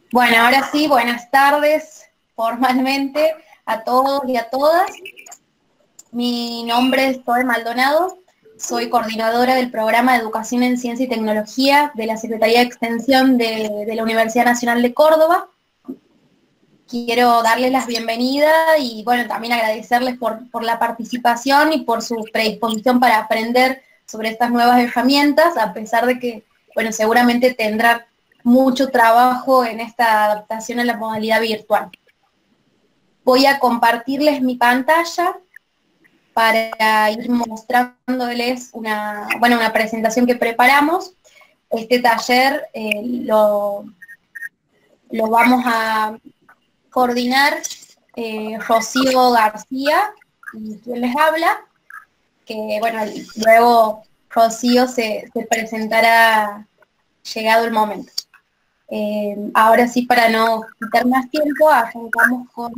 Bueno, ahora sí, buenas tardes formalmente a todos y a todas. Mi nombre es Zoe Maldonado, soy coordinadora del programa de Educación en Ciencia y Tecnología de la Secretaría de Extensión de la Universidad Nacional de Córdoba. Quiero darles la bienvenida y bueno, también agradecerles por la participación y por su predisposición para aprender sobre estas nuevas herramientas, a pesar de que, bueno, seguramente tendrá mucho trabajo en esta adaptación a la modalidad virtual. Voy a compartirles mi pantalla para ir mostrándoles una presentación que preparamos. Este taller lo vamos a coordinar Rocío García, y quien les habla, que bueno, luego Rocío se presentará llegado el momento. Ahora sí, para no quitar más tiempo, arrancamos con...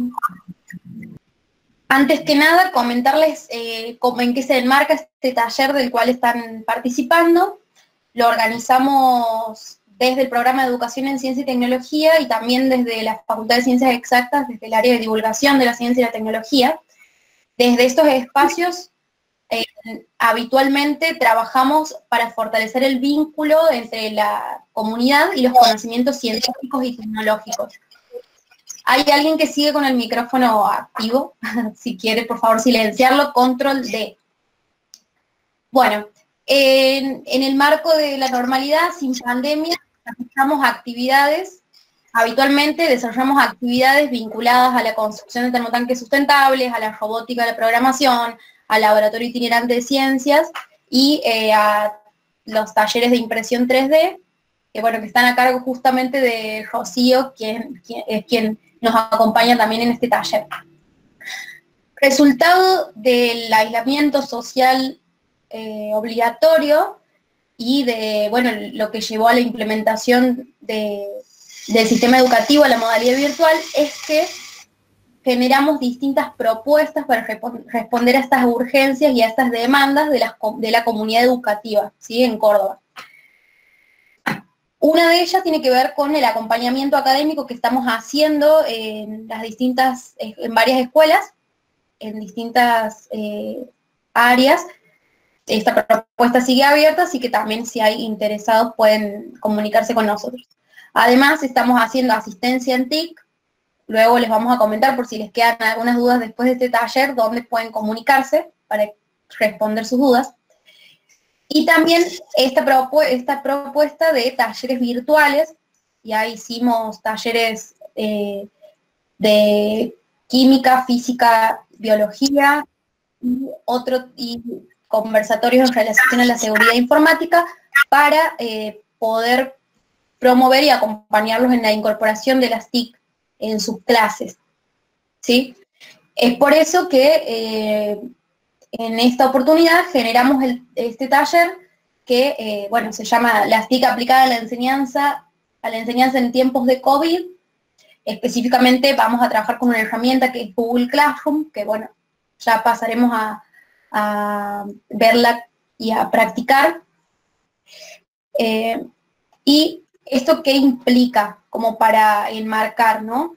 Antes que nada, comentarles en qué se enmarca este taller del cual están participando. Lo organizamos desde el programa de Educación en Ciencia y Tecnología y también desde la Facultad de Ciencias Exactas, desde el área de divulgación de la ciencia y la tecnología. Desde estos espacios, habitualmente trabajamos para fortalecer el vínculo entre la comunidad y los conocimientos científicos y tecnológicos. ¿Hay alguien que sigue con el micrófono activo? Si quiere, por favor, silenciarlo, control D. Bueno, en el marco de la normalidad, sin pandemia, realizamos actividades, habitualmente desarrollamos actividades vinculadas a la construcción de termotanques sustentables, a la robótica, a la programación, al laboratorio itinerante de ciencias y a los talleres de impresión 3D, que bueno, que están a cargo justamente de Rocío, quien nos acompaña también en este taller. Resultado del aislamiento social obligatorio y de, bueno, lo que llevó a la implementación del sistema educativo a la modalidad virtual es que generamos distintas propuestas para responder a estas urgencias y a estas demandas de la comunidad educativa, ¿sí?, en Córdoba. Una de ellas tiene que ver con el acompañamiento académico que estamos haciendo en varias escuelas, en distintas áreas. Esta propuesta sigue abierta, así que también si hay interesados pueden comunicarse con nosotros. Además, estamos haciendo asistencia en TIC. Luego les vamos a comentar, por si les quedan algunas dudas después de este taller, dónde pueden comunicarse para responder sus dudas. Y también esta propuesta de talleres virtuales. Ya hicimos talleres de química, física, biología y conversatorios en relación a la seguridad informática para poder promover y acompañarlos en la incorporación de las TIC en sus clases, ¿sí? Es por eso que en esta oportunidad generamos este taller que, bueno, se llama las TIC aplicadas a la enseñanza en tiempos de COVID. Específicamente vamos a trabajar con una herramienta que es Google Classroom, que bueno, ya pasaremos a verla y a practicar. Y esto qué implica, como para enmarcar, ¿no?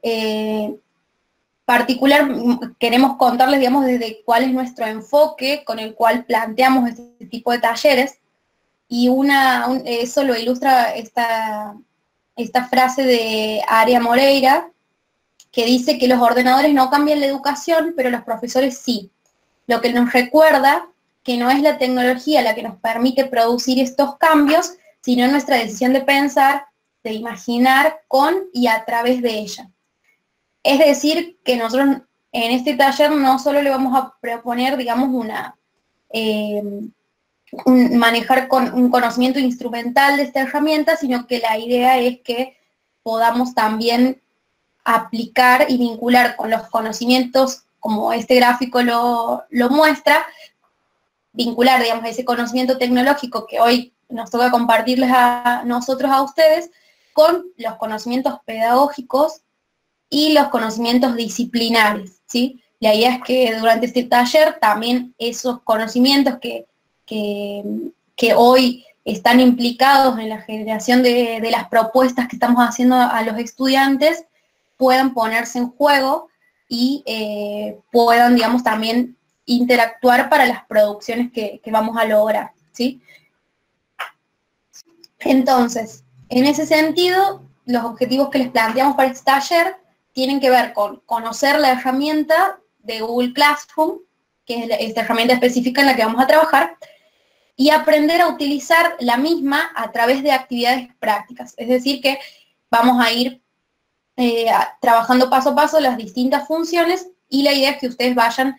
Queremos contarles, digamos, desde cuál es nuestro enfoque con el cual planteamos este tipo de talleres, y eso lo ilustra esta frase de Aria Moreira, que dice que los ordenadores no cambian la educación, pero los profesores sí. Lo que nos recuerda que no es la tecnología la que nos permite producir estos cambios, sino nuestra decisión de pensar, de imaginar con y a través de ella. Es decir, que nosotros en este taller no solo le vamos a proponer, digamos, manejar con un conocimiento instrumental de esta herramienta, sino que la idea es que podamos también aplicar y vincular con los conocimientos, como este gráfico lo muestra, vincular, digamos, ese conocimiento tecnológico que hoy nos toca compartirles a nosotros, a ustedes, con los conocimientos pedagógicos y los conocimientos disciplinares, ¿sí? La idea es que durante este taller también esos conocimientos que hoy están implicados en la generación de las propuestas que estamos haciendo a los estudiantes puedan ponerse en juego y puedan, digamos, también interactuar para las producciones que vamos a lograr, ¿sí? Entonces, en ese sentido, los objetivos que les planteamos para este taller tienen que ver con conocer la herramienta de Google Classroom, que es esta herramienta específica en la que vamos a trabajar, y aprender a utilizar la misma a través de actividades prácticas. Es decir, que vamos a ir trabajando paso a paso las distintas funciones y la idea es que ustedes vayan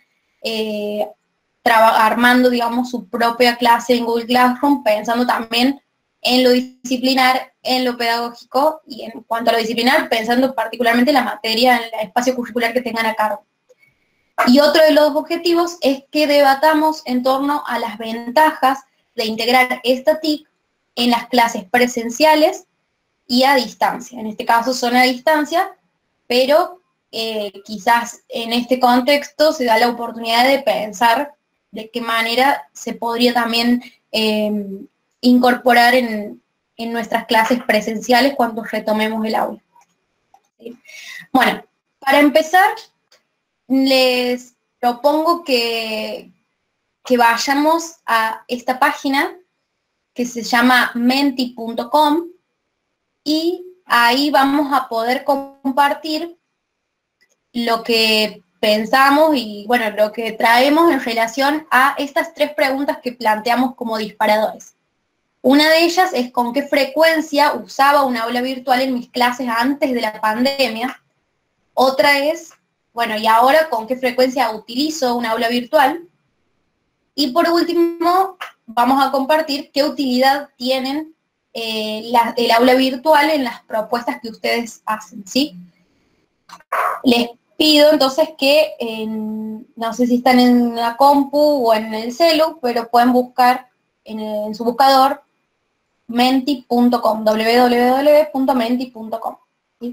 armando, digamos, su propia clase en Google Classroom, pensando también en lo disciplinar, en lo pedagógico y en cuanto a lo disciplinar, pensando particularmente en la materia, en el espacio curricular que tengan a cargo. Y otro de los objetivos es que debatamos en torno a las ventajas de integrar esta TIC en las clases presenciales y a distancia. En este caso son a distancia, pero quizás en este contexto se da la oportunidad de pensar de qué manera se podría también incorporar en nuestras clases presenciales cuando retomemos el aula. ¿Sí? Bueno, para empezar, les propongo que vayamos a esta página que se llama menti.com y ahí vamos a poder compartir lo que pensamos y, bueno, lo que traemos en relación a estas 3 preguntas que planteamos como disparadores. Una de ellas es con qué frecuencia usaba un aula virtual en mis clases antes de la pandemia. Otra es, bueno, ¿y ahora con qué frecuencia utilizo un aula virtual? Y por último, vamos a compartir qué utilidad tienen el aula virtual en las propuestas que ustedes hacen, ¿sí? Les pido entonces que, no sé si están en la compu o en el celu, pero pueden buscar en su buscador menti.com, www.menti.com. ¿Sí?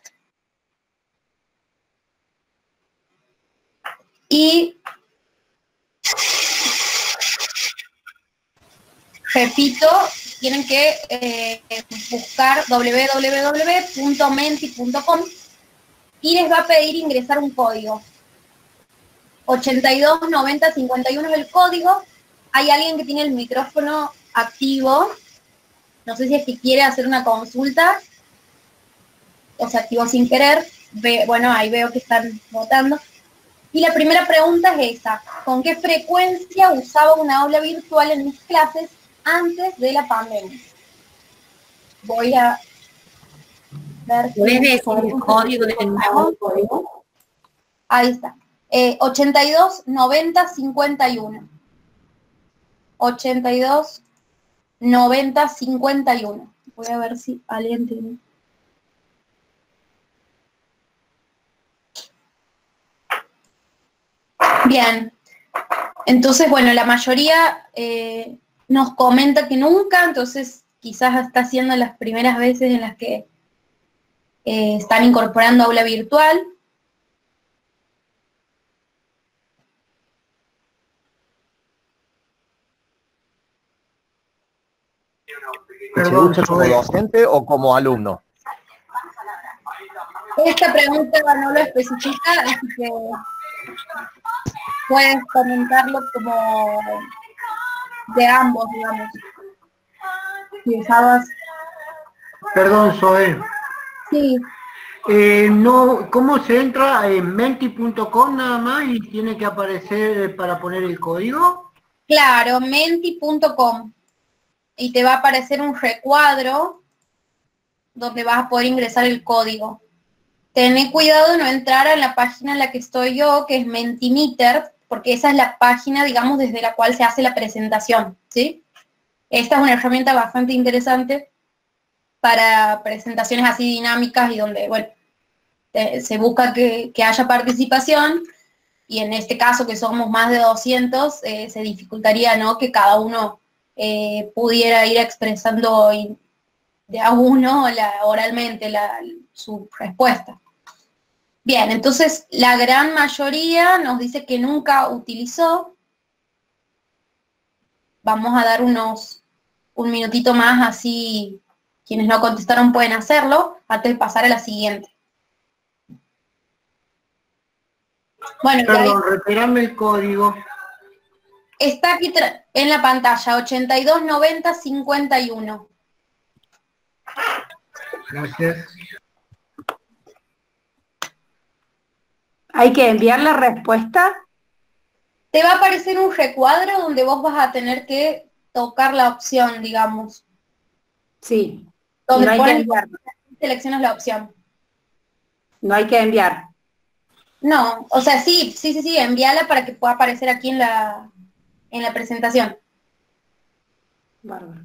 Y repito, tienen que buscar www.menti.com y les va a pedir ingresar un código. 829051 es el código. Hay alguien que tiene el micrófono activo. No sé si es que quiere hacer una consulta o se activó sin querer. Bueno, ahí veo que están votando. Y la primera pregunta es esa. ¿Con qué frecuencia usaba una aula virtual en mis clases antes de la pandemia? Voy a ver. ¿Puedes decir el código del nuevo código? Ahí está. 829051. 829051. Voy a ver si alguien tiene. Bien. Entonces, bueno, la mayoría nos comenta que nunca, entonces quizás está siendo las primeras veces en las que están incorporando aula virtual. ¿Se usa como docente o como alumno? Esta pregunta no lo especifica, así que puedes comentarlo como de ambos, digamos. Si usabas... Perdón, Zoe. Sí. No, ¿cómo se entra en menti.com nada más y tiene que aparecer para poner el código? Claro, menti.com. Y te va a aparecer un recuadro donde vas a poder ingresar el código. Tené cuidado de no entrar a la página en la que estoy yo, que es Mentimeter, porque esa es la página, digamos, desde la cual se hace la presentación, ¿sí? Esta es una herramienta bastante interesante para presentaciones así dinámicas y donde, bueno, se busca que haya participación y en este caso que somos más de 200, se dificultaría, ¿no?, que cada uno pudiera ir expresando de a uno oralmente su respuesta. Bien, entonces la gran mayoría nos dice que nunca utilizó. Vamos a dar unos un minutito más, así quienes no contestaron pueden hacerlo, antes de pasar a la siguiente. Bueno, Perdón, retirame el código. está aquí en la pantalla, 829051. Gracias. ¿Hay que enviar la respuesta? Te va a aparecer un recuadro donde vos vas a tener que tocar la opción, digamos. Sí. Donde No hay que pones, enviar. seleccionas la opción. No hay que enviar. No, o sea, sí, envíala para que pueda aparecer aquí en la presentación. Bárbaro.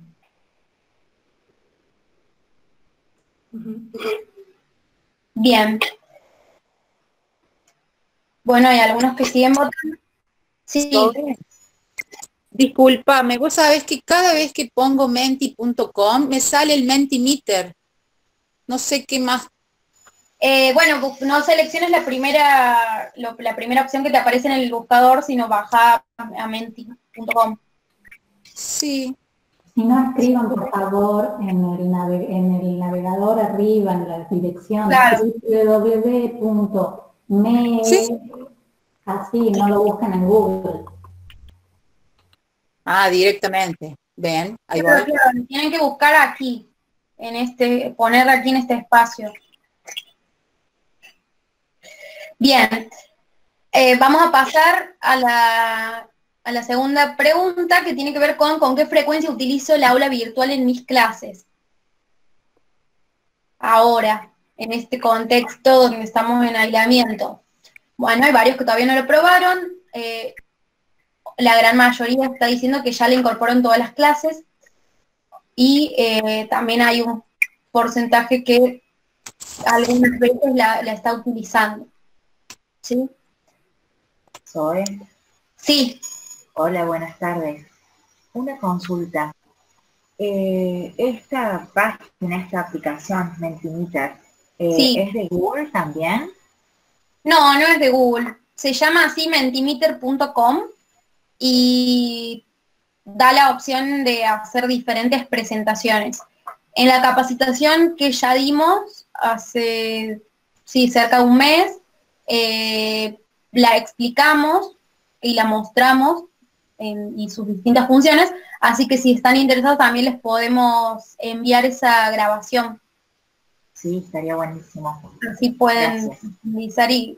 Bien. Bueno, hay algunos que siguen votando. Sí. Discúlpame, vos sabés que cada vez que pongo menti.com me sale el Mentimeter. No sé qué más. Bueno, no selecciones la primera opción que te aparece en el buscador, sino baja a menti.com. Sí. Si no, escriban por favor en el navegador arriba, en la dirección, Claro. www.me, Sí. así, no lo buscan en Google. Ah, directamente. Ven, ahí Claro, voy. claro, tienen que buscar aquí, poner aquí en este espacio. Bien, vamos a pasar a la segunda pregunta, que tiene que ver con qué frecuencia utilizo el aula virtual en mis clases. Ahora, en este contexto donde estamos en aislamiento. Bueno, hay varios que todavía no lo probaron. La gran mayoría está diciendo que ya la incorporó en todas las clases. Y también hay un porcentaje que algunas veces la está utilizando. ¿Sí? Zoe. Sí. Hola, buenas tardes. Una consulta. Esta página, esta aplicación, Mentimeter, Sí. ¿es de Google también? No, no es de Google. Se llama así mentimeter.com y da la opción de hacer diferentes presentaciones. En la capacitación que ya dimos hace cerca de un mes, la explicamos y la mostramos y sus distintas funciones, así que si están interesados también les podemos enviar esa grabación. Sí, estaría buenísimo. Así pueden utilizar y...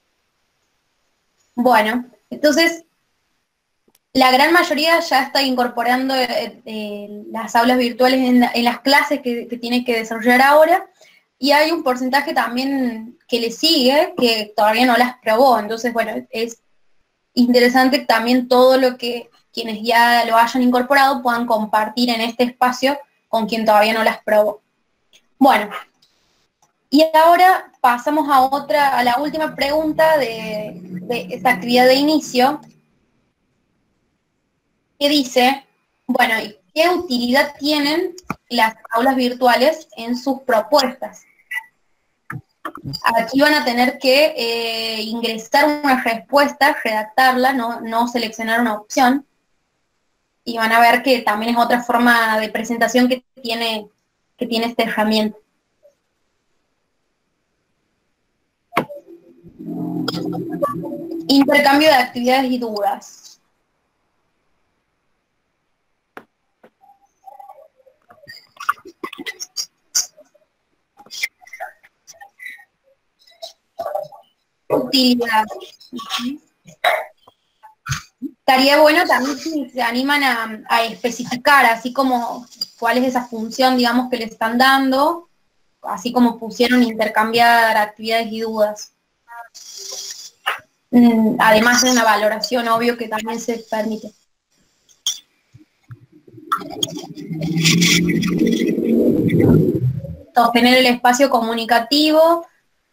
Bueno, entonces la gran mayoría ya está incorporando las aulas virtuales en las clases que tiene que desarrollar ahora, y hay un porcentaje también que le sigue que todavía no las probó. Entonces, bueno, es interesante también todo lo que quienes ya lo hayan incorporado puedan compartir en este espacio con quien todavía no las probó. Bueno, y ahora pasamos a la última pregunta de esta actividad de inicio, que dice, bueno, ¿y qué utilidad tienen las aulas virtuales en sus propuestas? Aquí van a tener que ingresar una respuesta, redactarla, no seleccionar una opción, y van a ver que también es otra forma de presentación que tiene esta herramienta. Intercambio de actividades y dudas. Utilidad. Estaría bueno también si se animan a especificar, así como cuál es esa función, digamos, que le están dando, así como pusieron intercambiar actividades y dudas. Además de una valoración, obvio, que también se permite. Sostener el espacio comunicativo.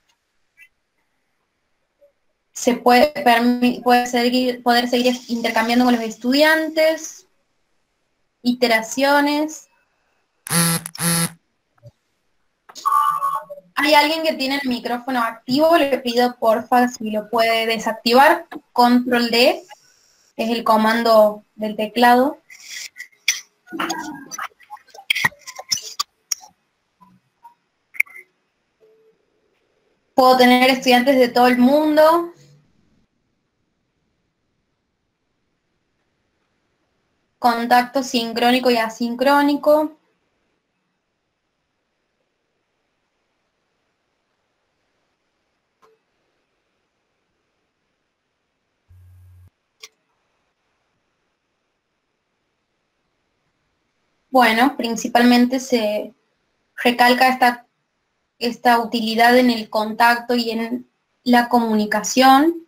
Se poder seguir intercambiando con los estudiantes. Iteraciones. ¿Hay alguien que tiene el micrófono activo? Le pido porfa si lo puede desactivar. Control D es el comando del teclado. Puedo tener estudiantes de todo el mundo. Contacto sincrónico y asincrónico. Bueno, principalmente se recalca esta utilidad en el contacto y en la comunicación.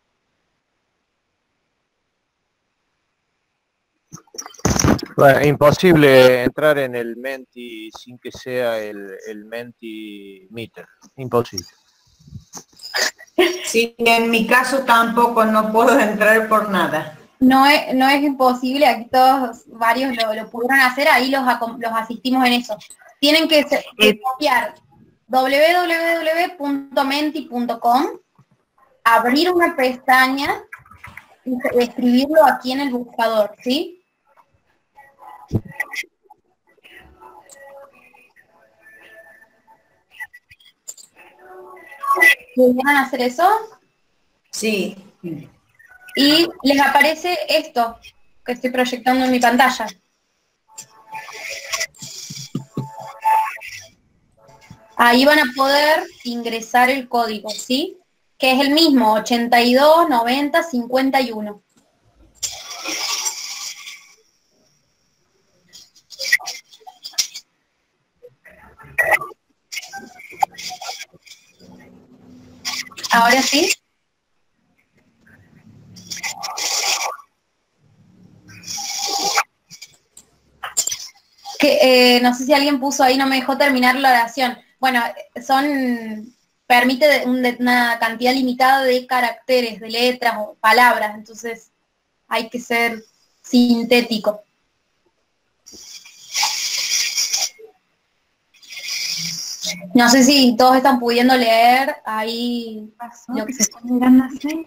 Bueno, imposible entrar en el Menti sin que sea el Mentimeter. Imposible. Sí, en mi caso tampoco no puedo entrar por nada. No es imposible, aquí todos, varios lo pudieron hacer, ahí los asistimos en eso. Tienen que copiar www.menti.com, abrir una pestaña y escribirlo aquí en el buscador, ¿sí? ¿Pudieron hacer eso? Sí. Y les aparece esto que estoy proyectando en mi pantalla. Ahí van a poder ingresar el código, ¿sí? Que es el mismo, 82 90 51. Ahora sí. No sé si alguien puso ahí, no me dejó terminar la oración. Bueno, permite una cantidad limitada de caracteres, de letras o palabras, entonces hay que ser sintético. No sé si todos están pudiendo leer ahí lo que se podrán hacer.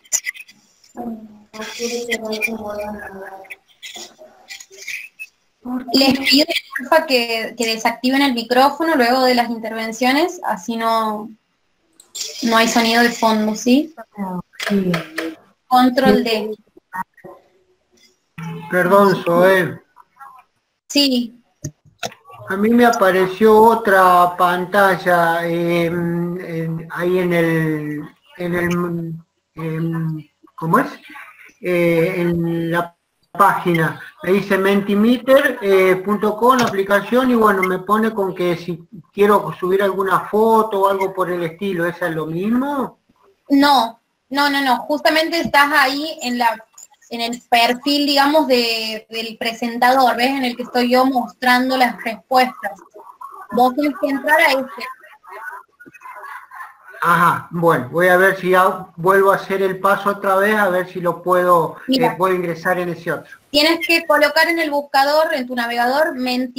Les pido porfa que desactiven el micrófono luego de las intervenciones, así no hay sonido de fondo, ¿sí? Control D. Perdón, Zoe. Sí. A mí me apareció otra pantalla ahí ¿cómo es? En la página. Me dice mentimeter.com, la aplicación, y bueno, me pone con que si quiero subir alguna foto o algo por el estilo. ¿Esa es lo mismo? No. Justamente estás ahí en el perfil, digamos, del presentador, ¿ves? En el que estoy yo mostrando las respuestas. Vos tienes que entrar a este. Ajá, bueno, voy a ver si vuelvo a hacer el paso otra vez, a ver si lo puedo ingresar en ese otro. Tienes que colocar en el buscador, en tu navegador,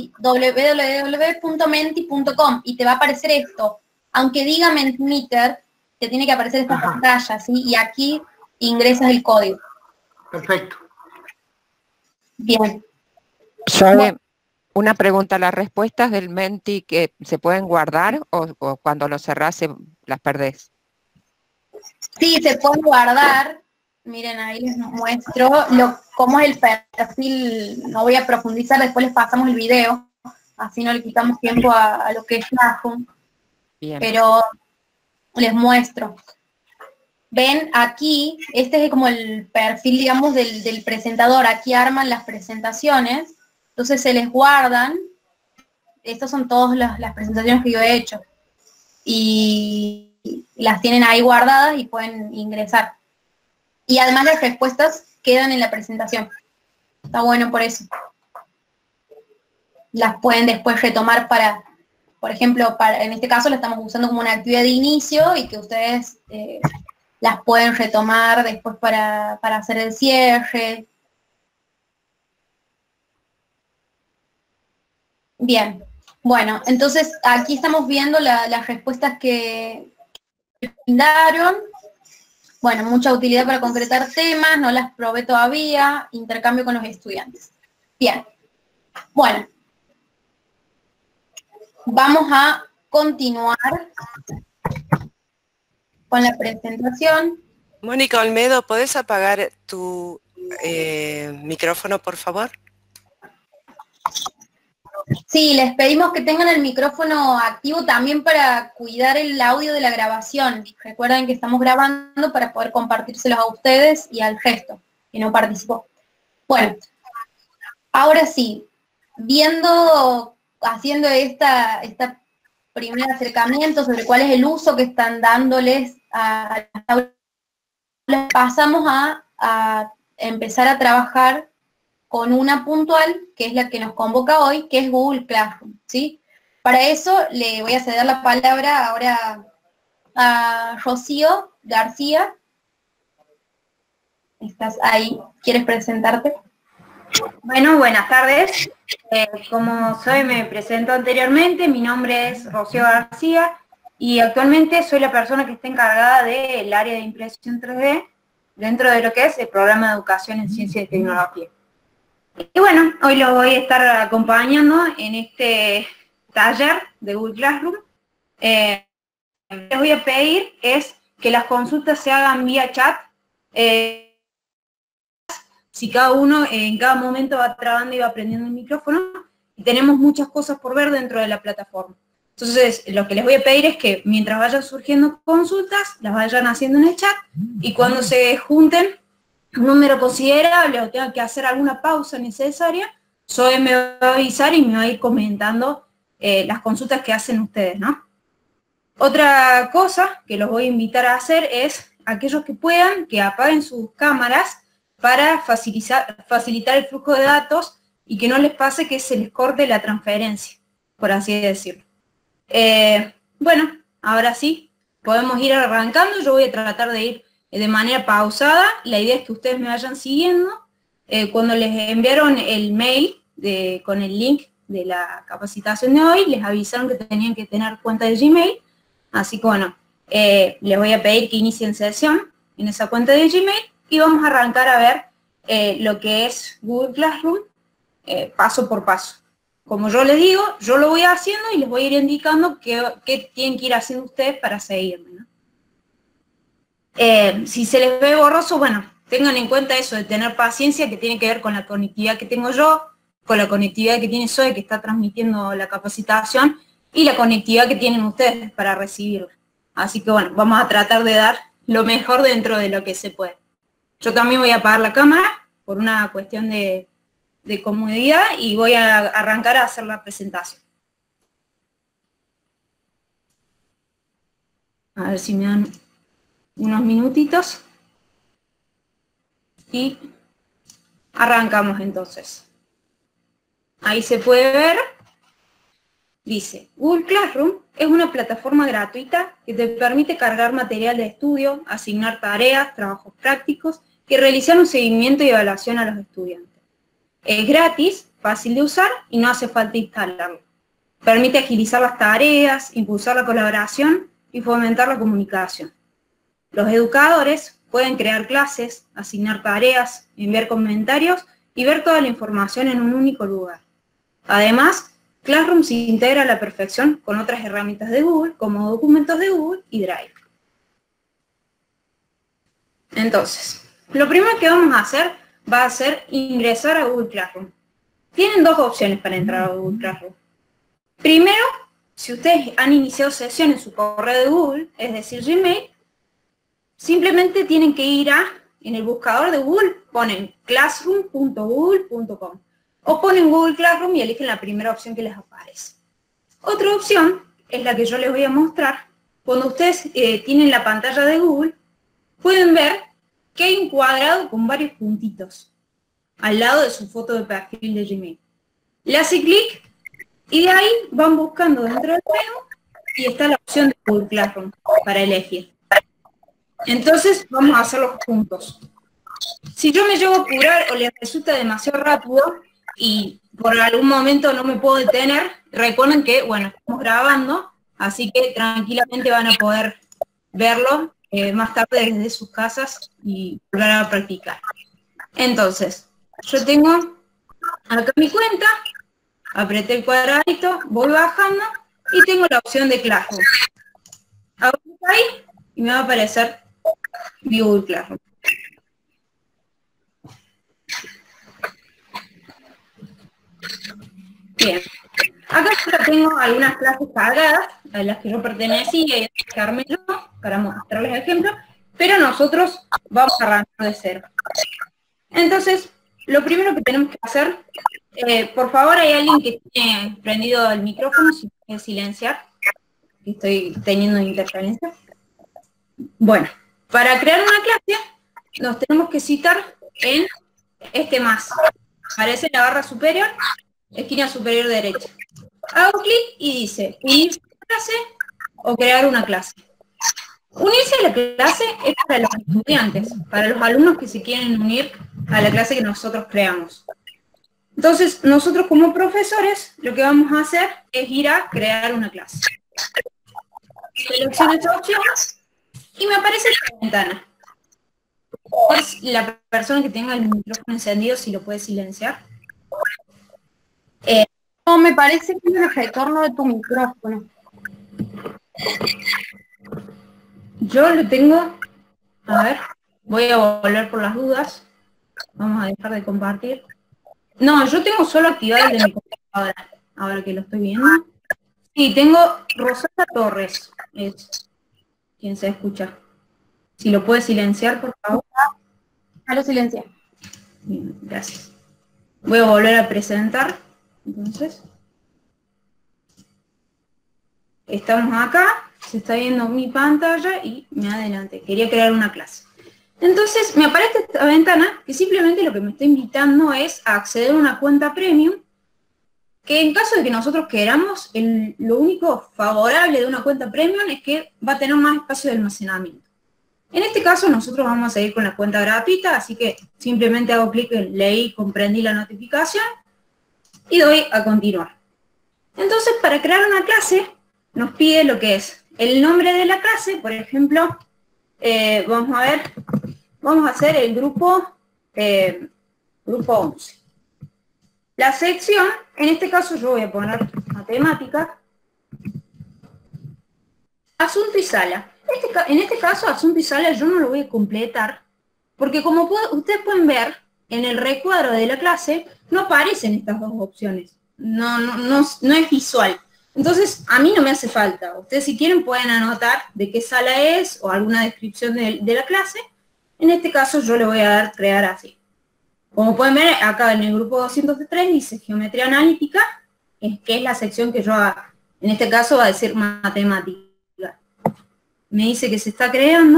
www.menti.com, y te va a aparecer esto. Aunque diga Mentimeter, te tiene que aparecer esta pantalla, ¿sí? Y aquí ingresas el código. Perfecto. Bien. Zoe, una pregunta, ¿las respuestas del Menti que se pueden guardar o cuando lo cerrás las perdés? Sí, se pueden guardar. Miren, ahí les muestro cómo es el perfil. No voy a profundizar, después les pasamos el video, así no le quitamos tiempo a lo que es Classroom. Bien. Pero les muestro. Ven aquí, este es como el perfil, digamos, del presentador. Aquí arman las presentaciones, entonces se les guardan. Estas son todas las presentaciones que yo he hecho. Y las tienen ahí guardadas y pueden ingresar. Y además las respuestas quedan en la presentación. Está bueno por eso. Las pueden después retomar por ejemplo, en este caso la estamos usando como una actividad de inicio y que ustedes las pueden retomar después para hacer el cierre. Bien. Bueno, entonces aquí estamos viendo las respuestas que brindaron. Bueno, mucha utilidad para concretar temas, no las probé todavía, intercambio con los estudiantes. Bien, bueno, vamos a continuar con la presentación. Mónica Olmedo, ¿podés apagar tu micrófono, por favor? Sí, les pedimos que tengan el micrófono activo también para cuidar el audio de la grabación. Recuerden que estamos grabando para poder compartírselos a ustedes y al resto, que no participó. Bueno, ahora sí, haciendo esta primer acercamiento sobre cuál es el uso que están dándoles a las aulas, pasamos a empezar a trabajar con una puntual, que es la que nos convoca hoy, que es Google Classroom, ¿sí? Para eso le voy a ceder la palabra ahora a Rocío García. ¿Estás ahí? ¿Quieres presentarte? Bueno, buenas tardes. Como me presentó anteriormente, mi nombre es Rocío García y actualmente soy la persona que está encargada del área de impresión 3D dentro de lo que es el programa de educación en ciencia y tecnología. Y bueno, hoy lo voy a estar acompañando en este taller de Google Classroom. Les voy a pedir es que las consultas se hagan vía chat. Si cada uno en cada momento va trabando y va prendiendo el micrófono, y tenemos muchas cosas por ver dentro de la plataforma. Entonces, lo que les voy a pedir es que mientras vayan surgiendo consultas, las vayan haciendo en el chat, y cuando se junten un número considerable o tenga que hacer alguna pausa necesaria, Zoe me va a avisar y me va a ir comentando las consultas que hacen ustedes, ¿no? Otra cosa que los voy a invitar a hacer es, aquellos que puedan, que apaguen sus cámaras para facilitar el flujo de datos y que no les pase que se les corte la transferencia, por así decirlo. Bueno, ahora sí, podemos ir arrancando. Yo voy a tratar de ir de manera pausada. La idea es que ustedes me vayan siguiendo. Cuando les enviaron el mail con el link de la capacitación de hoy, les avisaron que tenían que tener cuenta de Gmail. Así que bueno, les voy a pedir que inicien sesión en esa cuenta de Gmail y vamos a arrancar a ver lo que es Google Classroom paso por paso. Como yo les digo, yo lo voy haciendo y les voy a ir indicando qué tienen que ir haciendo ustedes para seguirme, ¿no? Si se les ve borroso, bueno, tengan en cuenta eso de tener paciencia, que tiene que ver con la conectividad que tengo yo, con la conectividad que tiene Zoe, que está transmitiendo la capacitación, y la conectividad que tienen ustedes para recibirla. Así que bueno, vamos a tratar de dar lo mejor dentro de lo que se puede. Yo también voy a apagar la cámara por una cuestión de comodidad y voy a arrancar a hacer la presentación. A ver si me dan unos minutitos. Y arrancamos entonces. Ahí se puede ver. Dice, Google Classroom es una plataforma gratuita que te permite cargar material de estudio, asignar tareas, trabajos prácticos y realizar un seguimiento y evaluación a los estudiantes. Es gratis, fácil de usar y no hace falta instalarlo. Permite agilizar las tareas, impulsar la colaboración y fomentar la comunicación. Los educadores pueden crear clases, asignar tareas, enviar comentarios y ver toda la información en un único lugar. Además, Classroom se integra a la perfección con otras herramientas de Google, como documentos de Google y Drive. Entonces, lo primero que vamos a hacer va a ser ingresar a Google Classroom. Tienen dos opciones para entrar a Google Classroom. Primero, si ustedes han iniciado sesión en su correo de Google, es decir, Gmail, simplemente tienen que ir en el buscador de Google, ponen classroom.google.com. O ponen Google Classroom y eligen la primera opción que les aparece. Otra opción es la que yo les voy a mostrar. Cuando ustedes tienen la pantalla de Google, pueden ver que hay un cuadrado con varios puntitos al lado de su foto de perfil de Gmail. Le hace clic y de ahí van buscando dentro del menú y está la opción de Google Classroom para elegir. Entonces vamos a hacerlos juntos. Si yo me llevo a apurar o les resulta demasiado rápido, y por algún momento no me puedo detener, recuerden que, bueno, estamos grabando, así que tranquilamente van a poder verlo más tarde desde sus casas y volver a practicar. Entonces, yo tengo acá mi cuenta, apreté el cuadradito, voy bajando y tengo la opción de Classroom. Hago clic ahí y me va a aparecer Google Classroom. Bien. Acá ya tengo algunas clases cargadas a las que yo pertenecía y a Carmelo para mostrarles ejemplos, pero nosotros vamos a arrancar de cero. Entonces, lo primero que tenemos que hacer, por favor, hay alguien que tiene prendido el micrófono, si puede silenciar, que estoy teniendo interferencia. Bueno, para crear una clase, nos tenemos que citar en este más. Aparece la barra superior, esquina superior derecha. Hago clic y dice, unirse a la clase o crear una clase. Unirse a la clase es para los estudiantes, para los alumnos que se quieren unir a la clase que nosotros creamos. Entonces, nosotros como profesores, lo que vamos a hacer es ir a crear una clase. Selecciono esta opción y me aparece esta ventana. Es la persona que tenga el micrófono encendido, si lo puede silenciar. No, me parece que es el retorno de tu micrófono. Yo lo tengo, a ver, voy a volver por las dudas. Vamos a dejar de compartir. No, yo tengo solo activado el de mi computadora, ahora que lo estoy viendo. Sí, tengo Rosana Torres, es quien se escucha. Si lo puede silenciar, por favor. Ya lo silencié. Bien, gracias. Voy a volver a presentar. Entonces, estamos acá, se está viendo mi pantalla y me adelanté. Quería crear una clase. Entonces, me aparece esta ventana que simplemente lo que me está invitando es a acceder a una cuenta premium, que en caso de que nosotros queramos, lo único favorable de una cuenta premium es que va a tener más espacio de almacenamiento. En este caso, nosotros vamos a seguir con la cuenta gratuita, así que simplemente hago clic en leí, comprendí la notificación, y doy a continuar. Entonces, para crear una clase, nos pide lo que es el nombre de la clase, por ejemplo, vamos a hacer el grupo 11. La sección, en este caso yo voy a poner matemática, asunto y sala. En este caso, asunto y sala yo no lo voy a completar, porque como ustedes pueden ver, en el recuadro de la clase no aparecen estas dos opciones. No es visual. Entonces, a mí no me hace falta. Ustedes si quieren pueden anotar de qué sala es o alguna descripción de la clase. En este caso yo le voy a dar crear así. Como pueden ver, acá en el grupo 203 dice geometría analítica, que es la sección que yo, en este caso va a decir matemática. Me dice que se está creando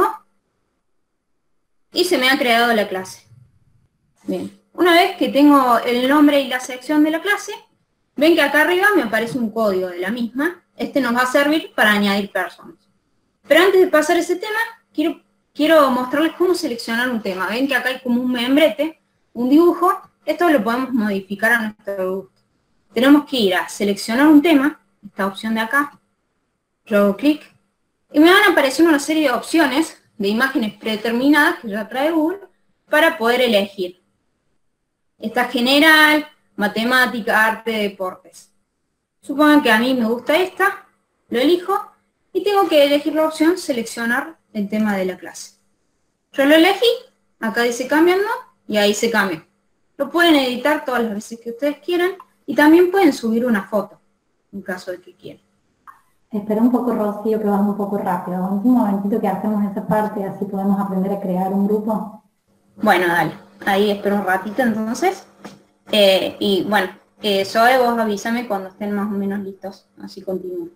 y se me ha creado la clase. Bien, una vez que tengo el nombre y la sección de la clase, ven que acá arriba me aparece un código de la misma. Este nos va a servir para añadir personas. Pero antes de pasar ese tema, quiero mostrarles cómo seleccionar un tema. Ven que acá hay como un membrete, un dibujo. Esto lo podemos modificar a nuestro gusto. Tenemos que ir a seleccionar un tema, esta opción de acá. Yo hago clic y me van a aparecer una serie de opciones de imágenes predeterminadas que ya trae Google para poder elegir. Está general, matemática, arte, deportes. Supongan que a mí me gusta esta, lo elijo y tengo que elegir la opción seleccionar el tema de la clase. Yo lo elegí, acá dice cambiando y ahí se cambia. Lo pueden editar todas las veces que ustedes quieran y también pueden subir una foto, en caso de que quieran. Espera un poco, Rocío, que vas un poco rápido. Un momentito que hacemos esa parte, así podemos aprender a crear un grupo. Bueno, dale. Ahí espero un ratito entonces. Y bueno, Zoe, vos avísame cuando estén más o menos listos. Así continúo.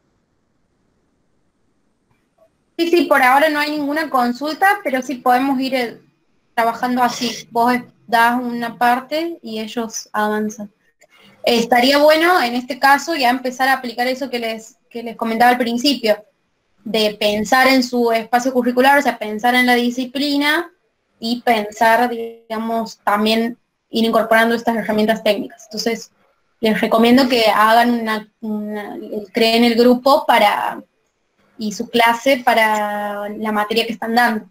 Sí, por ahora no hay ninguna consulta, pero sí podemos ir trabajando así. Vos das una parte y ellos avanzan. Estaría bueno, en este caso, ya empezar a aplicar eso que les comentaba al principio, de pensar en su espacio curricular, o sea, pensar en la disciplina y pensar, digamos, también ir incorporando estas herramientas técnicas. Entonces, les recomiendo que hagan creen el grupo y su clase para la materia que están dando.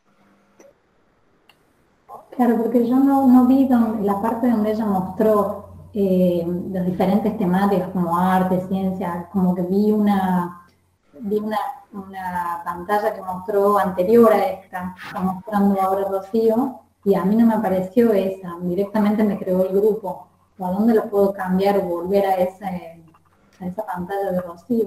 Claro, porque yo no vi la parte donde ella mostró las diferentes temáticas como arte, ciencia, como que vi una una pantalla que mostró anterior a esta, está mostrando ahora Rocío, y a mí no me apareció esa, directamente me creó el grupo. ¿A dónde lo puedo cambiar o volver a esa pantalla de Rocío?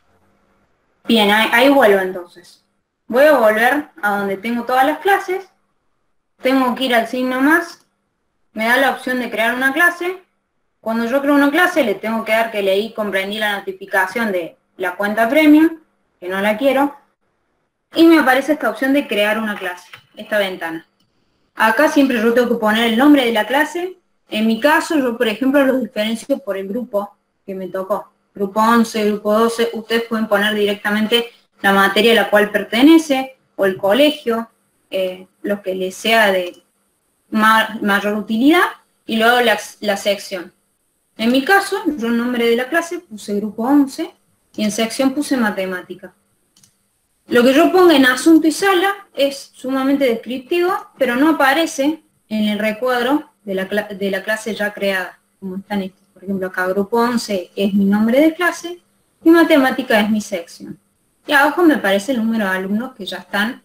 Bien, ahí vuelvo entonces. Voy a volver a donde tengo todas las clases, tengo que ir al signo más, me da la opción de crear una clase. Cuando yo creo una clase le tengo que dar que leí, comprendí la notificación de la cuenta premium, que no la quiero, y me aparece esta opción de crear una clase, esta ventana. Acá siempre yo tengo que poner el nombre de la clase. En mi caso, yo por ejemplo los diferencio por el grupo que me tocó. Grupo 11, grupo 12, ustedes pueden poner directamente la materia a la cual pertenece, o el colegio, lo que les sea de mayor utilidad, y luego la sección. En mi caso, yo el nombre de la clase puse grupo 11, y en sección puse matemática. Lo que yo ponga en asunto y sala es sumamente descriptivo, pero no aparece en el recuadro de la clase ya creada, como están estos. Por ejemplo, acá grupo 11 es mi nombre de clase y matemática es mi sección. Y abajo me aparece el número de alumnos que ya están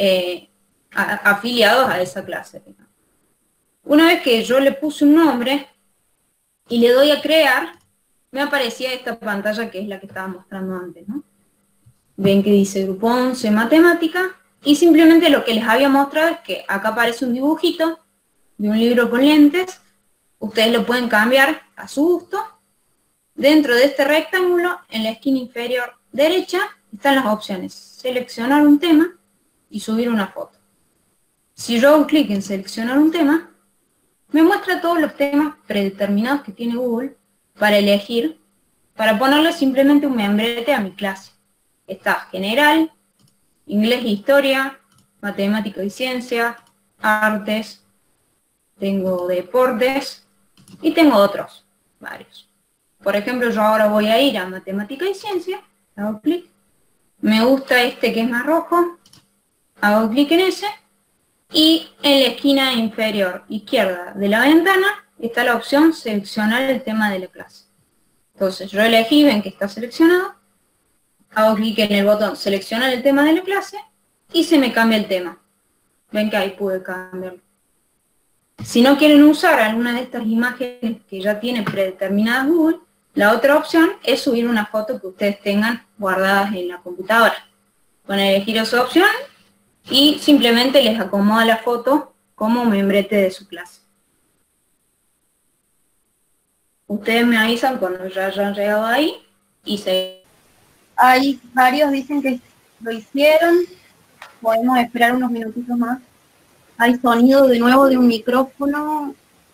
afiliados a esa clase. Una vez que yo le puse un nombre y le doy a crear, me aparecía esta pantalla que es la que estaba mostrando antes, ¿no? Ven que dice grupo 11 matemática, y simplemente lo que les había mostrado es que acá aparece un dibujito de un libro con lentes. Ustedes lo pueden cambiar a su gusto. Dentro de este rectángulo, en la esquina inferior derecha, están las opciones: seleccionar un tema y subir una foto. Si yo hago clic en seleccionar un tema, me muestra todos los temas predeterminados que tiene Google para elegir, para ponerle simplemente un membrete a mi clase. Está general, inglés e historia, matemática y ciencia, artes, tengo deportes y tengo otros, varios. Por ejemplo, yo ahora voy a ir a matemática y ciencia, hago clic, me gusta este que es más rojo, hago clic en ese, y en la esquina inferior izquierda de la ventana está la opción seleccionar el tema de la clase. Entonces yo elegí, ven que está seleccionado, hago clic en el botón seleccionar el tema de la clase y se me cambia el tema. Ven que ahí pude cambiarlo. Si no quieren usar alguna de estas imágenes que ya tiene predeterminadas Google, la otra opción es subir una foto que ustedes tengan guardadas en la computadora. Van a elegir esa opción y simplemente les acomoda la foto como membrete de su clase. Ustedes me avisan cuando ya hayan llegado ahí y se... Hay varios dicen que lo hicieron. Podemos esperar unos minutitos más. Hay sonido de nuevo de un micrófono.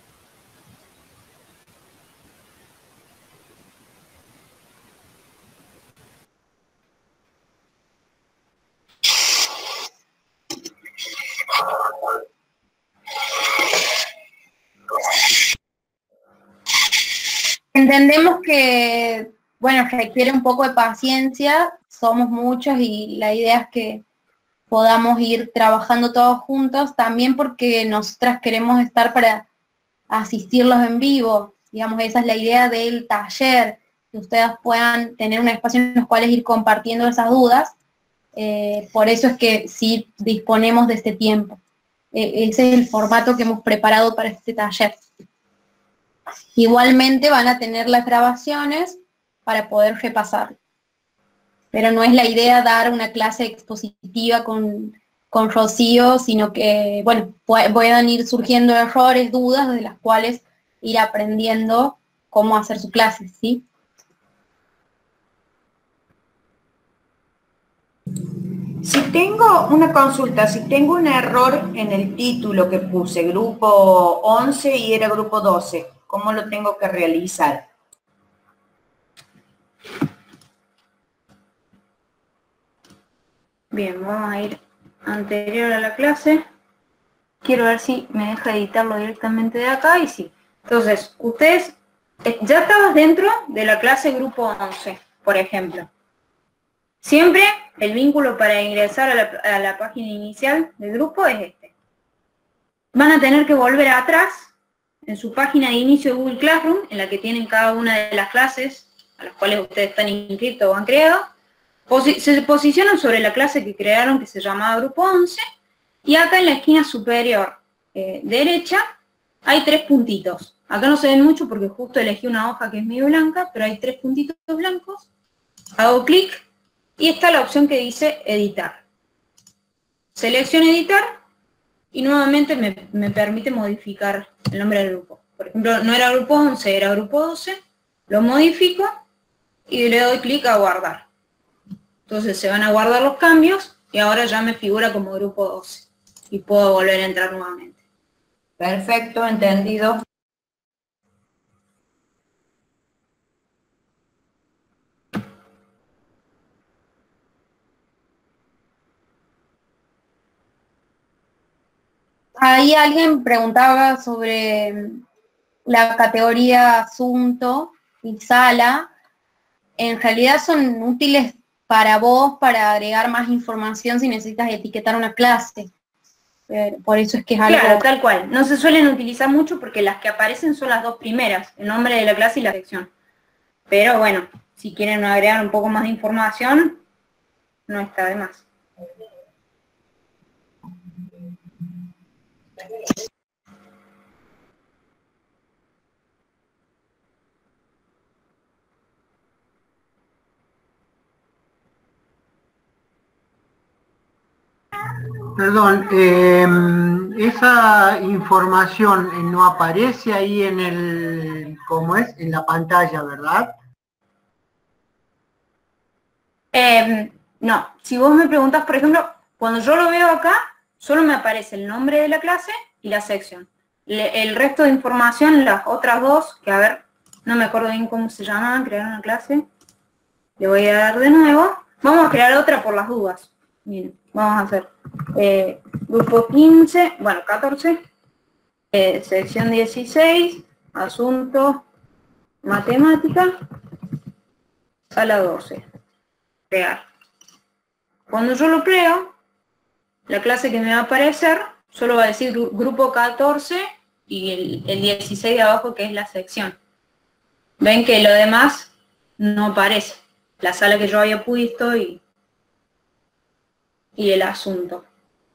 Entendemos que, bueno, requiere un poco de paciencia, somos muchos y la idea es que podamos ir trabajando todos juntos, también porque nosotras queremos estar para asistirlos en vivo, digamos, esa es la idea del taller, que ustedes puedan tener un espacio en los cuales ir compartiendo esas dudas, por eso es que sí disponemos de este tiempo. Ese es el formato que hemos preparado para este taller. Igualmente van a tener las grabaciones para poder repasar. Pero no es la idea dar una clase expositiva con Rocío, sino que, bueno, puedan ir surgiendo errores, dudas, de las cuales ir aprendiendo cómo hacer su clase, ¿sí? Si tengo una consulta, si tengo un error en el título que puse, grupo 11 y era grupo 12, ¿cómo lo tengo que realizar? Bien, vamos a ir anterior a la clase. Quiero ver si me deja editarlo directamente de acá y sí. Entonces, ustedes ya estaban dentro de la clase grupo 11, por ejemplo. Siempre el vínculo para ingresar a la página inicial del grupo es este. Van a tener que volver atrás en su página de inicio de Google Classroom, en la que tienen cada una de las clases a las cuales ustedes están inscritos o han creado, se posicionan sobre la clase que crearon que se llamaba grupo 11 y acá en la esquina superior derecha hay 3 puntitos. Acá no se ven mucho porque justo elegí una hoja que es medio blanca, pero hay 3 puntitos blancos. Hago clic y está la opción que dice editar. Selecciono editar y nuevamente me permite modificar el nombre del grupo. Por ejemplo, no era grupo 11, era grupo 12. Lo modifico y le doy clic a guardar. Entonces se van a guardar los cambios y ahora ya me figura como grupo 12. Y puedo volver a entrar nuevamente. Perfecto, entendido. Ahí alguien preguntaba sobre la categoría asunto y sala. En realidad son útiles para vos, para agregar más información si necesitas etiquetar una clase. Por eso es que es algo... Claro, tal cual. No se suelen utilizar mucho porque las que aparecen son las 2 primeras, el nombre de la clase y la sección. Pero bueno, si quieren agregar un poco más de información, no está de más. Perdón, esa información no aparece ahí en el, ¿cómo es? En la pantalla, ¿verdad? No, si vos me preguntas, por ejemplo, cuando yo lo veo acá, solo me aparece el nombre de la clase y la sección. El resto de información, las otras 2, que a ver, no me acuerdo bien cómo se llamaban, crear una clase. Le voy a dar de nuevo. Vamos a crear otra por las dudas. Miren, vamos a hacer grupo 15, bueno, 14, sección 16, asunto, matemática, sala 12. Crear. Cuando yo lo creo, la clase que me va a aparecer solo va a decir grupo 14 y el 16 de abajo que es la sección. Ven que lo demás no aparece. La sala que yo había puesto y el asunto.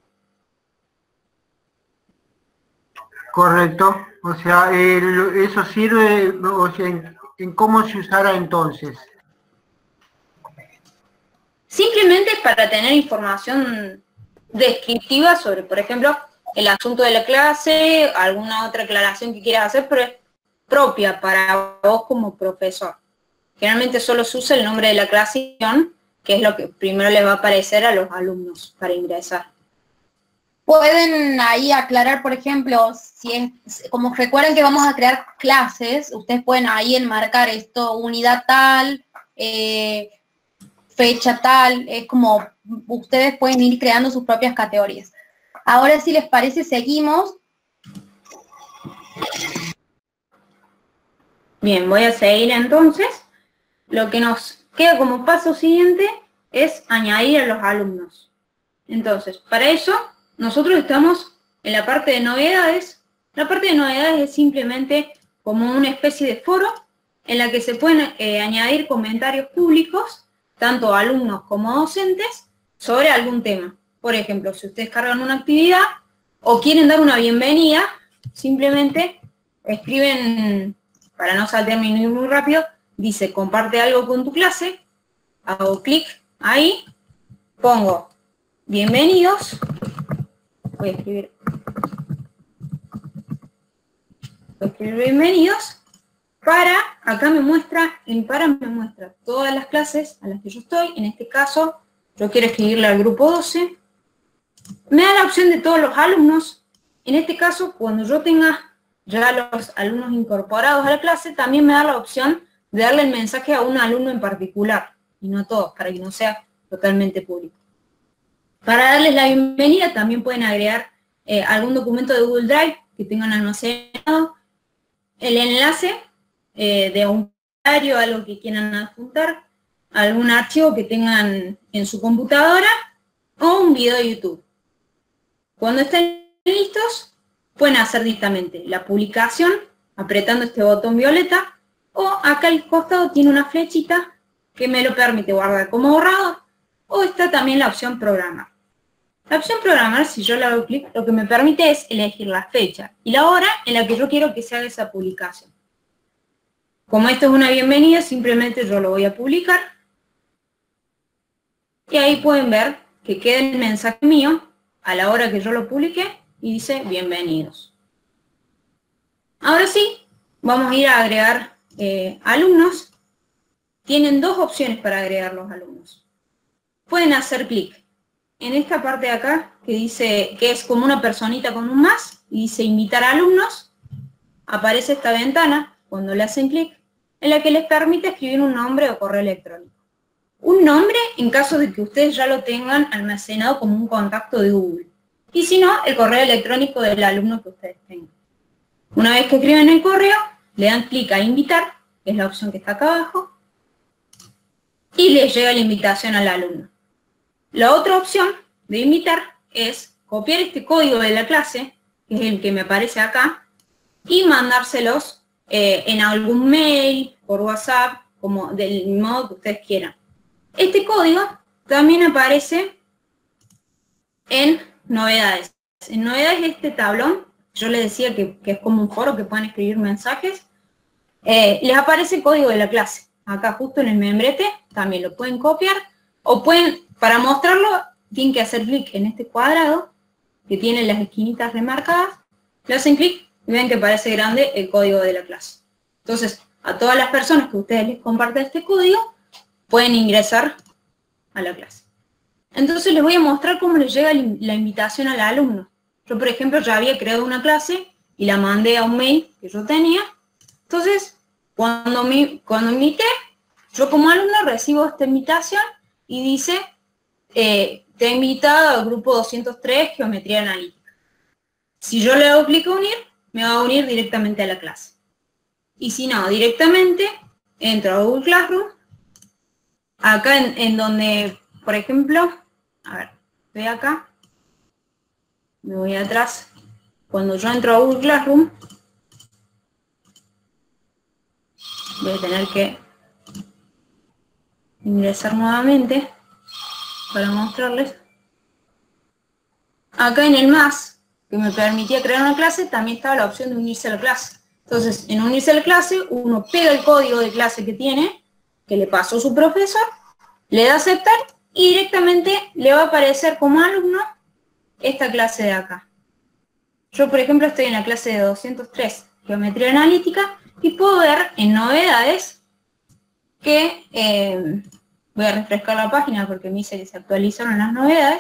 Correcto. O sea, eso sirve, o sea, en cómo se usará entonces. Simplemente para tener información descriptiva sobre, por ejemplo, el asunto de la clase, alguna otra aclaración que quieras hacer, pero es propia para vos como profesor. Generalmente solo se usa el nombre de la clase, que es lo que primero les va a aparecer a los alumnos para ingresar. Pueden ahí aclarar, por ejemplo, si es, como recuerden que vamos a crear clases, ustedes pueden ahí enmarcar esto, unidad tal, fecha tal, es como ustedes pueden ir creando sus propias categorías. Ahora, si les parece, seguimos. Bien, voy a seguir entonces. Lo que nos queda como paso siguiente es añadir a los alumnos. Entonces, para eso, nosotros estamos en la parte de novedades. La parte de novedades es simplemente como una especie de foro en la que se pueden añadir comentarios públicos, tanto alumnos como docentes, sobre algún tema. Por ejemplo, si ustedes cargan una actividad o quieren dar una bienvenida, simplemente escriben, para no saltarme muy rápido, dice comparte algo con tu clase, hago clic ahí, pongo bienvenidos, voy a escribir bienvenidos, acá me muestra, en para me muestra todas las clases a las que yo estoy. En este caso, yo quiero escribirle al grupo 12. Me da la opción de todos los alumnos. En este caso, cuando yo tenga ya los alumnos incorporados a la clase, también me da la opción de darle el mensaje a un alumno en particular, y no a todos, para que no sea totalmente público. Para darles la bienvenida, también pueden agregar algún documento de Google Drive que tengan almacenado, el enlace de un formulario, algo que quieran adjuntar, algún archivo que tengan en su computadora o un video de YouTube. Cuando estén listos, pueden hacer directamente la publicación apretando este botón violeta, o acá al costado tiene una flechita que me lo permite guardar como borrado o está también la opción programar. La opción programar, si yo le hago clic, lo que me permite es elegir la fecha y la hora en la que yo quiero que se haga esa publicación. Como esto es una bienvenida, simplemente yo lo voy a publicar. Y ahí pueden ver que queda el mensaje mío a la hora que yo lo publiqué y dice bienvenidos. Ahora sí, vamos a ir a agregar alumnos. Tienen dos opciones para agregar los alumnos. Pueden hacer clic en esta parte de acá que dice que es como una personita con un más y dice invitar a alumnos. Aparece esta ventana cuando le hacen clic en la que les permite escribir un nombre o correo electrónico. Un nombre en caso de que ustedes ya lo tengan almacenado como un contacto de Google. Y si no, el correo electrónico del alumno que ustedes tengan. Una vez que escriben el correo, le dan clic a invitar, que es la opción que está acá abajo, y les llega la invitación al alumno. La otra opción de invitar es copiar este código de la clase, que es el que me aparece acá, y mandárselos en algún mail, por WhatsApp, como del modo que ustedes quieran. Este código también aparece en novedades. En novedades este tablón, yo les decía que es como un foro que pueden escribir mensajes, les aparece el código de la clase. Acá justo en el membrete también lo pueden copiar, o pueden, para mostrarlo, tienen que hacer clic en este cuadrado, que tiene las esquinitas remarcadas, le hacen clic y ven que aparece grande el código de la clase. Entonces, a todas las personas que ustedes les compartan este código, pueden ingresar a la clase. Entonces les voy a mostrar cómo les llega la invitación al alumno. Yo, por ejemplo, ya había creado una clase y la mandé a un mail que yo tenía. Entonces, cuando invité, yo como alumno recibo esta invitación y dice, te he invitado al grupo 203, Geometría Analítica. Si yo le hago clic a unir, me va a unir directamente a la clase. Y si no, directamente entro a Google Classroom. Acá en donde, por ejemplo, a ver, estoy acá, me voy atrás. Cuando yo entro a Google Classroom, voy a tener que ingresar nuevamente para mostrarles. Acá en el más, que me permitía crear una clase, también estaba la opción de unirse a la clase. Entonces, en unirse a la clase, uno pega el código de clase que tiene, que le pasó su profesor, le da a aceptar y directamente le va a aparecer como alumno esta clase de acá. Yo, por ejemplo, estoy en la clase de 203, Geometría Analítica, y puedo ver en novedades que, voy a refrescar la página porque me dice que se actualizaron las novedades,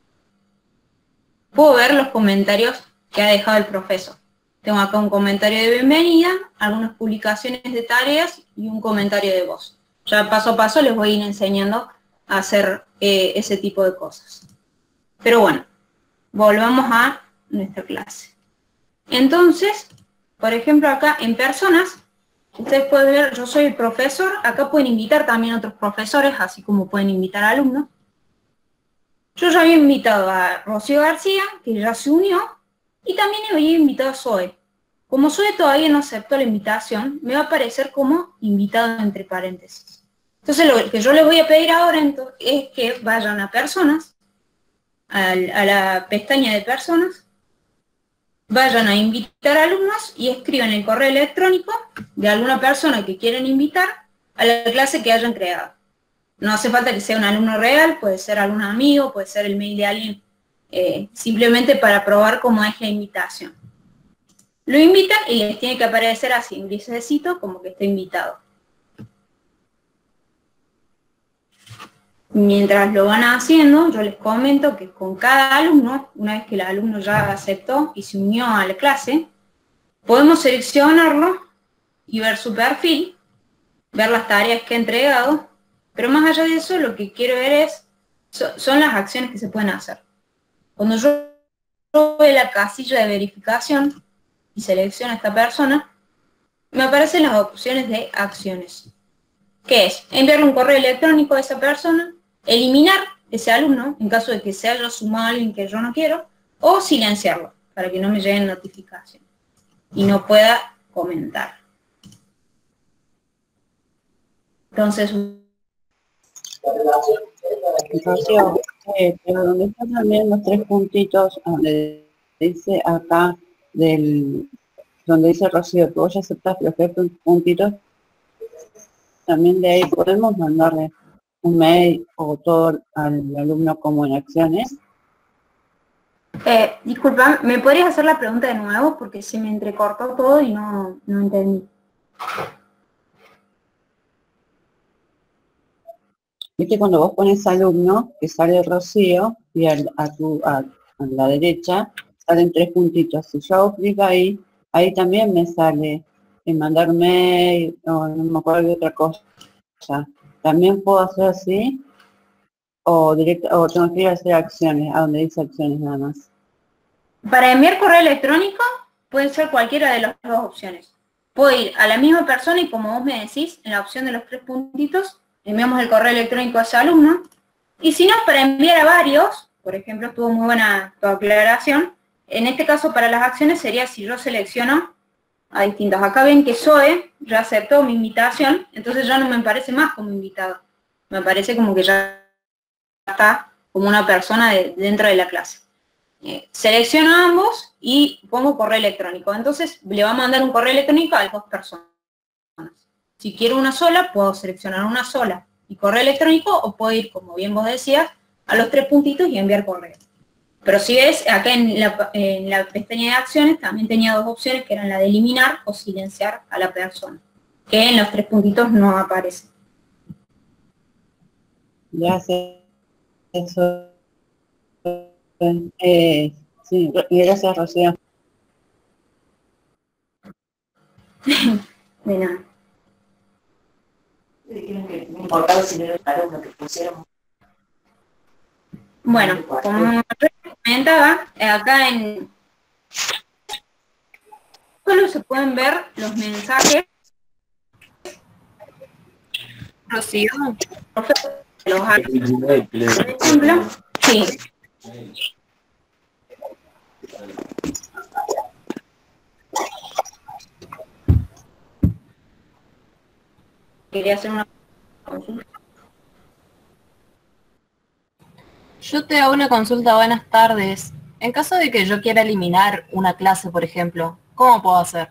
puedo ver los comentarios que ha dejado el profesor. Tengo acá un comentario de bienvenida, algunas publicaciones de tareas y un comentario de voz. Ya paso a paso les voy a ir enseñando a hacer ese tipo de cosas. Pero bueno, volvamos a nuestra clase. Entonces, por ejemplo acá en personas, ustedes pueden ver, yo soy el profesor, acá pueden invitar también a otros profesores, así como pueden invitar a alumnos. Yo ya había invitado a Rocío García, que ya se unió, y también había invitado a Zoe. Como Zoe todavía no aceptó la invitación, me va a aparecer como invitado entre paréntesis. Entonces lo que yo les voy a pedir ahora es que vayan a personas, a la pestaña de personas, vayan a invitar alumnos y escriban el correo electrónico de alguna persona que quieren invitar a la clase que hayan creado. No hace falta que sea un alumno real, puede ser algún amigo, puede ser el mail de alguien, simplemente para probar cómo es la invitación. Lo invitan y les tiene que aparecer así, un grisecito, como que está invitado. Mientras lo van haciendo, yo les comento que con cada alumno, una vez que el alumno ya aceptó y se unió a la clase, podemos seleccionarlo y ver su perfil, ver las tareas que ha entregado, pero más allá de eso, lo que quiero ver son las acciones que se pueden hacer. Cuando yo voy a la casilla de verificación y selecciono a esta persona, me aparecen las opciones de acciones, que es enviarle un correo electrónico a esa persona, eliminar ese alumno en caso de que se haya sumado a alguien que yo no quiero, o silenciarlo para que no me lleguen notificaciones y no pueda comentar. Entonces, Rocío, pero donde están también los 3 puntitos, donde dice acá, donde dice Rocío, que vos ya aceptás los 3 puntitos, también de ahí podemos mandarle un mail o todo al alumno como en acciones. Disculpa, ¿me podrías hacer la pregunta de nuevo? Porque se me entrecortó todo y no entendí. Viste cuando vos pones alumno, que sale Rocío, y a la derecha salen 3 puntitos. Si yo hago clic ahí también me sale en mandar mail, o no me acuerdo de otra cosa. También puedo hacer así, o tengo que ir a hacer acciones, a donde dice acciones nada más. Para enviar correo electrónico puede ser cualquiera de las 2 opciones. Puedo ir a la misma persona y como vos me decís, en la opción de los 3 puntitos, enviamos el correo electrónico a ese alumno. Y si no, para enviar a varios, por ejemplo, estuvo muy buena tu aclaración, en este caso para las acciones sería si yo selecciono a distintos. Acá ven que Zoe ya aceptó mi invitación, entonces ya no me parece más como invitado. Me parece como que ya está como una persona dentro de la clase. Selecciono a ambos y pongo correo electrónico. Entonces le va a mandar un correo electrónico a las 2 personas. Si quiero una sola, puedo seleccionar una sola y correo electrónico, o puedo ir, como bien vos decías, a los 3 puntitos y enviar correo. Pero si ves, acá en la pestaña de acciones también tenía 2 opciones, que eran la de eliminar o silenciar a la persona, que en los 3 puntitos no aparece. Gracias. Eso. Sí, gracias, Rocío. De nada. Bueno, como comentaba, acá solo se pueden ver los mensajes. Rocío, los por ejemplo, sí. Quería hacer una consulta. Yo te hago una consulta, buenas tardes. En caso de que yo quiera eliminar una clase, por ejemplo, ¿cómo puedo hacer?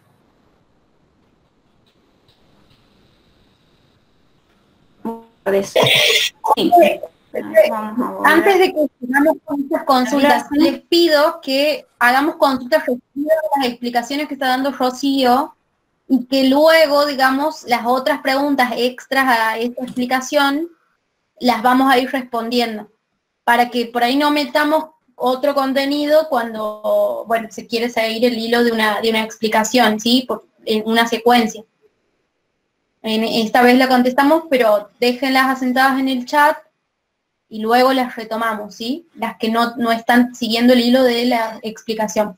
Sí. Antes de que sigamos con estas consultas, les pido que hagamos consultas efectivas de las explicaciones que está dando Rocío y que luego, digamos, las otras preguntas extras a esta explicación las vamos a ir respondiendo, para que por ahí no metamos otro contenido cuando, bueno, se quiere seguir el hilo de una explicación, ¿sí? En una secuencia. Esta vez la contestamos, pero déjenlas asentadas en el chat y luego las retomamos, ¿sí? Las que no están siguiendo el hilo de la explicación.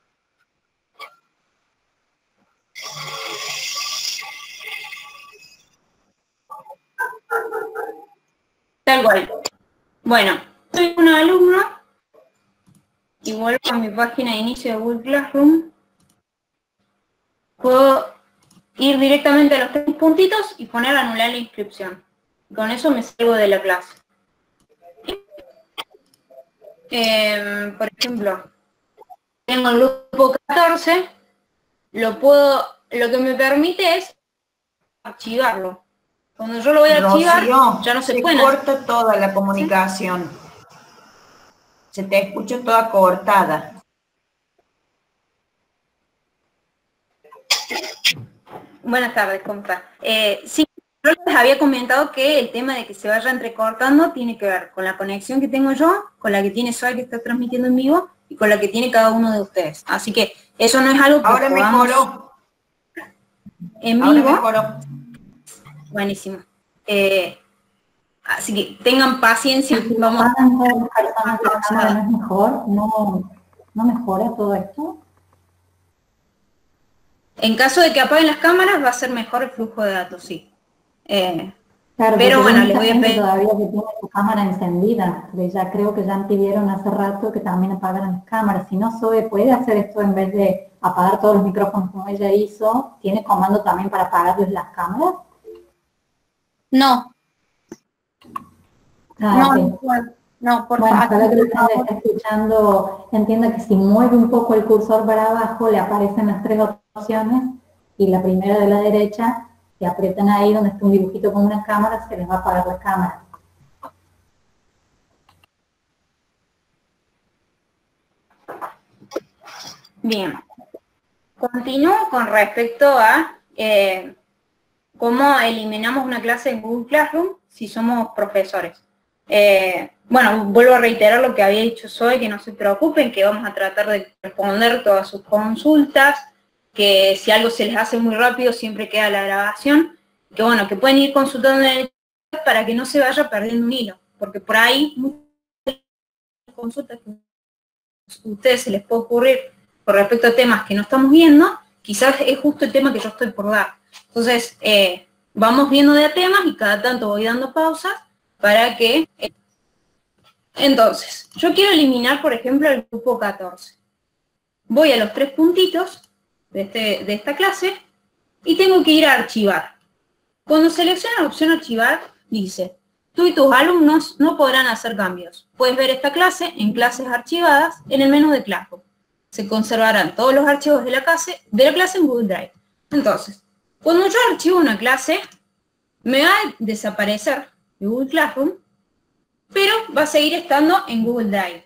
Tal cual. Bueno, soy una alumna y vuelvo a mi página de inicio de Google Classroom. Puedo ir directamente a los 3 puntitos y poner anular la inscripción. Con eso me salgo de la clase. Por ejemplo, tengo el grupo 14, lo que me permite es archivarlo. Cuando yo lo voy a archivar, Rocío, ya no se se puede. corta toda la comunicación. Se te escucha toda cortada. Buenas tardes, compa. Sí, yo les había comentado que el tema de que se vaya entrecortando tiene que ver con la conexión que tengo yo, con la que tiene Zoe que está transmitiendo en vivo y con la que tiene cada uno de ustedes. Así que eso no es algo que ahora mejoró. En ahora vivo. Mejoró. Buenísimo. Así que tengan paciencia. ¿No es mejor? ¿No mejora todo esto? En caso de que apaguen las cámaras va a ser mejor el flujo de datos, sí. Claro, pero bueno, les voy a pedir... todavía que tiene su cámara encendida. Ya creo que ya pidieron hace rato que también apagaran las cámaras. Si no, Zoe puede hacer esto en vez de apagar todos los micrófonos como ella hizo. ¿Tiene comando también para apagarles las cámaras? No. No, ok. no, por Bueno, favor. para que usted está escuchando, entienda que si mueve un poco el cursor para abajo, le aparecen las tres opciones, y la primera de la derecha, si aprietan ahí donde está un dibujito con una cámara, se les va a apagar la cámara. Bien. Continúo con respecto a cómo eliminamos una clase en Google Classroom si somos profesores. Bueno, vuelvo a reiterar lo que había dicho Zoe, que no se preocupen, que vamos a tratar de responder todas sus consultas, que si algo se les hace muy rápido siempre queda la grabación, que bueno, que pueden ir consultando en el chat para que no se vaya perdiendo un hilo, porque por ahí muchas consultas que a ustedes se les puede ocurrir con respecto a temas que no estamos viendo, quizás es justo el tema que yo estoy por dar. Entonces, vamos viendo de temas y cada tanto voy dando pausas para que... Entonces, yo quiero eliminar, por ejemplo, el grupo 14. Voy a los tres puntitos de esta clase y tengo que ir a archivar. Cuando selecciono la opción archivar, dice, tú y tus alumnos no podrán hacer cambios. Puedes ver esta clase en clases archivadas en el menú de Classroom. Se conservarán todos los archivos de la clase en Google Drive. Entonces, cuando yo archivo una clase, me va a desaparecer de Google Classroom, pero va a seguir estando en Google Drive.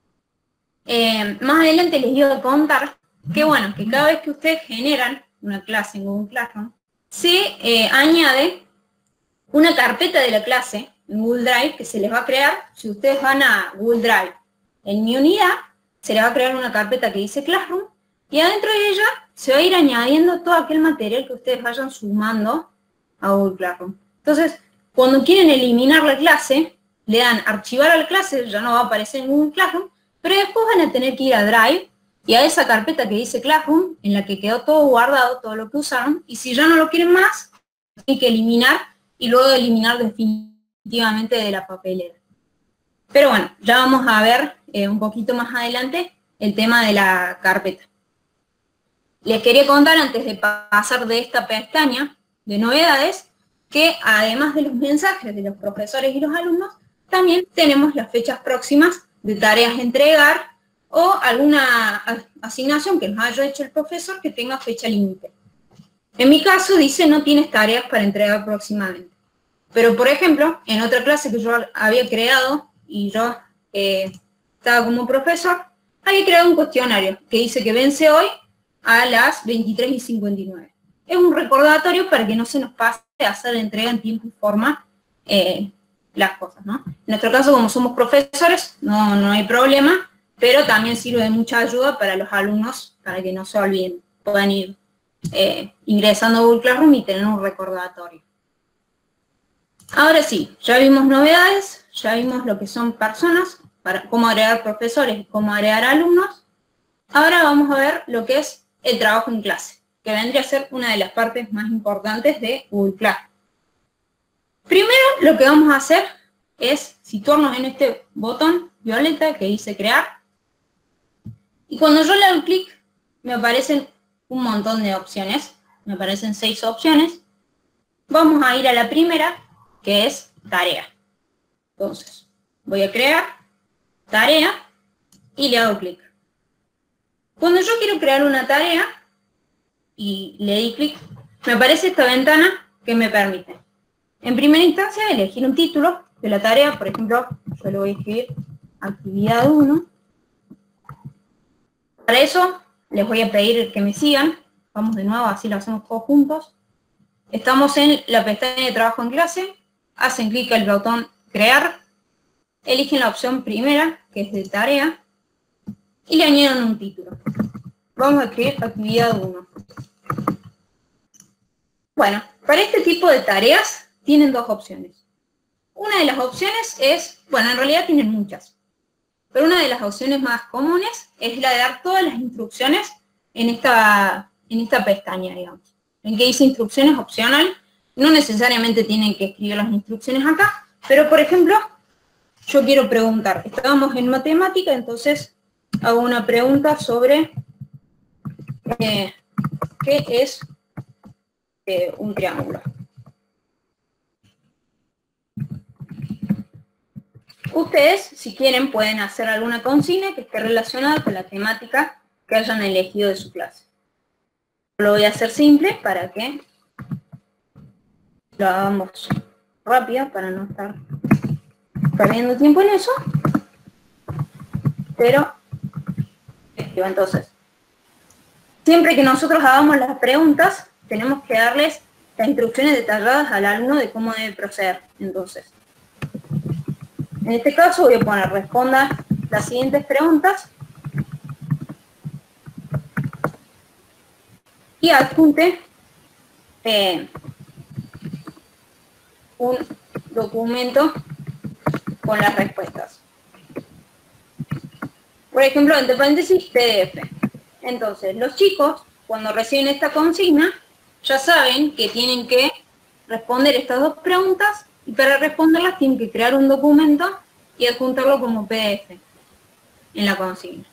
Más adelante les iba a contar que, bueno, que cada vez que ustedes generan una clase en Google Classroom, se añade una carpeta de la clase en Google Drive que se les va a crear. Si ustedes van a Google Drive en mi unidad, se les va a crear una carpeta que dice Classroom, y adentro de ella se va a ir añadiendo todo aquel material que ustedes vayan sumando a Google Classroom. Entonces, cuando quieren eliminar la clase, le dan archivar a la clase, ya no va a aparecer en Google Classroom, pero después van a tener que ir a Drive y a esa carpeta que dice Classroom, en la que quedó todo guardado, todo lo que usaron, y si ya no lo quieren más, tienen que eliminar y luego eliminar definitivamente de la papelera. Pero bueno, ya vamos a ver un poquito más adelante el tema de la carpeta. Les quería contar antes de pasar de esta pestaña de novedades, que además de los mensajes de los profesores y los alumnos, también tenemos las fechas próximas de tareas a entregar o alguna asignación que nos haya hecho el profesor que tenga fecha límite. En mi caso dice no tienes tareas para entregar próximamente. Pero por ejemplo, en otra clase que yo había creado y yo estaba como profesor, había creado un cuestionario que dice que vence hoy a las 23:59. Es un recordatorio para que no se nos pase a hacer entrega en tiempo y forma las cosas, ¿no? En nuestro caso, como somos profesores, no hay problema, pero también sirve de mucha ayuda para los alumnos, para que no se olviden, puedan ir ingresando a Google Classroom y tener un recordatorio. Ahora sí, ya vimos novedades, ya vimos lo que son personas, para cómo agregar profesores y cómo agregar alumnos. Ahora vamos a ver lo que es el trabajo en clase, que vendría a ser una de las partes más importantes de Google Classroom. Primero, lo que vamos a hacer es situarnos en este botón violeta que dice crear. Y cuando yo le doy clic, me aparecen un montón de opciones. Me aparecen 6 opciones. Vamos a ir a la primera, que es tarea. Entonces, voy a crear tarea y le hago clic. Cuando yo quiero crear una tarea y le di clic, me aparece esta ventana que me permite, en primera instancia, elegir un título de la tarea. Por ejemplo, yo le voy a escribir actividad 1. Para eso, les voy a pedir que me sigan. Vamos de nuevo, así lo hacemos todos juntos. Estamos en la pestaña de trabajo en clase. Hacen clic al botón crear. Eligen la opción primera, que es de tarea. Y le añaden un título. Vamos a escribir actividad 1. Bueno, para este tipo de tareas tienen dos opciones. Una de las opciones es, bueno, en realidad tienen muchas, pero una de las opciones más comunes es la de dar todas las instrucciones en esta pestaña, digamos. En que dice instrucciones opcional, no necesariamente tienen que escribir las instrucciones acá, pero por ejemplo, yo quiero preguntar, estábamos en matemática, entonces hago una pregunta sobre qué es un triángulo. Ustedes, si quieren, pueden hacer alguna consigna que esté relacionada con la temática que hayan elegido de su clase. Lo voy a hacer simple para que lo hagamos rápido, para no estar perdiendo tiempo en eso. Pero, entonces, siempre que nosotros hagamos las preguntas, tenemos que darles las instrucciones detalladas al alumno de cómo debe proceder. Entonces, en este caso voy a poner, responda las siguientes preguntas y adjunte un documento con las respuestas. Por ejemplo, entre paréntesis, PDF. Entonces, los chicos, cuando reciben esta consigna, ya saben que tienen que responder estas dos preguntas, y para responderlas tienen que crear un documento y adjuntarlo como PDF en la consigna.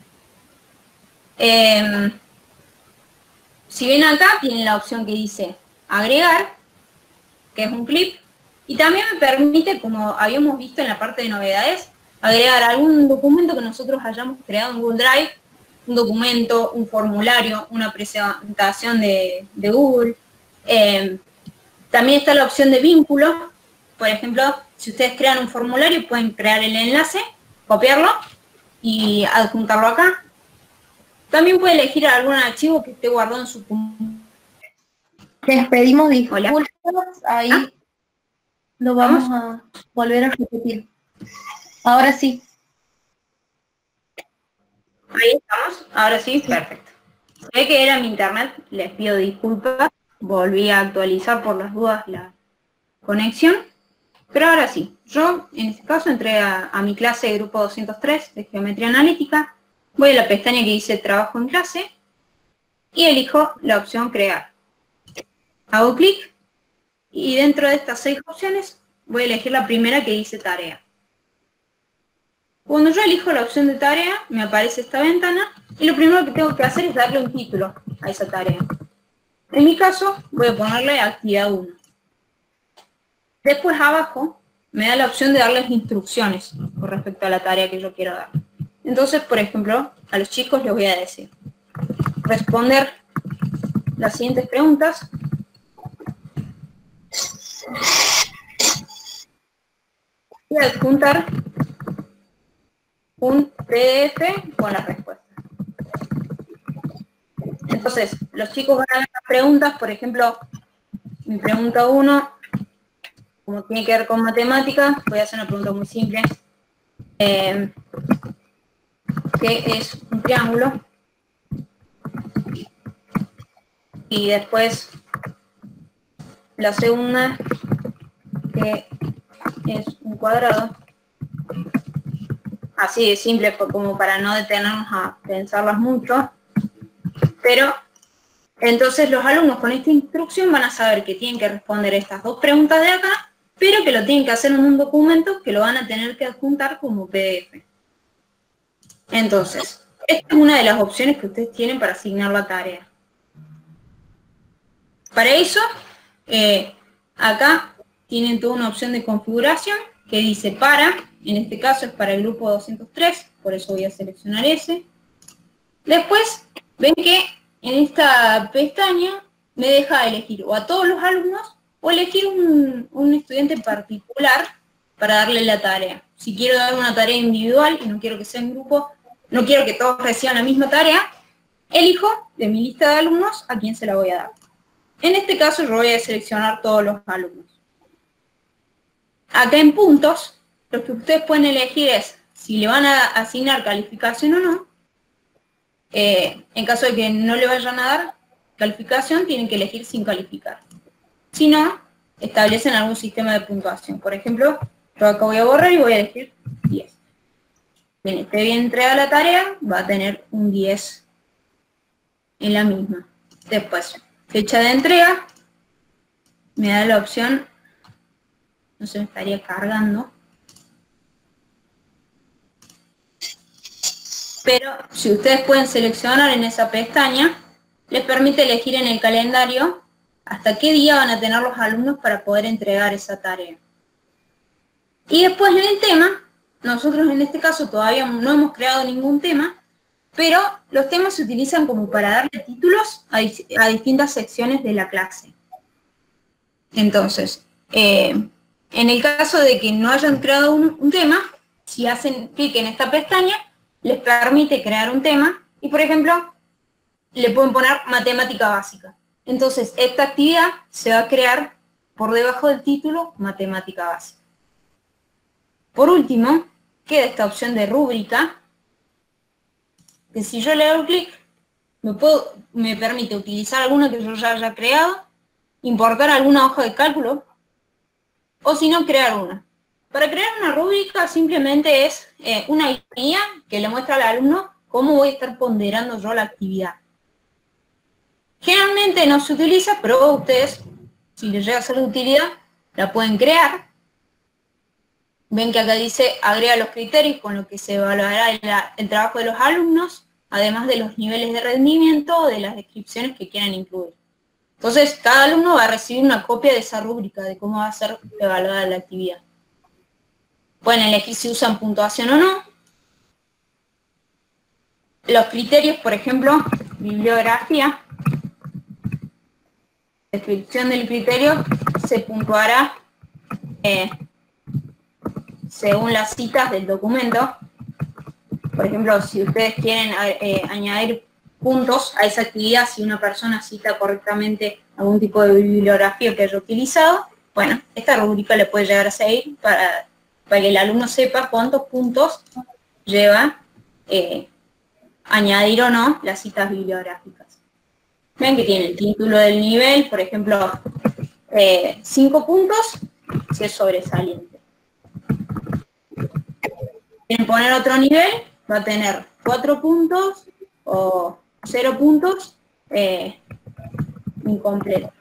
Si ven acá, tienen la opción que dice agregar, que es un clip, y también me permite, como habíamos visto en la parte de novedades, agregar algún documento que nosotros hayamos creado en Google Drive, un documento, un formulario, una presentación de Google. También está la opción de vínculo. Por ejemplo, si ustedes crean un formulario, pueden crear el enlace, copiarlo y adjuntarlo acá. También puede elegir algún archivo que esté guardado en su computadora. Les pedimos disculpas, ahí lo vamos a volver a repetir. Ahora sí. Ahí estamos, ahora sí, perfecto. Sé que era mi internet, les pido disculpas, volví a actualizar por las dudas la conexión, pero ahora sí, yo en este caso entré a mi clase de grupo 203 de Geometría Analítica, voy a la pestaña que dice Trabajo en clase y elijo la opción Crear. Hago clic y dentro de estas 6 opciones voy a elegir la primera que dice Tarea. Cuando yo elijo la opción de tarea, me aparece esta ventana y lo primero que tengo que hacer es darle un título a esa tarea. En mi caso, voy a ponerle actividad 1. Después abajo me da la opción de darles instrucciones con respecto a la tarea que yo quiero dar. Entonces, por ejemplo, a los chicos les voy a decir, responder las siguientes preguntas. Y adjuntar un PDF con las respuestas. Entonces, los chicos van a ver las preguntas, por ejemplo, mi pregunta 1, como tiene que ver con matemáticas, voy a hacer una pregunta muy simple. ¿Qué es un triángulo? Y después, la segunda, ¿qué es un cuadrado? Así de simple, como para no detenernos a pensarlas mucho. Pero, entonces los alumnos con esta instrucción van a saber que tienen que responder estas dos preguntas de acá, pero que lo tienen que hacer en un documento que lo van a tener que adjuntar como PDF. Entonces, esta es una de las opciones que ustedes tienen para asignar la tarea. Para eso, acá tienen toda una opción de configuración que dice para, en este caso es para el grupo 203, por eso voy a seleccionar ese. Después, ven que en esta pestaña me deja elegir o a todos los alumnos o elegir un estudiante particular para darle la tarea. Si quiero dar una tarea individual y no quiero que sea en grupo, no quiero que todos reciban la misma tarea, elijo de mi lista de alumnos a quién se la voy a dar. En este caso yo voy a seleccionar todos los alumnos. Acá en puntos, lo que ustedes pueden elegir es si le van a asignar calificación o no. En caso de que no le vayan a dar calificación, tienen que elegir sin calificar. Si no, establecen algún sistema de puntuación. Por ejemplo, yo acá voy a borrar y voy a elegir 10. Bien, esté bien entregada la tarea, va a tener un 10 en la misma. Después, fecha de entrega, me da la opción, no se me estaría cargando, pero si ustedes pueden seleccionar en esa pestaña, les permite elegir en el calendario hasta qué día van a tener los alumnos para poder entregar esa tarea. Y después en el tema, nosotros en este caso todavía no hemos creado ningún tema, pero los temas se utilizan como para darle títulos a distintas secciones de la clase. Entonces, en el caso de que no hayan creado un tema, si hacen clic en esta pestaña, les permite crear un tema y, por ejemplo, le pueden poner matemática básica. Entonces, esta actividad se va a crear por debajo del título matemática básica. Por último, queda esta opción de rúbrica, que si yo le doy clic, me permite utilizar alguna que yo ya haya creado, importar alguna hoja de cálculo, o si no, crear una. Para crear una rúbrica simplemente es una guía que le muestra al alumno cómo voy a estar ponderando yo la actividad. Generalmente no se utiliza, pero ustedes, si les llega a ser de utilidad, la pueden crear. Ven que acá dice, agrega los criterios con los que se evaluará el trabajo de los alumnos, además de los niveles de rendimiento o de las descripciones que quieran incluir. Entonces, cada alumno va a recibir una copia de esa rúbrica, de cómo va a ser evaluada la actividad. Pueden elegir si usan puntuación o no. Los criterios, por ejemplo, bibliografía. Descripción del criterio se puntuará según las citas del documento. Por ejemplo, si ustedes quieren añadir puntos a esa actividad, si una persona cita correctamente algún tipo de bibliografía que haya utilizado, bueno, esta rúbrica le puede llegar a seguir para que el alumno sepa cuántos puntos lleva añadir o no las citas bibliográficas. Ven que tiene el título del nivel, por ejemplo, 5 puntos, si es sobresaliente. Quieren poner otro nivel, va a tener 4 puntos o 0 puntos, incompleto.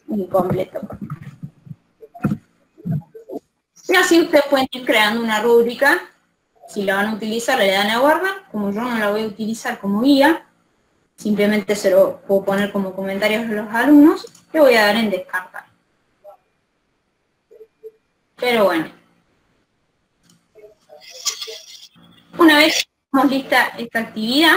Y así ustedes pueden ir creando una rúbrica. Si la van a utilizar, le dan a guardar. Como yo no la voy a utilizar como guía, simplemente se lo puedo poner como comentarios de los alumnos, le voy a dar en descartar. Pero bueno. Una vez que tenemos lista esta actividad,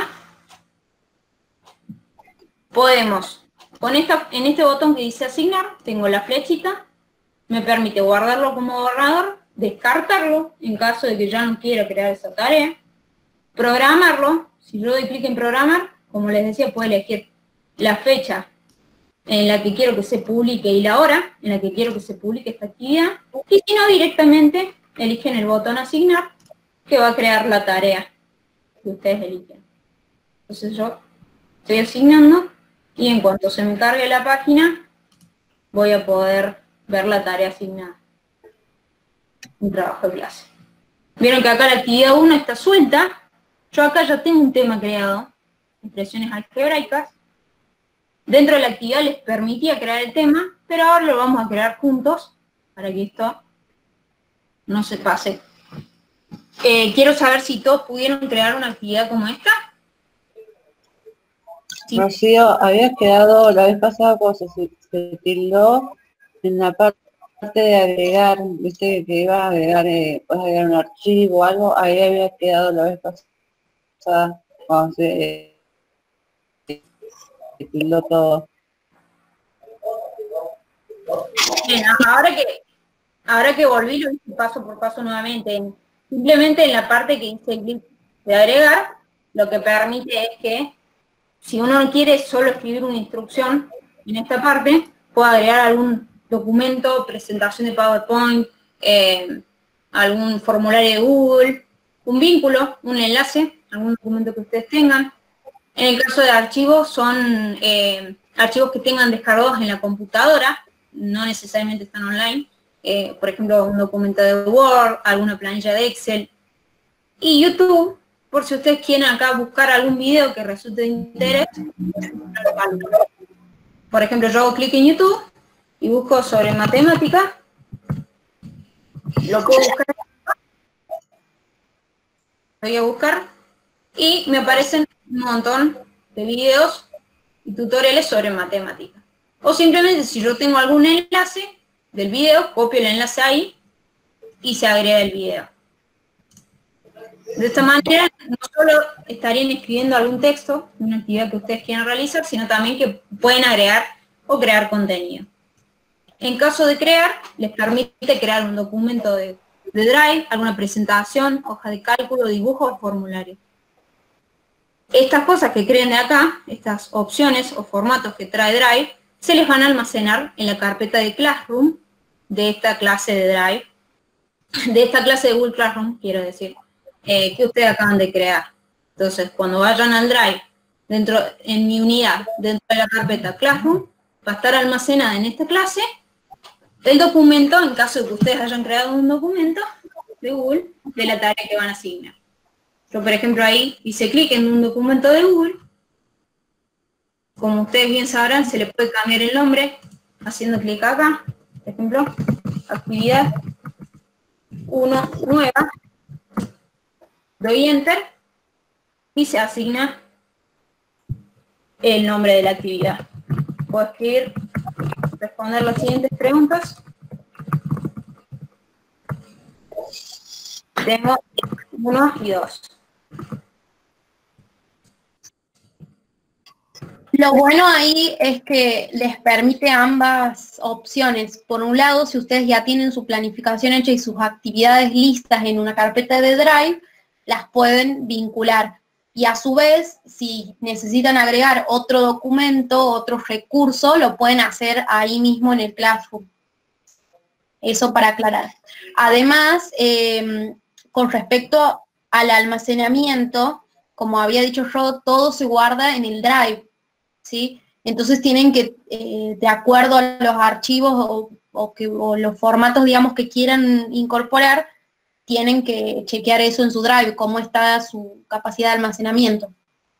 podemos, en este botón que dice asignar, tengo la flechita, me permite guardarlo como borrador, descartarlo en caso de que ya no quiera crear esa tarea, programarlo. Si yo doy clic en programar, como les decía, puedo elegir la fecha en la que quiero que se publique y la hora en la que quiero que se publique esta actividad, y si no, directamente eligen el botón asignar, que va a crear la tarea que ustedes eligen. Entonces yo estoy asignando y en cuanto se me cargue la página, voy a poder ver la tarea asignada. Un trabajo de clase. Vieron que acá la actividad 1 está suelta. Yo acá ya tengo un tema creado, expresiones algebraicas. Dentro de la actividad les permitía crear el tema, pero ahora lo vamos a crear juntos para que esto no se pase. Quiero saber si todos pudieron crear una actividad como esta. Sí. Rocío, habías quedado la vez pasada cuando se tildó en la parte de agregar, viste que iba a agregar, puedes agregar un archivo o algo, ahí había quedado la vez pasada cuando se tildó todo. Bien, ahora que volví lo hice paso por paso nuevamente. Simplemente en la parte que dice clic de agregar, lo que permite es que si uno quiere solo escribir una instrucción en esta parte, puede agregar algún documento, presentación de PowerPoint, algún formulario de Google, un vínculo, un enlace, algún documento que ustedes tengan. En el caso de archivos, son archivos que tengan descargados en la computadora, no necesariamente están online. Por ejemplo, un documento de Word, alguna planilla de Excel. Y YouTube, por si ustedes quieren acá buscar algún video que resulte de interés. Por ejemplo, yo hago clic en YouTube y busco sobre matemática. Lo puedo buscar. Voy a buscar y me aparecen un montón de videos y tutoriales sobre matemática. O simplemente si yo tengo algún enlace del video, copio el enlace ahí y se agrega el video. De esta manera, no solo estarían escribiendo algún texto, una actividad que ustedes quieran realizar, sino también que pueden agregar o crear contenido. En caso de crear, les permite crear un documento de Drive, alguna presentación, hoja de cálculo, dibujo o formulario. Estas cosas que creen de acá, estas opciones o formatos que trae Drive, se les van a almacenar en la carpeta de Classroom de esta clase de Drive, de esta clase de Google Classroom, quiero decir, que ustedes acaban de crear. Entonces, cuando vayan al Drive, en mi unidad, dentro de la carpeta Classroom, va a estar almacenada en esta clase el documento, en caso de que ustedes hayan creado un documento de Google, de la tarea que van a asignar. Yo, por ejemplo, ahí hice clic en un documento de Google. Como ustedes bien sabrán, se le puede cambiar el nombre haciendo clic acá. Por ejemplo, actividad 1 nueva. Doy Enter y se asigna el nombre de la actividad. Puedo escribir, responder las siguientes preguntas. Tengo 1 y 2. Lo bueno ahí es que les permite ambas opciones. Por un lado, si ustedes ya tienen su planificación hecha y sus actividades listas en una carpeta de Drive, las pueden vincular. Y a su vez, si necesitan agregar otro documento, otro recurso, lo pueden hacer ahí mismo en el Classroom. Eso para aclarar. Además, con respecto al almacenamiento, como había dicho yo, todo se guarda en el Drive, ¿sí? Entonces tienen que, de acuerdo a los archivos o los formatos, digamos, que quieran incorporar, tienen que chequear eso en su Drive, cómo está su capacidad de almacenamiento.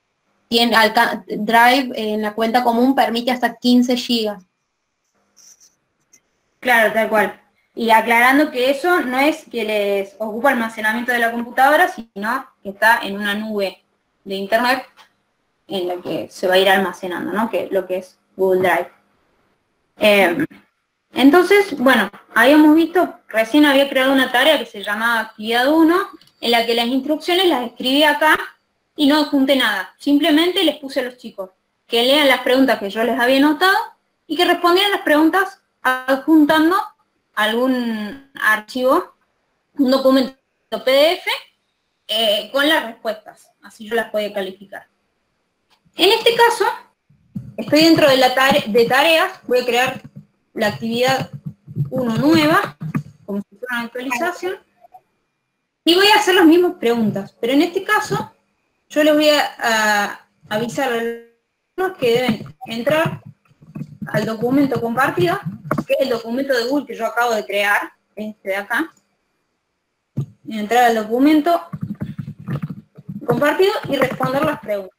Drive en la cuenta común permite hasta 15 GB. Claro, tal cual. Y aclarando que eso no es que les ocupa almacenamiento de la computadora, sino que está en una nube de internet en la que se va a ir almacenando, ¿no? Que lo que es Google Drive. Entonces, bueno, habíamos visto, recién había creado una tarea que se llamaba actividad 1, en la que las instrucciones las escribí acá y no adjunté nada. Simplemente les puse a los chicos que lean las preguntas que yo les había anotado y que respondieran las preguntas adjuntando algún archivo, un documento PDF con las respuestas. Así yo las podía calificar. En este caso, estoy dentro de de tareas, voy a crear la actividad 1 nueva, como si fuera una actualización, y voy a hacer las mismas preguntas, pero en este caso yo les voy a avisar a los que deben entrar al documento compartido, que es el documento de Google que yo acabo de crear, este de acá, entrar al documento compartido y responder las preguntas.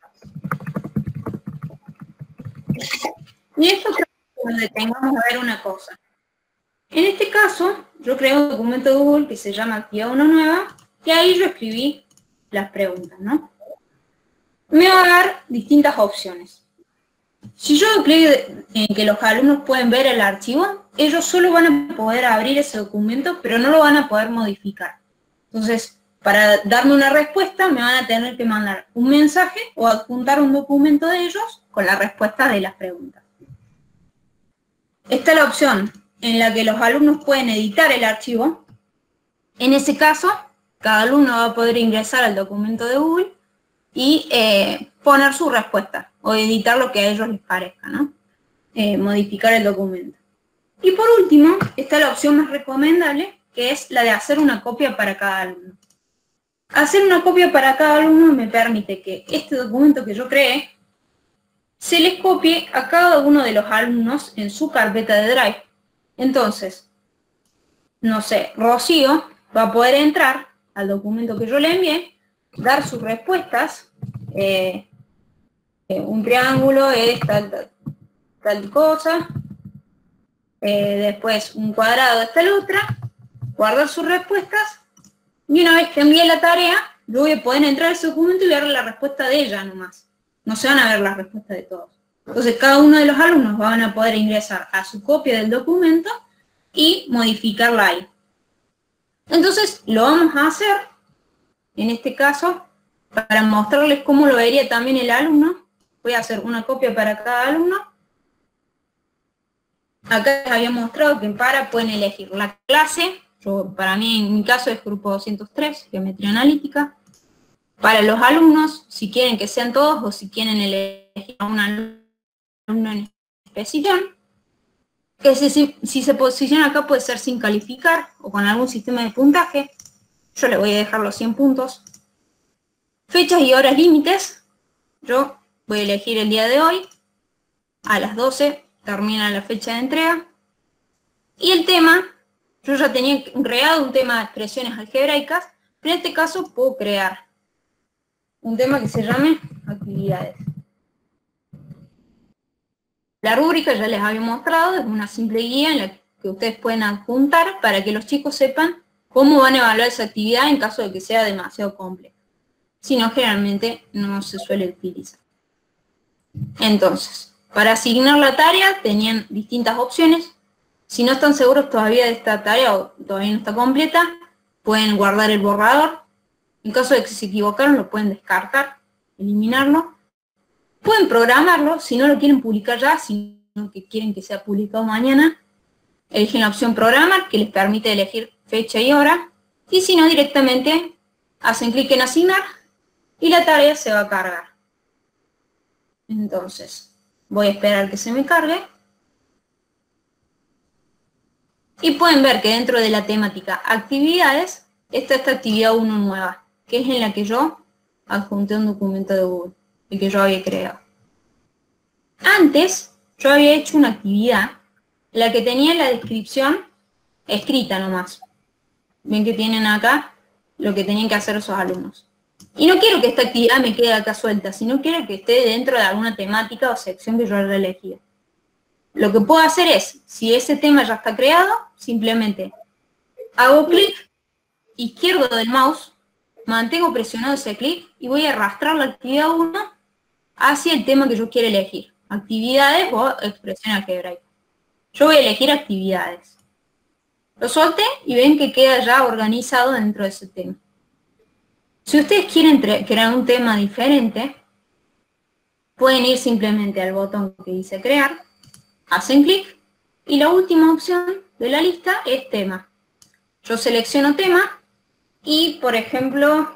Y esto creo que nos detengamos a ver una cosa. En este caso, yo creé un documento de Google que se llama Actividad 1 Nueva, y ahí yo escribí las preguntas, ¿no? Me va a dar distintas opciones. Si yo clic en que los alumnos pueden ver el archivo, ellos solo van a poder abrir ese documento, pero no lo van a poder modificar. Entonces, para darme una respuesta, me van a tener que mandar un mensaje o adjuntar un documento de ellos con la respuesta de las preguntas. Esta es la opción en la que los alumnos pueden editar el archivo. En ese caso, cada alumno va a poder ingresar al documento de Google y poner su respuesta o editar lo que a ellos les parezca, ¿no? Modificar el documento. Y por último, está la opción más recomendable, que es la de hacer una copia para cada alumno. Hacer una copia para cada alumno me permite que este documento que yo creé se les copie a cada uno de los alumnos en su carpeta de Drive. Entonces, no sé, Rocío va a poder entrar al documento que yo le envié, dar sus respuestas, un triángulo es tal cosa, después un cuadrado es tal otra, guardar sus respuestas, y una vez que envíe la tarea, yo voy a poder entrar a ese documento y ver la respuesta de ella nomás. No se van a ver las respuestas de todos. Entonces cada uno de los alumnos van a poder ingresar a su copia del documento y modificarla ahí. Entonces lo vamos a hacer en este caso, para mostrarles cómo lo vería también el alumno, voy a hacer una copia para cada alumno. Acá les había mostrado que pueden elegir la clase. Para mí, en mi caso, es grupo 203, geometría analítica. Para los alumnos, si quieren que sean todos o si quieren elegir a un alumno en específico, que si se posiciona acá puede ser sin calificar o con algún sistema de puntaje. Yo le voy a dejar los 100 puntos. Fechas y horas límites. Yo voy a elegir el día de hoy. A las 12 termina la fecha de entrega. Y el tema, yo ya tenía creado un tema de expresiones algebraicas, pero en este caso puedo crear un tema que se llame actividades. La rúbrica ya les había mostrado, es una simple guía en la que ustedes pueden adjuntar para que los chicos sepan cómo van a evaluar esa actividad en caso de que sea demasiado compleja. Si no, generalmente no se suele utilizar. Entonces, para asignar la tarea tenían distintas opciones. Si no están seguros todavía de esta tarea o todavía no está completa, pueden guardar el borrador. En caso de que se equivocaron, lo pueden descartar, eliminarlo. Pueden programarlo, si no lo quieren publicar ya, sino que quieren que sea publicado mañana. Eligen la opción programar, que les permite elegir fecha y hora. Y si no, directamente hacen clic en asignar y la tarea se va a cargar. Entonces, voy a esperar que se me cargue. Y pueden ver que dentro de la temática actividades, está esta actividad 1 nueva, que es en la que yo adjunté un documento de Google, el que yo había creado. Antes, yo había hecho una actividad en la que tenía la descripción escrita nomás. Ven que tienen acá lo que tenían que hacer esos alumnos. Y no quiero que esta actividad me quede acá suelta, sino quiero que esté dentro de alguna temática o sección que yo haya elegido. Lo que puedo hacer es, si ese tema ya está creado, simplemente hago clic izquierdo del mouse, mantengo presionado ese clic y voy a arrastrar la actividad 1 hacia el tema que yo quiero elegir. Actividades o expresión algebraica. Yo voy a elegir actividades. Lo solté y ven que queda ya organizado dentro de ese tema. Si ustedes quieren crear un tema diferente, pueden ir simplemente al botón que dice crear, hacen clic y la última opción de la lista es tema. Yo selecciono tema y, por ejemplo,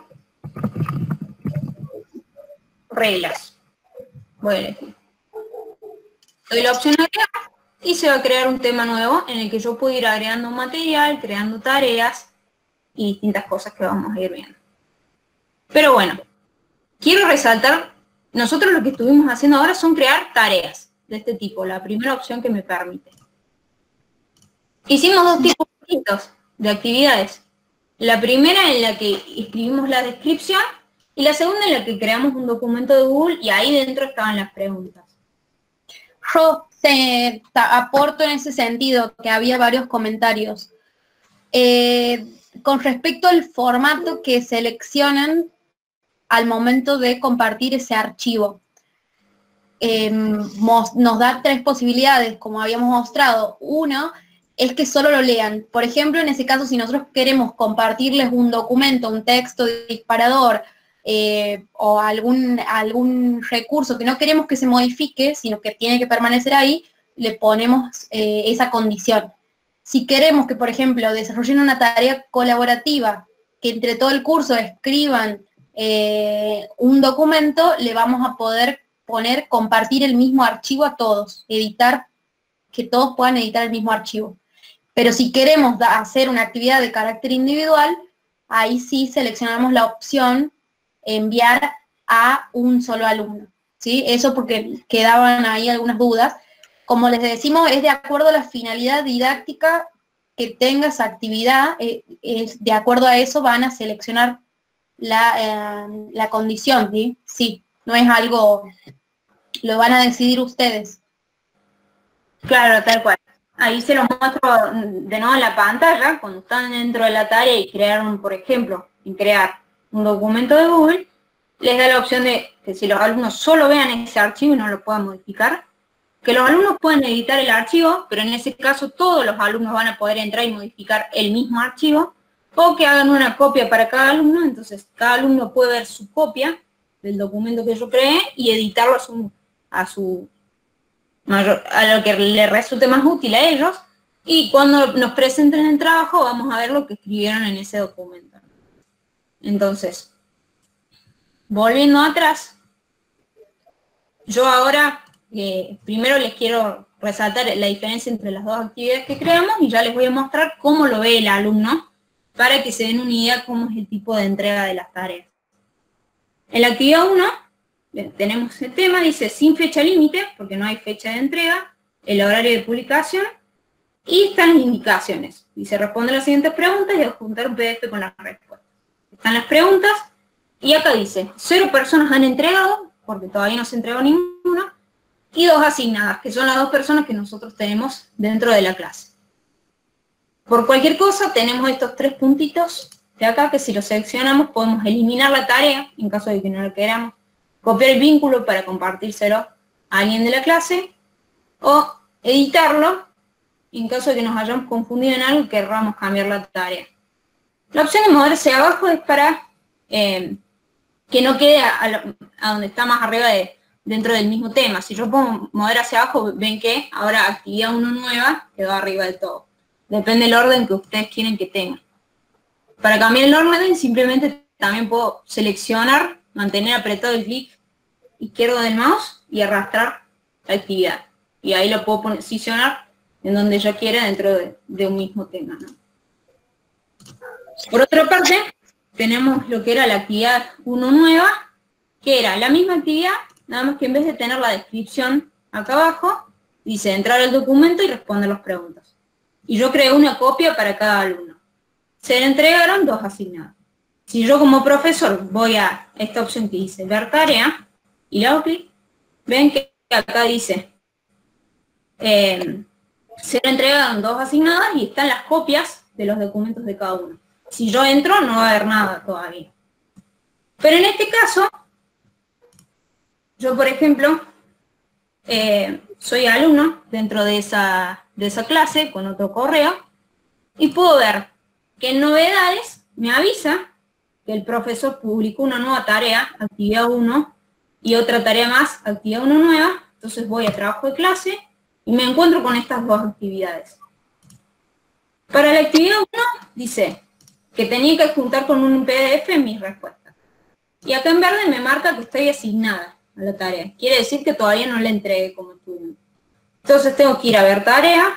reglas. Voy a elegir. Doy la opción agregar y se va a crear un tema nuevo en el que yo puedo ir agregando material, creando tareas y distintas cosas que vamos a ir viendo. Pero bueno, quiero resaltar, nosotros lo que estuvimos haciendo ahora son crear tareas de este tipo, la primera opción que me permite. Hicimos dos tipos distintos de actividades. La primera en la que escribimos la descripción y la segunda en la que creamos un documento de Google y ahí dentro estaban las preguntas. Yo te aporto en ese sentido, que había varios comentarios. Con respecto al formato que seleccionan al momento de compartir ese archivo. Nos da tres posibilidades, como habíamos mostrado. Uno es que solo lo lean. Por ejemplo, en ese caso, si nosotros queremos compartirles un documento, un texto disparador, o algún recurso que no queremos que se modifique, sino que tiene que permanecer ahí, le ponemos esa condición. Si queremos que, por ejemplo, desarrollen una tarea colaborativa, que entre todo el curso escriban un documento, le vamos a poder poner compartir el mismo archivo a todos, editar, que todos puedan editar el mismo archivo. Pero si queremos hacer una actividad de carácter individual, ahí sí seleccionamos la opción enviar a un solo alumno, ¿sí? Eso porque quedaban ahí algunas dudas. Como les decimos, es de acuerdo a la finalidad didáctica que tenga esa actividad, de acuerdo a eso van a seleccionar la condición, ¿sí? Sí, no es algo, lo van a decidir ustedes. Claro, tal cual. Ahí se los muestro de nuevo en la pantalla, cuando están dentro de la tarea y crearon, por ejemplo, en crear un documento de Google, les da la opción de que si los alumnos solo vean ese archivo y no lo puedan modificar, que los alumnos pueden editar el archivo, pero en ese caso todos los alumnos van a poder entrar y modificar el mismo archivo, o que hagan una copia para cada alumno, entonces cada alumno puede ver su copia del documento que yo creé y editarlo a lo que le resulte más útil a ellos, y cuando nos presenten el trabajo vamos a ver lo que escribieron en ese documento. Entonces, volviendo atrás, yo ahora primero les quiero resaltar la diferencia entre las dos actividades que creamos y ya les voy a mostrar cómo lo ve el alumno para que se den una idea cómo es el tipo de entrega de las tareas. En la actividad 1 tenemos el tema, dice sin fecha límite, porque no hay fecha de entrega, el horario de publicación, y están las indicaciones. Dice responde las siguientes preguntas y adjuntar un PDF con las respuestas. Están las preguntas, y acá dice 0 personas han entregado, porque todavía no se entregó ninguna, y 2 asignadas, que son las 2 personas que nosotros tenemos dentro de la clase. Por cualquier cosa tenemos estos 3 puntitos de acá, que si los seleccionamos podemos eliminar la tarea, en caso de que no la queramos, copiar el vínculo para compartírselo a alguien de la clase, o editarlo, en caso de que nos hayamos confundido en algo y querramos cambiar la tarea. La opción de mover hacia abajo es para que no quede a donde está más arriba dentro del mismo tema. Si yo pongo mover hacia abajo, ven que ahora actividad 1 nueva quedó arriba del todo. Depende del orden que ustedes quieren que tenga. Para cambiar el orden, simplemente también puedo seleccionar, mantener apretado el clic izquierdo del mouse y arrastrar la actividad. Y ahí lo puedo posicionar en donde yo quiera dentro de un mismo tema, ¿no? Por otra parte, tenemos lo que era la actividad 1 nueva, que era la misma actividad, nada más que en vez de tener la descripción acá abajo, dice entrar al documento y responder las preguntas. Y yo creé una copia para cada alumno. Se le entregaron 2 asignadas. Si yo como profesor voy a esta opción que dice ver tarea, y le hago clic, ven que acá dice se le entregaron 2 asignadas y están las copias de los documentos de cada uno. Si yo entro no va a haber nada todavía. Pero en este caso, yo por ejemplo, soy alumno dentro de esa clase con otro correo y puedo ver que en novedades me avisa que el profesor publicó una nueva tarea, actividad 1, y otra tarea más, actividad 1 nueva. Entonces voy a trabajo de clase y me encuentro con estas 2 actividades. Para la actividad 1 dice que tenía que adjuntar con un PDF mis respuestas. Y acá en verde me marca que estoy asignada a la tarea. Quiere decir que todavía no la entregué como estudiante. Entonces tengo que ir a ver tarea.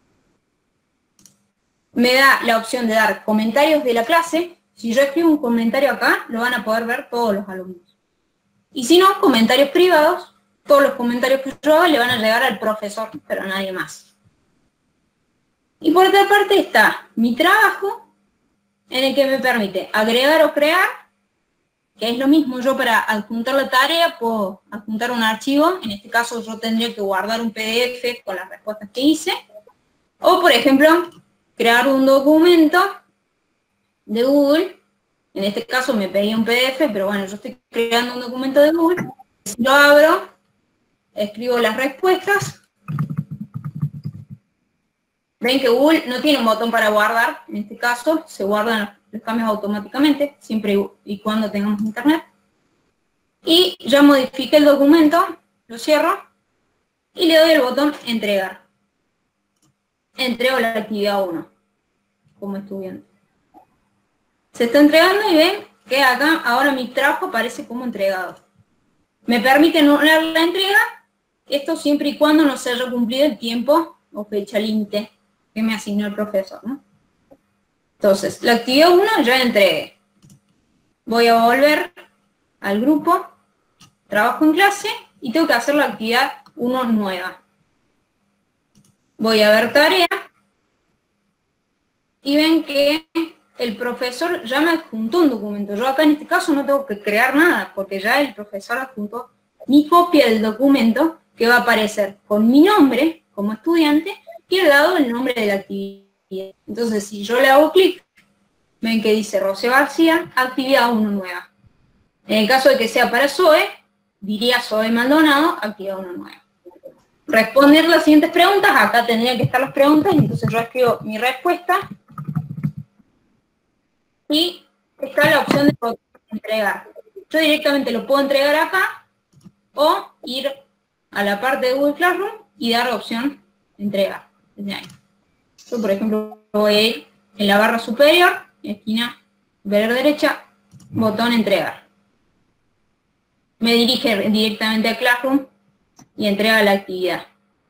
Me da la opción de dar comentarios de la clase. Si yo escribo un comentario acá, lo van a poder ver todos los alumnos. Y si no, comentarios privados, todos los comentarios que yo haga le van a llegar al profesor, pero a nadie más. Y por otra parte está mi trabajo, en el que me permite agregar o crear, que es lo mismo. Yo para adjuntar la tarea puedo adjuntar un archivo, en este caso yo tendría que guardar un PDF con las respuestas que hice, o por ejemplo, crear un documento de Google. En este caso me pedí un PDF, pero bueno, yo estoy creando un documento de Google. Si lo abro, escribo las respuestas. Ven que Google no tiene un botón para guardar, en este caso se guardan los cambios automáticamente, siempre y cuando tengamos internet. Y ya modifiqué el documento, lo cierro y le doy el botón entregar. Entrego la actividad 1 como estudiante. Se está entregando y ven que acá ahora mi trabajo aparece como entregado. Me permite anular la entrega, esto siempre y cuando no se haya cumplido el tiempo o fecha límite que me asignó el profesor, ¿no? Entonces, la actividad 1 ya la entregué. Voy a volver al grupo, trabajo en clase y tengo que hacer la actividad 1 nueva. Voy a ver tarea y ven que el profesor ya me adjuntó un documento. Yo acá en este caso no tengo que crear nada, porque ya el profesor adjuntó mi copia del documento, que va a aparecer con mi nombre como estudiante y al lado el nombre de la actividad. Entonces, si yo le hago clic, ven que dice Rocío García, actividad 1 nueva. En el caso de que sea para Zoe, diría Zoe Maldonado, actividad 1 nueva. Responder las siguientes preguntas, acá tendrían que estar las preguntas, entonces yo escribo mi respuesta. y está la opción de entregar. Yo directamente lo puedo entregar acá o ir a la parte de Google Classroom y dar opción entregar. Desde ahí. Yo, por ejemplo, voy a ir en la barra superior, esquina superior derecha, botón entregar. Me dirige directamente a Classroom y entrega la actividad.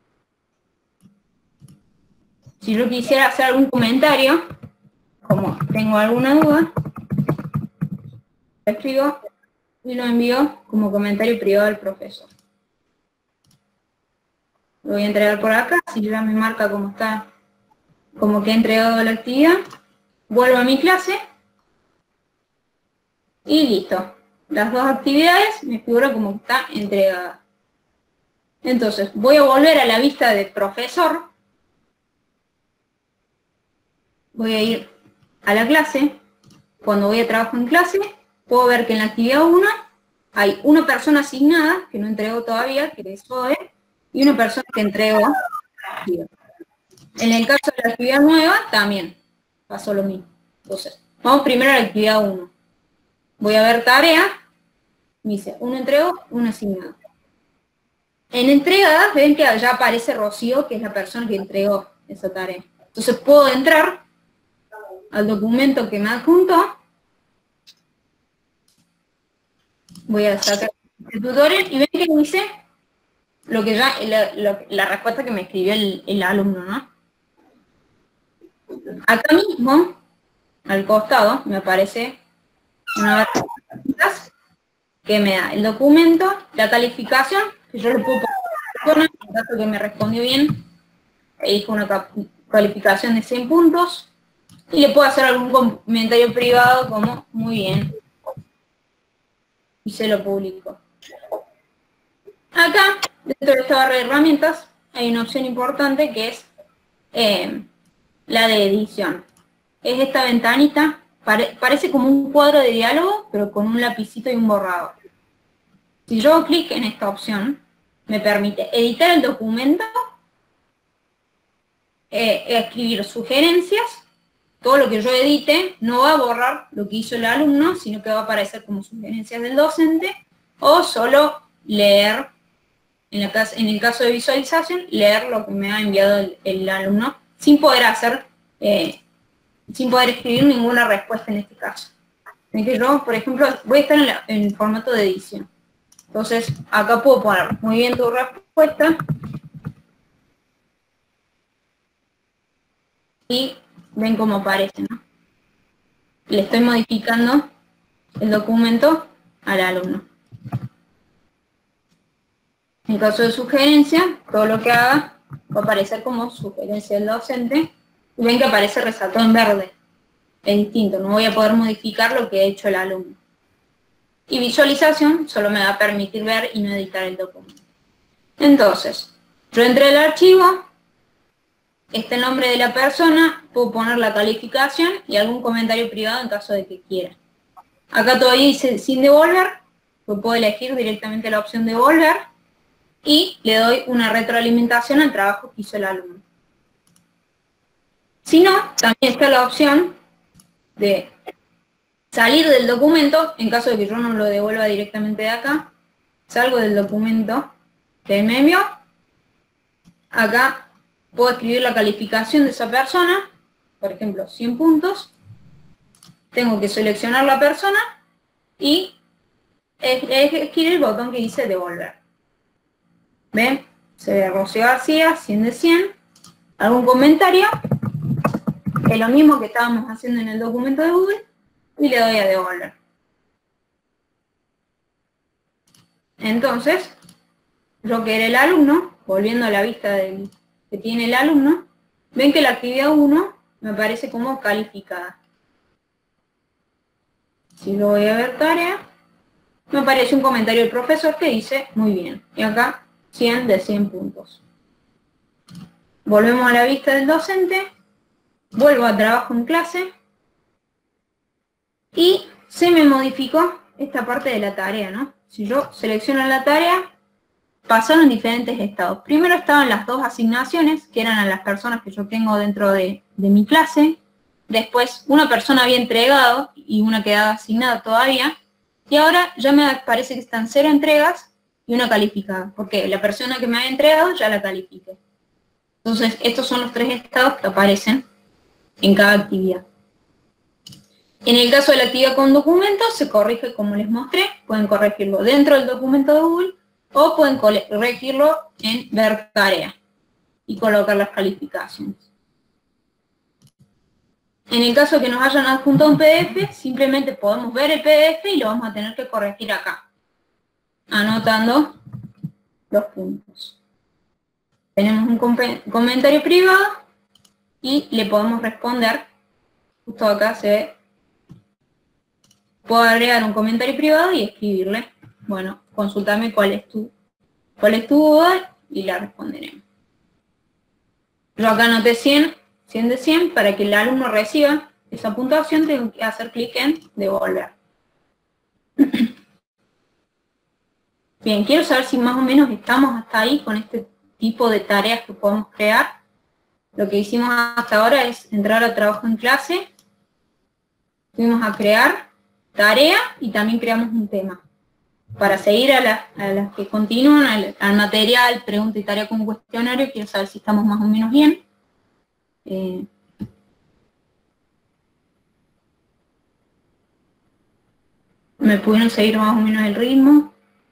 Si yo quisiera hacer algún comentario, como tengo alguna duda, lo escribo y lo envío como comentario privado al profesor. Lo voy a entregar por acá, si ya me marca cómo está, como que he entregado la actividad. Vuelvo a mi clase y listo. Las dos actividades me figura como que está entregada. Entonces, voy a volver a la vista de profesor. Voy a ir a la clase. Cuando voy a trabajo en clase, puedo ver que en la actividad 1 hay una persona asignada, que no entregó todavía, que es Zoe, y una persona que entregó. En el caso de la actividad nueva, también pasó lo mismo. Entonces, vamos primero a la actividad 1. Voy a ver tarea, me dice, uno entregó, uno asignado. En entregadas, ven que allá aparece Rocío, que es la persona que entregó esa tarea. Entonces puedo entrar al documento que me adjuntó. Voy a sacar el tutorial y ven que dice lo que ya, la respuesta que me escribió el alumno, ¿no? Acá mismo, al costado, me aparece una que me da el documento, la calificación, que yo le puedo poner, en caso que me respondió bien, elijo una calificación de 100 puntos, y le puedo hacer algún comentario privado como, muy bien, y se lo publico. Acá, dentro de esta barra de herramientas, hay una opción importante que es la de edición. Es esta ventanita, parece como un cuadro de diálogo, pero con un lapicito y un borrador. Si yo hago clic en esta opción, me permite editar el documento, escribir sugerencias, todo lo que yo edite no va a borrar lo que hizo el alumno, sino que va a aparecer como sugerencias del docente, o solo leer, en el caso de visualización, leer lo que me ha enviado el alumno, sin poder hacer, sin poder escribir ninguna respuesta en este caso. En que yo, por ejemplo, voy a estar en el formato de edición. Entonces, acá puedo poner muy bien tu respuesta. Y ven cómo aparece, ¿no? Le estoy modificando el documento al alumno. En caso de sugerencia, todo lo que haga va a aparecer como sugerencia del docente. Y ven que aparece resaltado en verde. Es distinto, no voy a poder modificar lo que ha hecho el alumno. Y visualización solo me va a permitir ver y no editar el documento. Entonces, yo entré al archivo, está el nombre de la persona, puedo poner la calificación y algún comentario privado en caso de que quiera. Acá todavía dice sin devolver, pues puedo elegir directamente la opción devolver y le doy una retroalimentación al trabajo que hizo el alumno. Si no, también está la opción de salir del documento, en caso de que yo no lo devuelva directamente de acá, salgo del documento que me envió, acá puedo escribir la calificación de esa persona, por ejemplo, 100 puntos, tengo que seleccionar la persona y escribir el botón que dice devolver. ¿Ven? Se ve Rocío García, 100 de 100, algún comentario, es lo mismo que estábamos haciendo en el documento de Google, y le doy a devolver. Entonces, yo que era el alumno, volviendo a la vista que tiene el alumno, ven que la actividad 1 me aparece como calificada. Si yo voy a ver tarea, me aparece un comentario del profesor que dice, muy bien, y acá 100 de 100 puntos. Volvemos a la vista del docente, vuelvo a trabajo en clase, y se me modificó esta parte de la tarea, ¿no? Si yo selecciono la tarea, pasaron diferentes estados. Primero estaban las dos asignaciones, que eran a las personas que yo tengo dentro de mi clase. después una persona había entregado y una quedaba asignada todavía, y ahora ya me parece que están 0 entregas y una calificada, porque la persona que me había entregado ya la califiqué. Entonces, estos son los 3 estados que aparecen en cada actividad. En el caso de la actividad con documentos, se corrige como les mostré, pueden corregirlo dentro del documento de Google, o pueden corregirlo en ver tarea y colocar las calificaciones. En el caso de que nos hayan adjuntado un PDF, simplemente podemos ver el PDF y lo vamos a tener que corregir acá, anotando los puntos. Tenemos un comentario privado y le podemos responder. Justo acá se ve. Puedo agregar un comentario privado y escribirle, bueno, consultame cuál es tu duda y la responderemos. Yo acá anoté 100 de 100, para que el alumno reciba esa puntuación tengo que hacer clic en devolver. Bien, quiero saber si más o menos estamos hasta ahí con este tipo de tareas que podemos crear. Lo que hicimos hasta ahora es entrar a trabajo en clase, fuimos a crear tarea y también creamos un tema. Para seguir a las que continúan, al material, pregunta y tarea con cuestionario, quiero saber si estamos más o menos bien. ¿Me pudieron seguir más o menos el ritmo?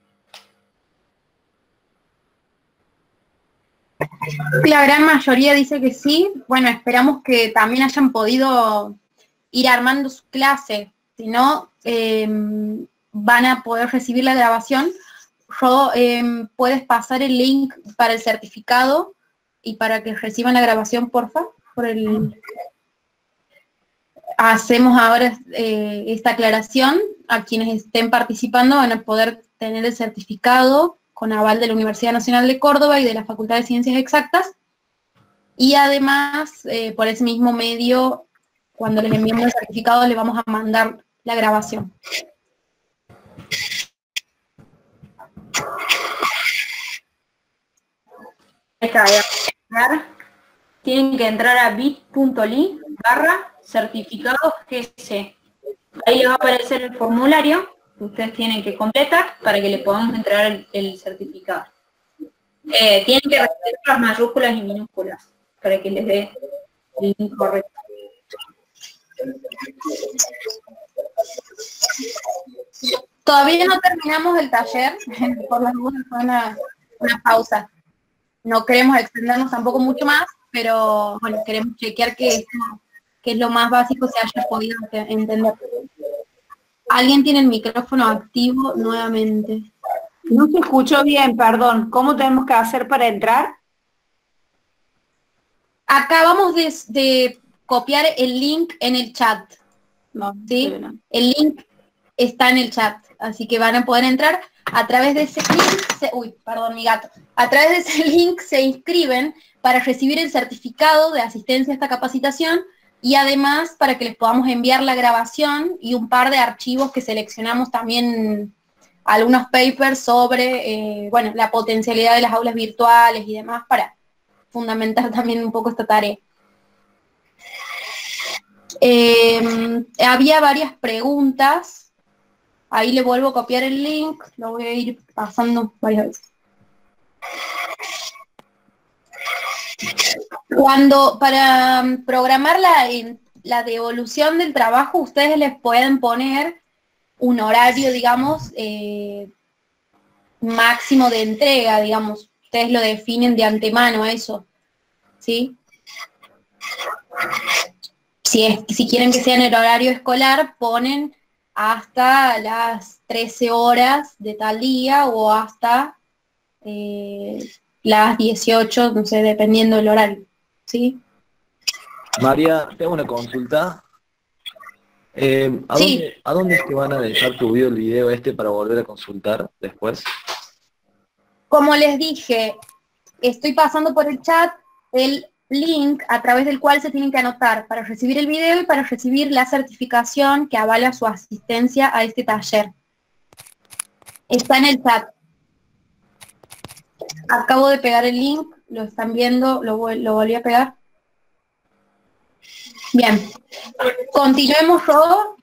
La gran mayoría dice que sí. Bueno, esperamos que también hayan podido ir armando su clase. Si no, van a poder recibir la grabación. Puedes pasar el link para el certificado y para que reciban la grabación, porfa. Hacemos ahora esta aclaración. A quienes estén participando van a poder tener el certificado con aval de la Universidad Nacional de Córdoba y de la Facultad de Ciencias Exactas. Y además, por ese mismo medio, cuando les enviemos el certificado, les vamos a mandar la grabación. Tienen que entrar a bit.ly/certificados GC. Ahí les va a aparecer el formulario que ustedes tienen que completar para que le podamos entregar el certificado. Tienen que respetar las mayúsculas y minúsculas para que les dé el link correcto. Todavía no terminamos el taller, por las dudas fue una pausa. No queremos extendernos tampoco mucho más, pero bueno, queremos chequear que es lo más básico se haya podido entender. ¿Alguien tiene el micrófono activo nuevamente? No se escuchó bien, perdón. ¿Cómo tenemos que hacer para entrar? Acabamos de copiar el link en el chat. ¿Sí? El link está en el chat, así que van a poder entrar a través de ese link. Mi gato. A través de ese link se inscriben para recibir el certificado de asistencia a esta capacitación y además para que les podamos enviar la grabación y un par de archivos que seleccionamos también, algunos papers sobre la potencialidad de las aulas virtuales y demás para fundamentar también un poco esta tarea. Había varias preguntas. Ahí le vuelvo a copiar el link, lo voy a ir pasando varias veces. Para programar la devolución del trabajo, ustedes les pueden poner un horario, digamos, máximo de entrega, digamos. Ustedes lo definen de antemano eso, ¿sí? Si quieren que sea en el horario escolar, ponen hasta las 13 horas de tal día o hasta las 18, no sé, dependiendo del horario, ¿sí? María, tengo una consulta. ¿A dónde es que van a dejar subido el video para volver a consultar después? Como les dije, estoy pasando por el chat el link a través del cual se tienen que anotar para recibir el video y para recibir la certificación que avala su asistencia a este taller. Está en el chat. Acabo de pegar el link, lo están viendo, lo volví a pegar. Bien, continuemos todo.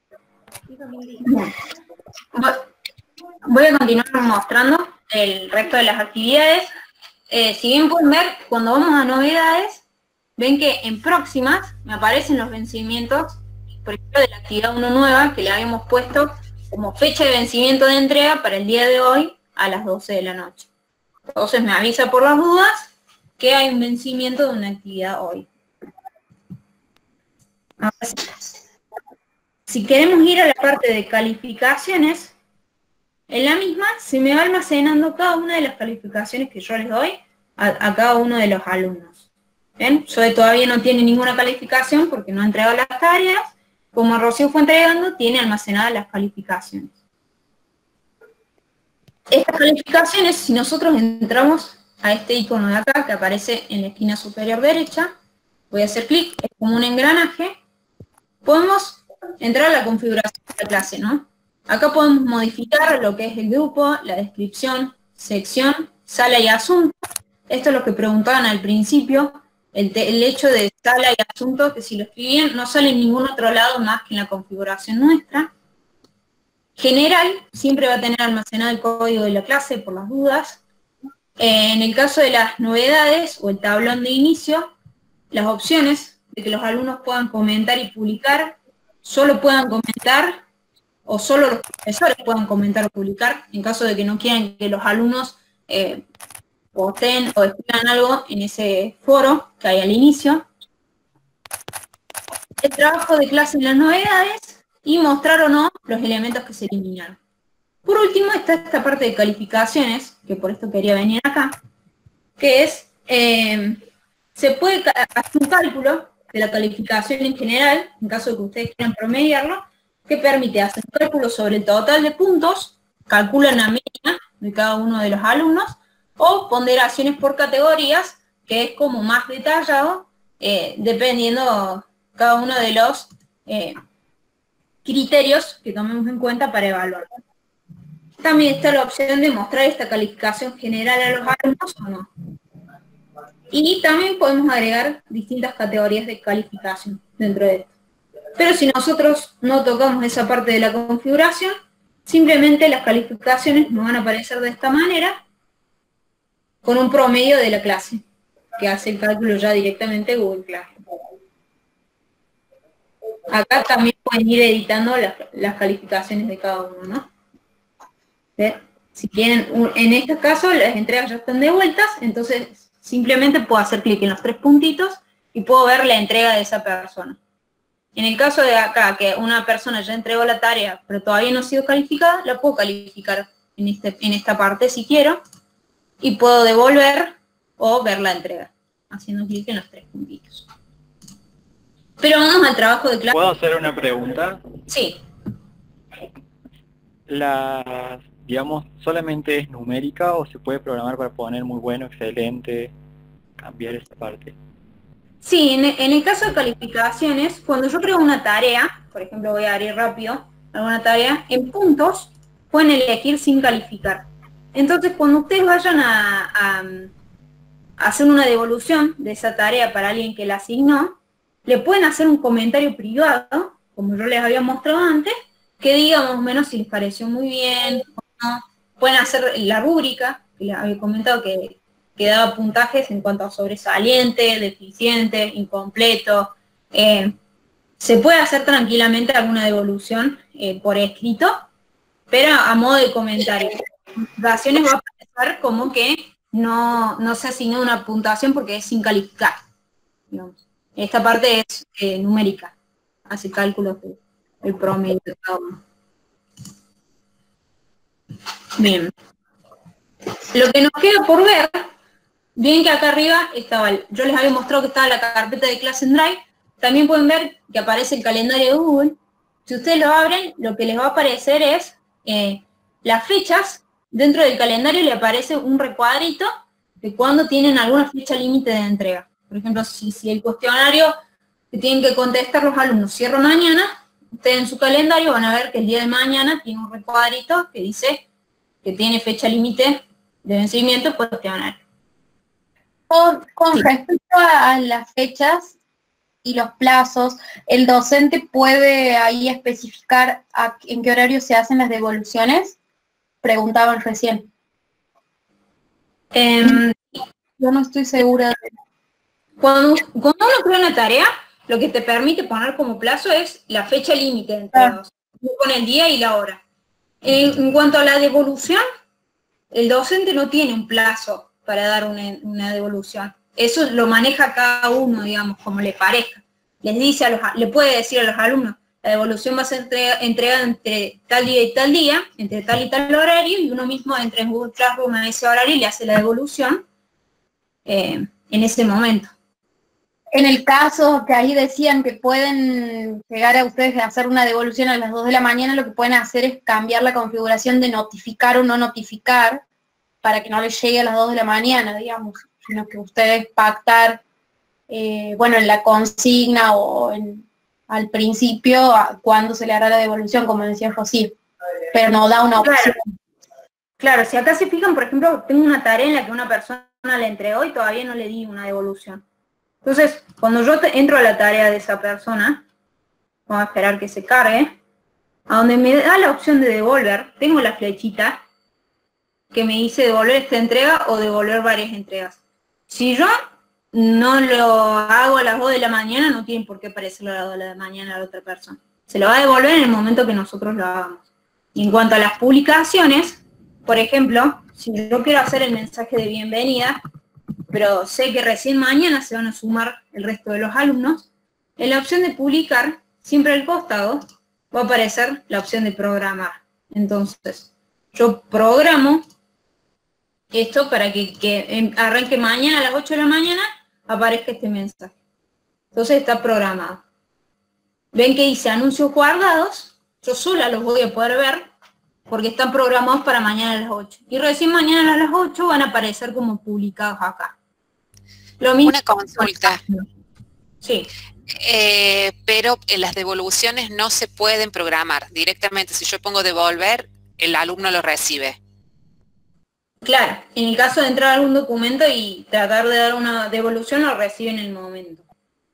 Voy a continuar mostrando el resto de las actividades. Si bien pueden ver, cuando vamos a novedades, ven que en próximas me aparecen los vencimientos, por ejemplo, de la actividad 1 nueva, que le habíamos puesto como fecha de vencimiento de entrega para el día de hoy a las 12 de la noche. Entonces me avisa por las dudas que hay un vencimiento de una actividad hoy. Ahora sí. Si queremos ir a la parte de calificaciones, en la misma se me va almacenando cada una de las calificaciones que yo les doy a cada uno de los alumnos. ¿Ven? Zoe todavía no tiene ninguna calificación porque no ha entregado las tareas. Como Rocío fue entregando, tiene almacenadas las calificaciones. Estas calificaciones, si nosotros entramos a este icono de acá, que aparece en la esquina superior derecha, voy a hacer clic, es como un engranaje, podemos entrar a la configuración de la clase, ¿no? Acá podemos modificar lo que es el grupo, la descripción, sección, sala y asunto. Esto es lo que preguntaban al principio, el hecho de sala y asunto, que si lo escribían no sale en ningún otro lado más que en la configuración nuestra. General, siempre va a tener almacenado el código de la clase por las dudas. En el caso de las novedades o el tablón de inicio, las opciones de que los alumnos puedan comentar y publicar, solo puedan comentar o solo los profesores puedan comentar o publicar, en caso de que no quieran que los alumnos posteen o escriban algo en ese foro que hay al inicio. El trabajo de clase en las novedades y mostrar o no los elementos que se eliminaron. Por último está esta parte de calificaciones, que por esto quería venir acá, que es, se puede hacer un cálculo de la calificación en general, en caso de que ustedes quieran promediarlo, que permite hacer un cálculo sobre el total de puntos, calculan la media de cada uno de los alumnos, o ponderaciones por categorías, que es como más detallado, dependiendo cada uno de los criterios que tomemos en cuenta para evaluar. También está la opción de mostrar esta calificación general a los alumnos o no. Y también podemos agregar distintas categorías de calificación dentro de esto. Pero si nosotros no tocamos esa parte de la configuración, simplemente las calificaciones nos van a aparecer de esta manera, con un promedio de la clase, que hace el cálculo ya directamente Google Classroom. Acá también pueden ir editando las calificaciones de cada uno, ¿no? ¿Ve? Si quieren, en este caso las entregas ya están devueltas, entonces simplemente puedo hacer clic en los 3 puntitos y puedo ver la entrega de esa persona. En el caso de acá, que una persona ya entregó la tarea, pero todavía no ha sido calificada, la puedo calificar en esta parte si quiero, y puedo devolver o ver la entrega, haciendo clic en los 3 puntitos. Pero vamos al trabajo de clase. ¿Puedo hacer una pregunta? Sí. Digamos, ¿solamente es numérica o se puede programar para poner muy bueno, excelente, cambiar esa parte? Sí, en el caso de calificaciones, cuando yo creo una tarea, por ejemplo voy a abrir rápido alguna tarea, en puntos pueden elegir sin calificar. Entonces cuando ustedes vayan a hacer una devolución de esa tarea para alguien que la asignó, le pueden hacer un comentario privado, como yo les había mostrado antes, que diga más o menos si les pareció muy bien o no. Pueden hacer la rúbrica, que les había comentado que daba puntajes en cuanto a sobresaliente, deficiente, incompleto. Se puede hacer tranquilamente alguna devolución por escrito, pero a modo de comentario. En ocasiones va a parecer como que no se asignó una puntuación porque es sin calificar, digamos. Esta parte es numérica, hace cálculos del promedio de cada uno. Bien. Lo que nos queda por ver, bien que acá arriba estaba, yo les había mostrado que estaba la carpeta de clase en Drive, también pueden ver que aparece el calendario de Google. Si ustedes lo abren, lo que les va a aparecer es las fechas. Dentro del calendario le aparece un recuadrito de cuando tienen alguna fecha límite de entrega. Por ejemplo, si el cuestionario que tienen que contestar los alumnos cierra mañana, ustedes en su calendario van a ver que el día de mañana tiene un recuadrito que dice que tiene fecha límite de vencimiento por cuestionario. Con respecto a las fechas, y los plazos, ¿el docente puede ahí especificar en qué horario se hacen las devoluciones? Preguntaban recién. Yo no estoy segura de... Cuando uno crea una tarea, lo que te permite poner como plazo es la fecha límite de entrega, con el día y la hora. En cuanto a la devolución, el docente no tiene un plazo para dar una devolución. Eso lo maneja cada uno, digamos, como le parezca. Le puede decir a los alumnos, la devolución va a ser entregada entre tal día y tal día, entre tal y tal horario, y uno mismo entra en Google Classroom a ese horario y le hace la devolución en ese momento. En el caso que ahí decían que pueden llegar a ustedes a hacer una devolución a las 2 de la mañana, lo que pueden hacer es cambiar la configuración de notificar o no notificar para que no les llegue a las 2 de la mañana, digamos, sino que ustedes pactar, bueno, en la consigna o al principio cuándo se le hará la devolución, como decía Rocío, pero no da una opción. Claro, si acá se fijan, por ejemplo, tengo una tarea en la que una persona le entregó y todavía no le di una devolución. Entonces, cuando yo entro a la tarea de esa persona, vamos a esperar que se cargue, a donde me da la opción de devolver, tengo la flechita que me dice devolver esta entrega o devolver varias entregas. Si yo no lo hago a las 2 de la mañana, no tiene por qué aparecerlo a las 2 de la mañana a la otra persona. Se lo va a devolver en el momento que nosotros lo hagamos. Y en cuanto a las publicaciones, por ejemplo, si yo quiero hacer el mensaje de bienvenida, pero sé que recién mañana se van a sumar el resto de los alumnos, en la opción de publicar, siempre al costado, va a aparecer la opción de programar. Entonces, yo programo esto para que arranque mañana a las 8 de la mañana, aparezca este mensaje. Entonces está programado. Ven que dice anuncios guardados, yo sola los voy a poder ver, porque están programados para mañana a las 8. Y recién mañana a las 8 van a aparecer como publicados acá. Lo mismo. Una consulta. Sí. Pero las devoluciones no se pueden programar directamente. Si yo pongo devolver, el alumno lo recibe. Claro, en el caso de entrar a algún documento y tratar de dar una devolución, lo recibe en el momento.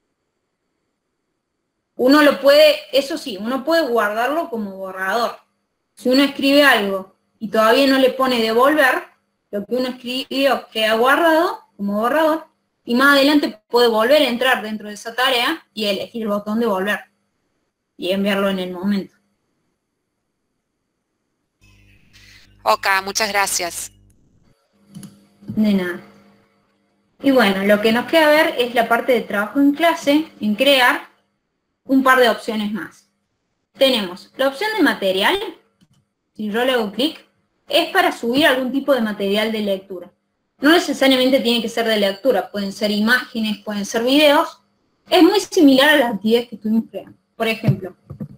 Uno lo puede, eso sí, uno puede guardarlo como borrador. Si uno escribe algo y todavía no le pone devolver, lo que uno escribió queda guardado como borrador, y más adelante puede volver a entrar dentro de esa tarea y elegir el botón de volver y enviarlo en el momento. Ok, muchas gracias. De nada. Y bueno, lo que nos queda ver es la parte de trabajo en clase, en crear un par de opciones más. Tenemos la opción de material, si yo le hago clic, es para subir algún tipo de material de lectura. No necesariamente tiene que ser de lectura, pueden ser imágenes, pueden ser videos. Es muy similar a las actividades que estuvimos creando. Por ejemplo,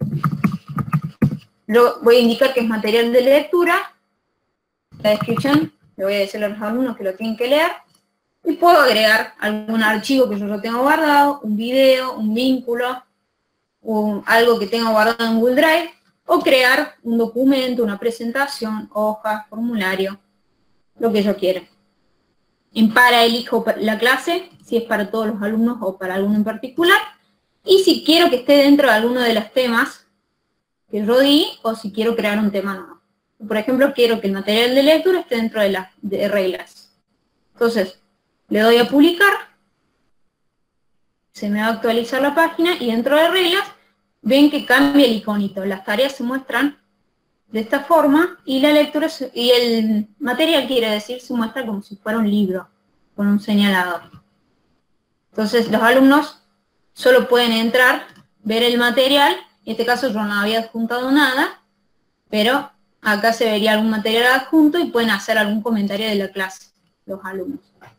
yo voy a indicar que es material de lectura, la descripción, le voy a decir a los alumnos que lo tienen que leer, y puedo agregar algún archivo que yo lo tengo guardado, un video, un vínculo, algo que tengo guardado en Google Drive, o crear un documento, una presentación, hoja, formulario, lo que yo quiera. En para elijo la clase, si es para todos los alumnos o para alguno en particular, y si quiero que esté dentro de alguno de los temas que yo di, o si quiero crear un tema nuevo. Por ejemplo, quiero que el material de lectura esté dentro de las reglas. Entonces, le doy a publicar, se me va a actualizar la página, y dentro de reglas, ven que cambia el iconito. Las tareas se muestran de esta forma, y la lectura y el material, quiere decir, se muestra como si fuera un libro, con un señalador. Entonces los alumnos solo pueden entrar, ver el material, en este caso yo no había adjuntado nada, pero acá se vería algún material adjunto y pueden hacer algún comentario de la clase, los alumnos.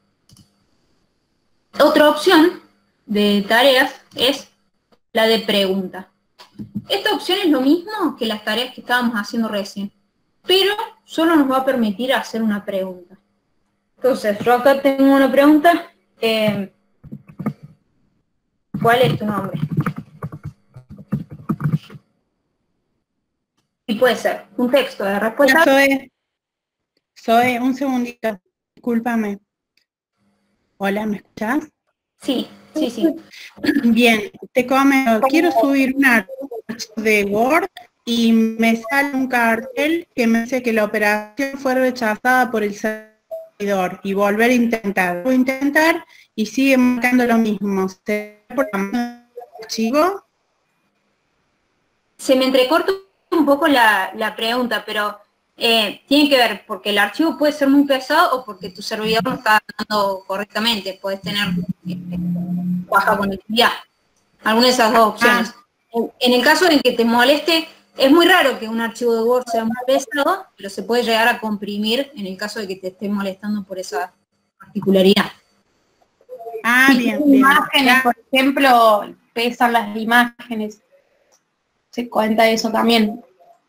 Otra opción de tareas es la de pregunta. Esta opción es lo mismo que las tareas que estábamos haciendo recién, pero solo nos va a permitir hacer una pregunta. Entonces, yo acá tengo una pregunta. ¿Cuál es tu nombre? Y puede ser un texto de respuesta. Soy un segundito, discúlpame. Hola, ¿me escuchás? Sí, sí, sí. Bien, te comento, quiero subir un archivo de Word y me sale un cartel que me dice que la operación fue rechazada por el servidor y volver a intentar. Voy a intentar y sigue marcando lo mismo. ¿Se por el archivo? Se me entrecorta un poco la pregunta, pero tiene que ver porque el archivo puede ser muy pesado o porque tu servidor no está andando correctamente. Puedes tener baja conectividad. Alguna de esas dos opciones. En el caso de que te moleste, es muy raro que un archivo de Word sea muy pesado, pero se puede llegar a comprimir en el caso de que te esté molestando por esa particularidad. Bien, bien. Imágenes, por ejemplo, pesan las imágenes. Se cuenta eso también.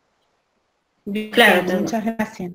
Claro, muchas gracias.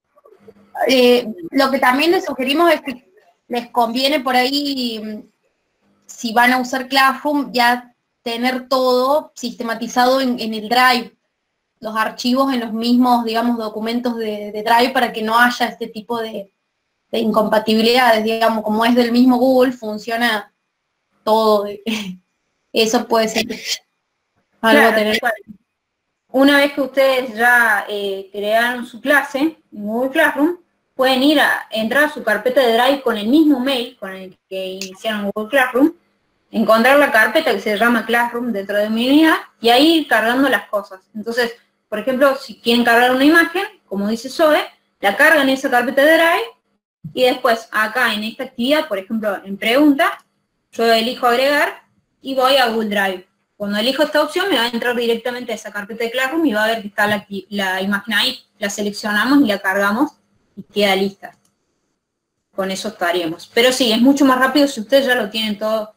Lo que también les sugerimos es que les conviene por ahí, si van a usar Classroom, ya tener todo sistematizado en el Drive, los archivos en los mismos, digamos, documentos de Drive para que no haya este tipo de incompatibilidades, digamos, como es del mismo Google, funciona todo. Eso puede ser algo a tener. Una vez que ustedes ya crearon su clase en Google Classroom, pueden entrar a su carpeta de Drive con el mismo mail con el que iniciaron Google Classroom, encontrar la carpeta que se llama Classroom dentro de mi unidad y ahí ir cargando las cosas. Entonces, por ejemplo, si quieren cargar una imagen, como dice Zoe, la cargan en esa carpeta de Drive y después acá en esta actividad, por ejemplo, en pregunta, yo elijo agregar y voy a Google Drive. Cuando elijo esta opción me va a entrar directamente a esa carpeta de Classroom y va a ver que está la imagen ahí, la seleccionamos y la cargamos y queda lista. Con eso estaríamos. Pero sí, es mucho más rápido si ustedes ya lo tienen todo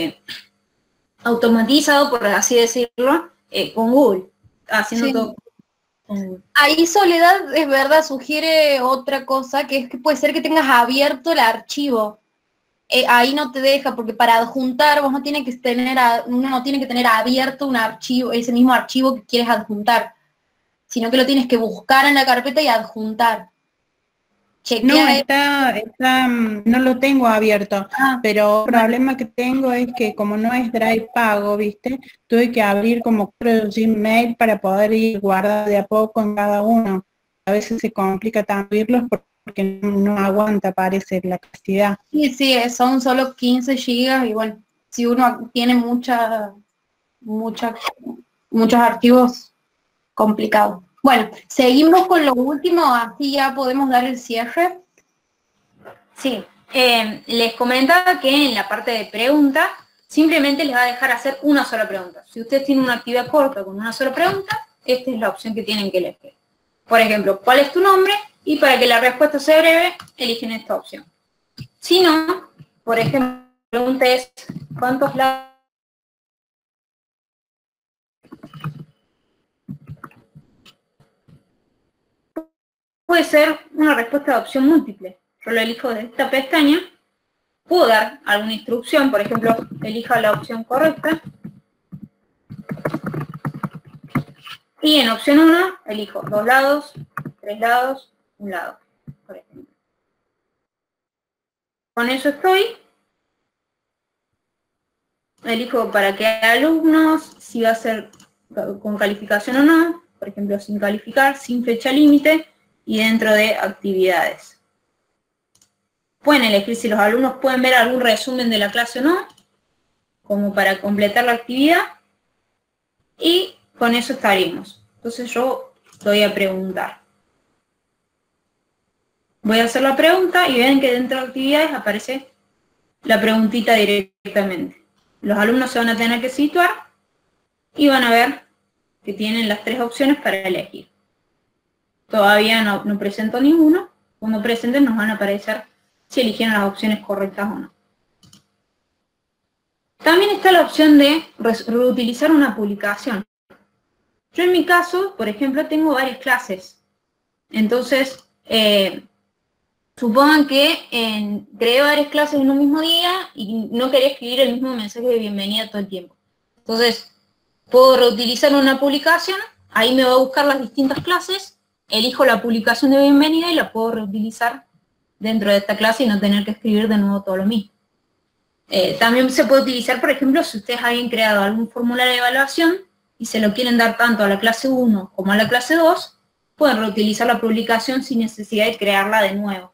automatizado, por así decirlo, con Google, haciendo todo. Ahí Soledad, es verdad, sugiere otra cosa, que es que puede ser que tengas abierto el archivo. Ahí no te deja, porque para adjuntar uno no tiene que tener abierto un archivo, ese mismo archivo que quieres adjuntar, sino que lo tienes que buscar en la carpeta y adjuntar. No lo tengo abierto, pero el problema que tengo es que como no es Drive pago, ¿viste? Tuve que abrir como Gmail para poder ir guardando de a poco en cada uno. A veces se complica abrirlos porque no aguanta, parece, la capacidad. Sí, son solo 15 gigas y bueno, si uno tiene muchos archivos, complicados. Bueno, seguimos con lo último, así ya podemos dar el cierre. Sí, les comentaba que en la parte de preguntas, simplemente les va a dejar hacer una sola pregunta. Si ustedes tienen una actividad corta con una sola pregunta, esta es la opción que tienen que elegir. Por ejemplo, ¿cuál es tu nombre? Y para que la respuesta sea breve, eligen esta opción. Si no, por ejemplo, la pregunta es, ¿cuántos lados? Puede ser una respuesta de opción múltiple. Yo lo elijo de esta pestaña. Puedo dar alguna instrucción, por ejemplo, elija la opción correcta. Y en opción 1, elijo 2 lados, 3 lados, 1 lado, por ejemplo. Con eso estoy. Elijo para qué alumnos, si va a ser con calificación o no, por ejemplo, sin calificar, sin fecha límite, y dentro de actividades. Pueden elegir si los alumnos pueden ver algún resumen de la clase o no, como para completar la actividad, y con eso estaríamos. Entonces yo voy a preguntar. Voy a hacer la pregunta y ven que dentro de actividades aparece la preguntita directamente. Los alumnos se van a tener que situar y van a ver que tienen las 3 opciones para elegir. Todavía no presento ninguno. Cuando presenten nos van a aparecer si eligieron las opciones correctas o no. También está la opción de reutilizar una publicación. Yo en mi caso, por ejemplo, tengo varias clases. Entonces, supongan que creé varias clases en un mismo día y no quería escribir el mismo mensaje de bienvenida todo el tiempo. Entonces, puedo reutilizar una publicación, ahí me va a buscar las distintas clases, elijo la publicación de bienvenida y la puedo reutilizar dentro de esta clase y no tener que escribir de nuevo todo lo mismo. También se puede utilizar, por ejemplo, si ustedes hayan creado algún formulario de evaluación y se lo quieren dar tanto a la clase 1 como a la clase 2, pueden reutilizar la publicación sin necesidad de crearla de nuevo.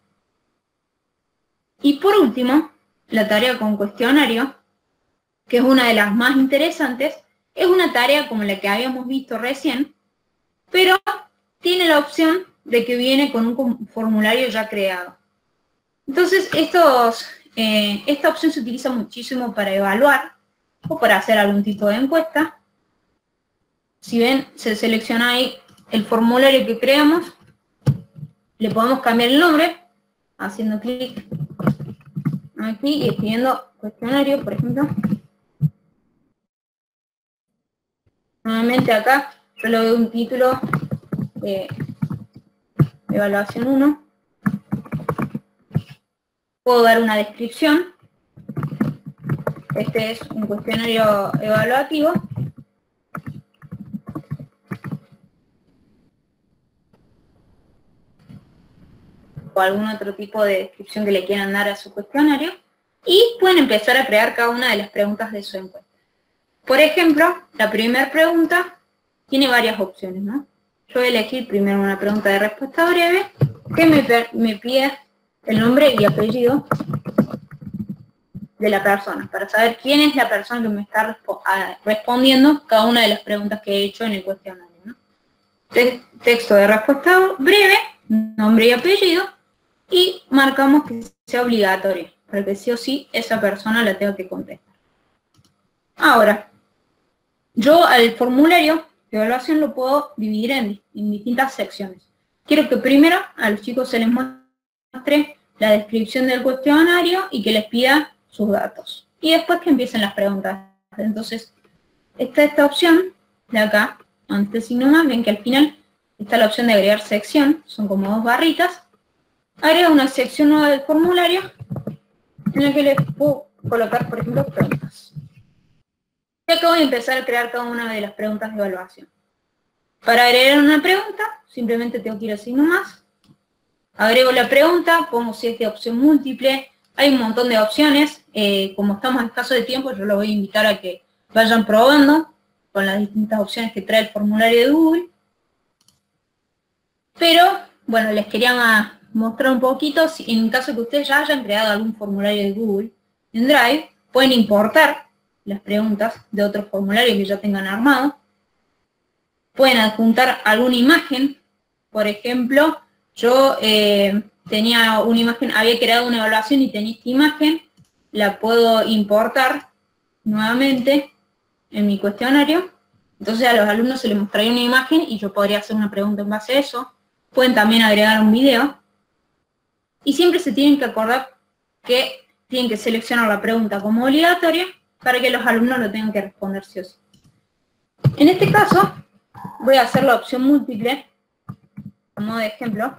Y por último, la tarea con cuestionario, que es una de las más interesantes, es una tarea como la que habíamos visto recién, pero tiene la opción de que viene con un formulario ya creado. Entonces, esta opción se utiliza muchísimo para evaluar o para hacer algún tipo de encuesta. Si ven, se selecciona ahí el formulario que creamos, le podemos cambiar el nombre, haciendo clic aquí y escribiendo cuestionario, por ejemplo. Nuevamente acá, yo le doy un título de evaluación 1. Puedo dar una descripción. Este es un cuestionario evaluativo. O algún otro tipo de descripción que le quieran dar a su cuestionario. Y pueden empezar a crear cada una de las preguntas de su encuesta. Por ejemplo, la primera pregunta tiene varias opciones, ¿no? Yo voy a elegir primero una pregunta de respuesta breve que me pide el nombre y apellido de la persona, para saber quién es la persona que me está respondiendo cada una de las preguntas que he hecho en el cuestionario, ¿no? Texto de respuesta breve, nombre y apellido, y marcamos que sea obligatorio, para que sí o sí esa persona la tenga que contestar. Ahora, yo al formulario de evaluación lo puedo dividir en distintas secciones. Quiero que primero a los chicos se les muestre la descripción del cuestionario y que les pida sus datos. Y después que empiecen las preguntas. Entonces, esta opción de acá, donde está el signo más, ven que al final está la opción de agregar sección, son como dos barritas. Agrego una sección nueva del formulario en la que les puedo colocar, por ejemplo, preguntas. Y acá voy a empezar a crear cada una de las preguntas de evaluación. Para agregar una pregunta, simplemente tengo que ir al signo más. Agrego la pregunta, pongo si es de opción múltiple. Hay un montón de opciones. Como estamos en escaso de tiempo, yo los voy a invitar a que vayan probando con las distintas opciones que trae el formulario de Google. Pero, bueno, les quería mostrar un poquito, si en caso que ustedes ya hayan creado algún formulario de Google en Drive, pueden importar las preguntas de otros formularios que ya tengan armados. Pueden adjuntar alguna imagen. Por ejemplo, yo tenía una imagen, había creado una evaluación y tenía esta imagen, la puedo importar nuevamente en mi cuestionario. Entonces a los alumnos se les mostraría una imagen y yo podría hacer una pregunta en base a eso. Pueden también agregar un video. Y siempre se tienen que acordar que tienen que seleccionar la pregunta como obligatoria para que los alumnos lo tengan que responder sí o sí. En este caso, voy a hacer la opción múltiple, como de ejemplo.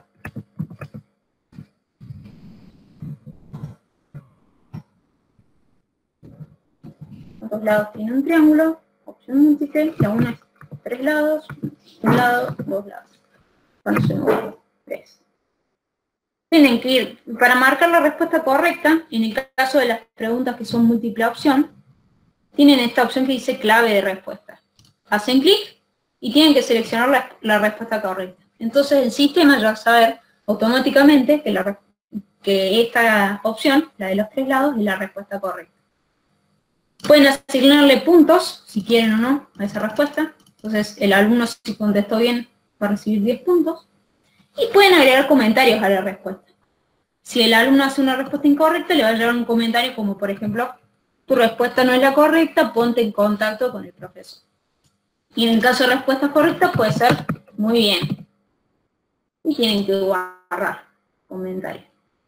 A dos lados tiene un triángulo, opción múltiple, la una es 3 lados, un lado, 2 lados. Con 3. Tienen que ir, para marcar la respuesta correcta, en el caso de las preguntas que son múltiple opción, tienen esta opción que dice clave de respuesta. Hacen clic y tienen que seleccionar la respuesta correcta. Entonces el sistema ya va a saber automáticamente que esta opción, la de los 3 lados, es la respuesta correcta. Pueden asignarle puntos, si quieren o no, a esa respuesta. Entonces el alumno, si contestó bien, va a recibir 10 puntos. Y pueden agregar comentarios a la respuesta. Si el alumno hace una respuesta incorrecta, le va a llegar un comentario como, por ejemplo, tu respuesta no es la correcta, ponte en contacto con el profesor. Y en el caso de respuesta correcta, puede ser muy bien. Y tienen que guardar comentarios.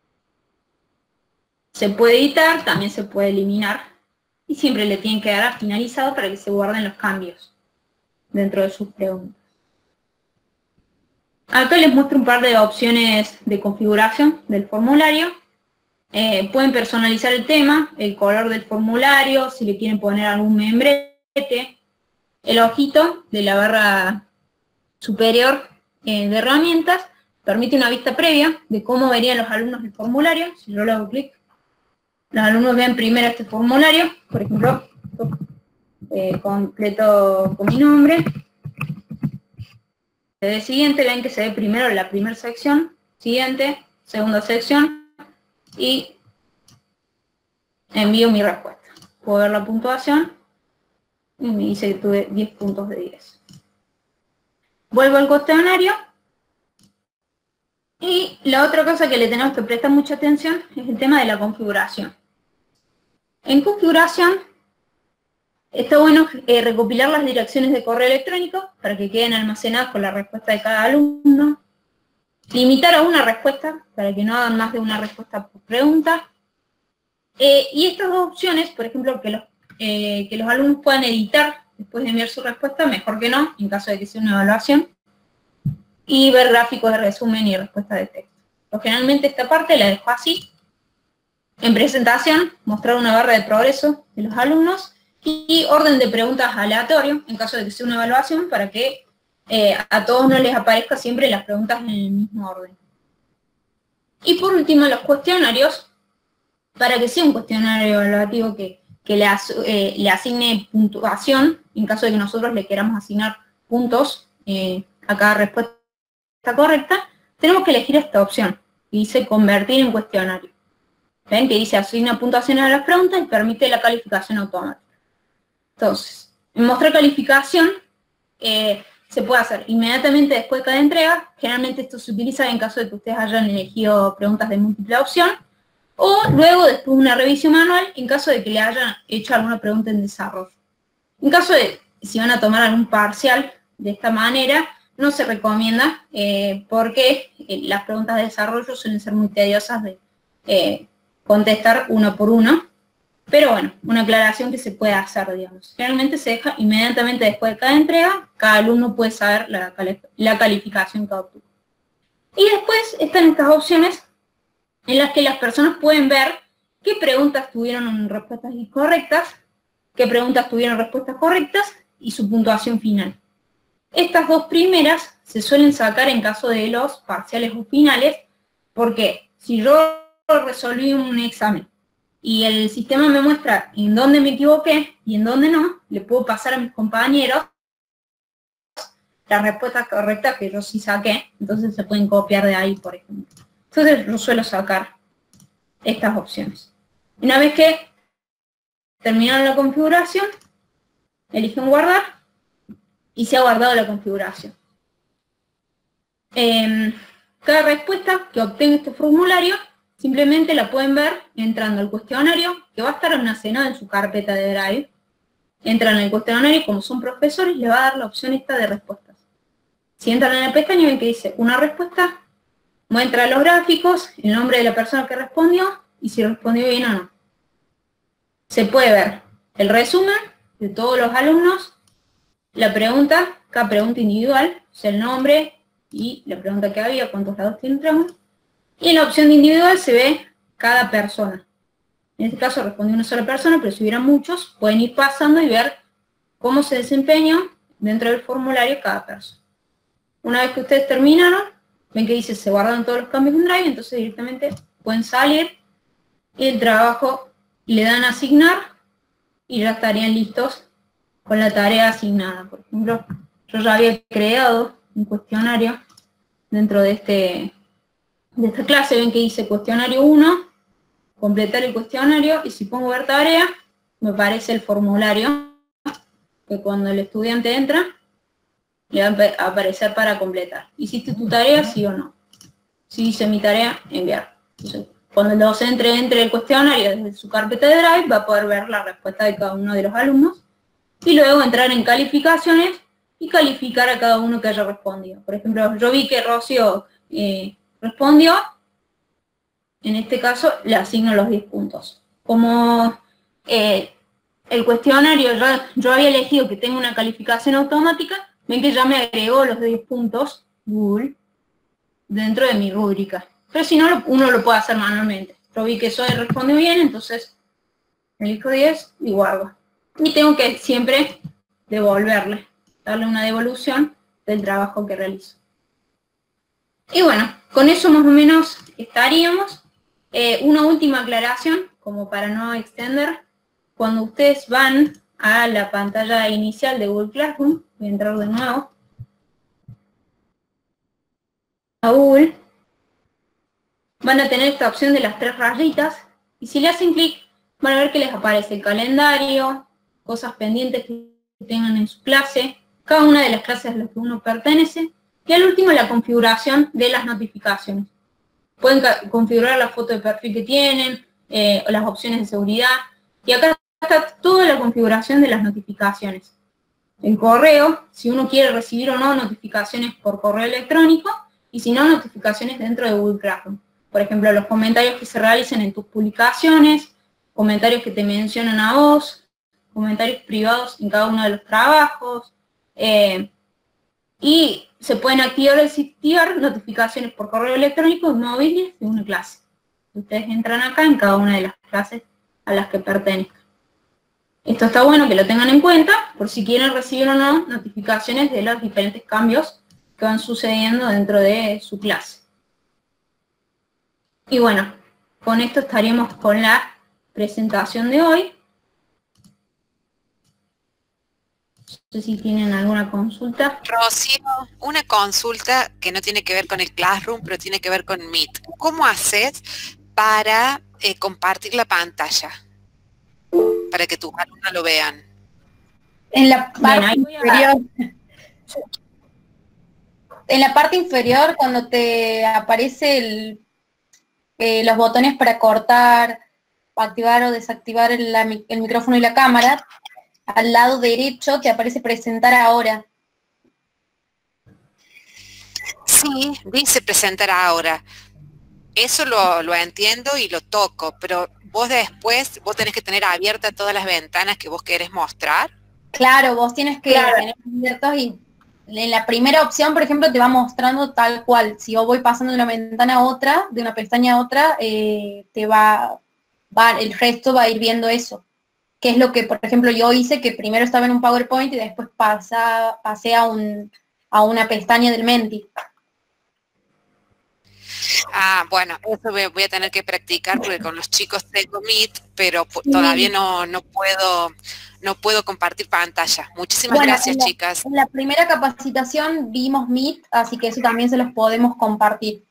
Se puede editar, también se puede eliminar. Y siempre le tienen que dar a finalizado para que se guarden los cambios dentro de sus preguntas. Acá les muestro un par de opciones de configuración del formulario. Pueden personalizar el tema, el color del formulario, si le quieren poner algún membrete, el ojito de la barra superior de herramientas, permite una vista previa de cómo verían los alumnos el formulario. Si yo le hago clic, los alumnos vean primero este formulario, por ejemplo, completo con mi nombre. Desde el siguiente ven que se ve primero la primera sección, siguiente, segunda sección, y envío mi respuesta. Puedo ver la puntuación y me dice que tuve 10 puntos de 10. Vuelvo al cuestionario y la otra cosa que le tenemos que prestar mucha atención es el tema de la configuración. En configuración está bueno recopilar las direcciones de correo electrónico para que queden almacenadas con la respuesta de cada alumno. Limitar a una respuesta para que no hagan más de una respuesta por pregunta. Y estas dos opciones, por ejemplo, que los alumnos puedan editar después de enviar su respuesta, mejor que no, en caso de que sea una evaluación. Y ver gráficos de resumen y respuesta de texto. Pero generalmente esta parte la dejo así. En presentación, mostrar una barra de progreso de los alumnos y orden de preguntas aleatorio, en caso de que sea una evaluación, para que a todos no les aparezca siempre las preguntas en el mismo orden. Y por último, los cuestionarios, para que sea un cuestionario evaluativo que le asigne puntuación, en caso de que nosotros le queramos asignar puntos a cada respuesta correcta, tenemos que elegir esta opción, que dice convertir en cuestionario. ¿Ven? Que dice asigna puntuaciones a las preguntas y permite la calificación automática. Entonces, en mostrar calificación se puede hacer inmediatamente después de cada entrega. Generalmente esto se utiliza en caso de que ustedes hayan elegido preguntas de múltiple opción, o luego después de una revisión manual en caso de que le hayan hecho alguna pregunta en desarrollo. En caso de si van a tomar algún parcial de esta manera, no se recomienda porque las preguntas de desarrollo suelen ser muy tediosas de contestar uno por uno. Pero bueno, una aclaración que se puede hacer, digamos. Generalmente se deja inmediatamente después de cada entrega, cada alumno puede saber la calificación que obtuvo. Y después están estas opciones en las que las personas pueden ver qué preguntas tuvieron respuestas incorrectas, qué preguntas tuvieron respuestas correctas y su puntuación final. Estas dos primeras se suelen sacar en caso de los parciales o finales, porque si yo resolví un examen y el sistema me muestra en dónde me equivoqué y en dónde no, le puedo pasar a mis compañeros las respuestas correctas que yo sí saqué, entonces se pueden copiar de ahí, por ejemplo. Entonces yo suelo sacar estas opciones. Una vez que terminaron la configuración, eligen guardar y se ha guardado la configuración. Cada respuesta que obtenga este formulario simplemente la pueden ver entrando al cuestionario, que va a estar almacenado en su carpeta de Drive. Entran en el cuestionario y como son profesores, les va a dar la opción esta de respuestas. Si entran en la pestaña ven que dice una respuesta, muestra los gráficos, el nombre de la persona que respondió y si respondió bien o no. Se puede ver el resumen de todos los alumnos, la pregunta, cada pregunta individual, o sea, el nombre y la pregunta que había, cuántos lados tiene entre uno. Y en la opción de individual se ve cada persona. En este caso respondió una sola persona, pero si hubiera muchos, pueden ir pasando y ver cómo se desempeñó dentro del formulario cada persona. Una vez que ustedes terminaron, ven que dice se guardan todos los cambios en Drive, entonces directamente pueden salir y el trabajo le dan a asignar y ya estarían listos con la tarea asignada. Por ejemplo, yo ya había creado un cuestionario dentro de esta clase. Ven que dice cuestionario 1, completar el cuestionario, y si pongo ver tarea, me aparece el formulario, que cuando el estudiante entra, le va a aparecer para completar. ¿Hiciste tu tarea, sí o no? Si hice mi tarea, enviar. Entonces, cuando el docente entre el cuestionario desde su carpeta de Drive, va a poder ver la respuesta de cada uno de los alumnos, y luego entrar en calificaciones y calificar a cada uno que haya respondido. Por ejemplo, yo vi que Rocío respondió, en este caso le asigno los 10 puntos. Como el cuestionario yo había elegido que tenga una calificación automática, ven que ya me agregó los 10 puntos Google dentro de mi rúbrica. Pero si no, uno lo puede hacer manualmente. Yo vi que Zoe respondió bien, entonces elijo 10 y guardo. Y tengo que siempre devolverle, darle una devolución del trabajo que realizo. Y bueno, con eso más o menos estaríamos. Una última aclaración como para no extender, cuando ustedes van a la pantalla inicial de Google Classroom, voy a entrar de nuevo a Google, van a tener esta opción de las 3 rayitas, y si le hacen clic, van a ver que les aparece el calendario, cosas pendientes que tengan en su clase, cada una de las clases a las que uno pertenece, y al último la configuración de las notificaciones. Pueden configurar la foto de perfil que tienen, o las opciones de seguridad, y acá está toda la configuración de las notificaciones. El correo, si uno quiere recibir o no notificaciones por correo electrónico, y si no, notificaciones dentro de Google Classroom. Por ejemplo, los comentarios que se realicen en tus publicaciones, comentarios que te mencionan a vos, comentarios privados en cada uno de los trabajos, y se pueden activar o desactivar notificaciones por correo electrónico móviles de una clase. Ustedes entran acá en cada una de las clases a las que pertenezcan. Esto está bueno que lo tengan en cuenta por si quieren recibir o no notificaciones de los diferentes cambios que van sucediendo dentro de su clase. Y bueno, con esto estaríamos con la presentación de hoy. No sé si tienen alguna consulta. Rocío, una consulta que no tiene que ver con el Classroom, pero tiene que ver con Meet. ¿Cómo haces para compartir la pantalla? Para que tus alumnos lo vean. En la parte inferior. En la parte inferior, cuando te aparece los botones para cortar, activar o desactivar el micrófono y la cámara, al lado derecho te aparece presentar ahora. Sí, dice presentar ahora. Eso lo entiendo y lo toco, pero vos después, vos tenés que tener abiertas todas las ventanas que vos querés mostrar. Claro, vos tienes que tener abiertos y en la primera opción, por ejemplo, te va mostrando tal cual. Si yo voy pasando de una ventana a otra, de una pestaña a otra, el resto va a ir viendo eso. Que es lo que, por ejemplo, yo hice, que primero estaba en un PowerPoint y después pasé a una pestaña del Menti. Ah, bueno, eso voy a tener que practicar porque con los chicos tengo Meet, pero todavía no puedo compartir pantalla. Muchísimas gracias, chicas. En la primera capacitación vimos Meet, así que eso también se los podemos compartir.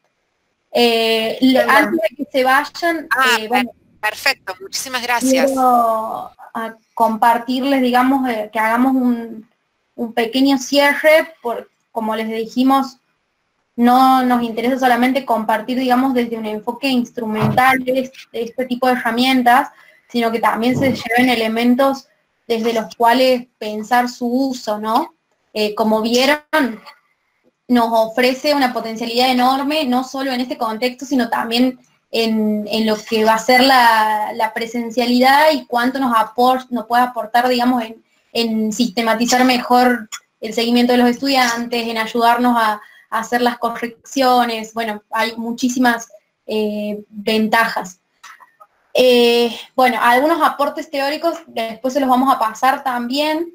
Antes de que se vayan, perfecto, muchísimas gracias. Quiero compartirles, digamos, que hagamos un pequeño cierre, como les dijimos, no nos interesa solamente compartir, digamos, desde un enfoque instrumental de este tipo de herramientas, sino que también se lleven elementos desde los cuales pensar su uso, ¿no? Como vieron, nos ofrece una potencialidad enorme, no solo en este contexto, sino también en lo que va a ser la presencialidad y cuánto nos puede aportar, digamos, en sistematizar mejor el seguimiento de los estudiantes, en ayudarnos a hacer las correcciones. Bueno, hay muchísimas ventajas. Bueno, algunos aportes teóricos, después se los vamos a pasar también.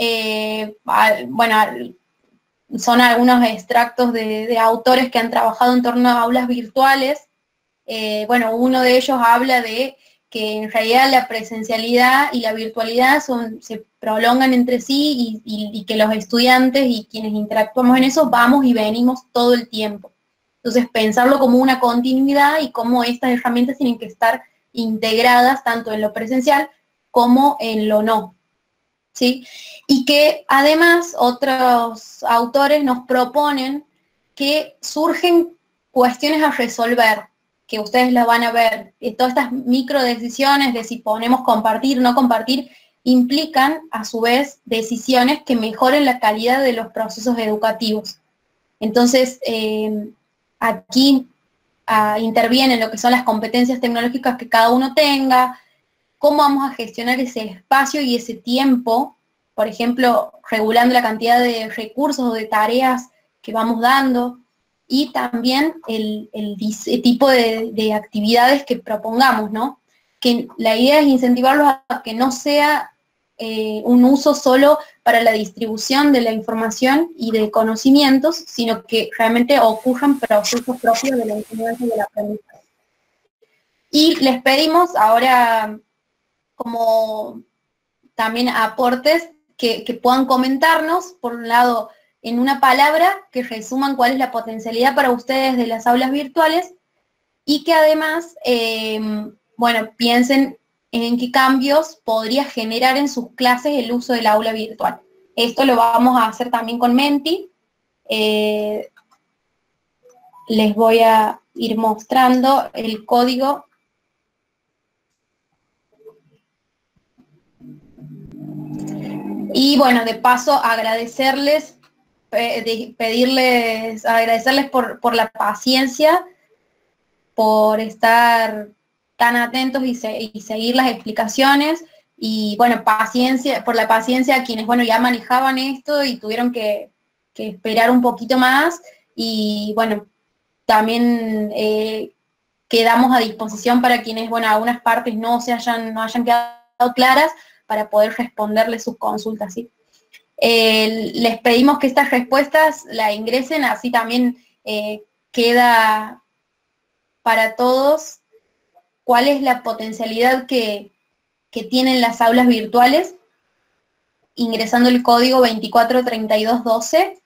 Bueno, son algunos extractos de autores que han trabajado en torno a aulas virtuales. Bueno, uno de ellos habla de que en realidad la presencialidad y la virtualidad se prolongan entre sí y que los estudiantes y quienes interactuamos en eso vamos y venimos todo el tiempo. Entonces, pensarlo como una continuidad y cómo estas herramientas tienen que estar integradas tanto en lo presencial como en lo no, ¿sí? Y que además otros autores nos proponen que surgen cuestiones a resolver, que ustedes las van a ver. Todas estas micro decisiones de si ponemos compartir, no compartir, implican a su vez decisiones que mejoren la calidad de los procesos educativos. Entonces, aquí intervienen lo que son las competencias tecnológicas que cada uno tenga, cómo vamos a gestionar ese espacio y ese tiempo, por ejemplo, regulando la cantidad de recursos o de tareas que vamos dando, y también el tipo de actividades que propongamos, ¿no? Que la idea es incentivarlos a que no sea un uso solo para la distribución de la información y de conocimientos, sino que realmente ocurran procesos propios de la enseñanza y del aprendizaje. Y les pedimos ahora como también aportes que puedan comentarnos, por un lado, en una palabra, que resuman cuál es la potencialidad para ustedes de las aulas virtuales y que además, bueno, piensen en qué cambios podría generar en sus clases el uso del aula virtual. Esto lo vamos a hacer también con Menti. Les voy a ir mostrando el código. Y bueno, de paso agradecerles, agradecerles por la paciencia, por estar tan atentos y seguir las explicaciones, y bueno, por la paciencia a quienes, bueno, ya manejaban esto y tuvieron que esperar un poquito más, y bueno, también quedamos a disposición para quienes, bueno, algunas partes no hayan quedado claras, para poder responderles sus consultas, ¿sí? Les pedimos que estas respuestas la ingresen, así también queda para todos cuál es la potencialidad que tienen las aulas virtuales, ingresando el código 243212.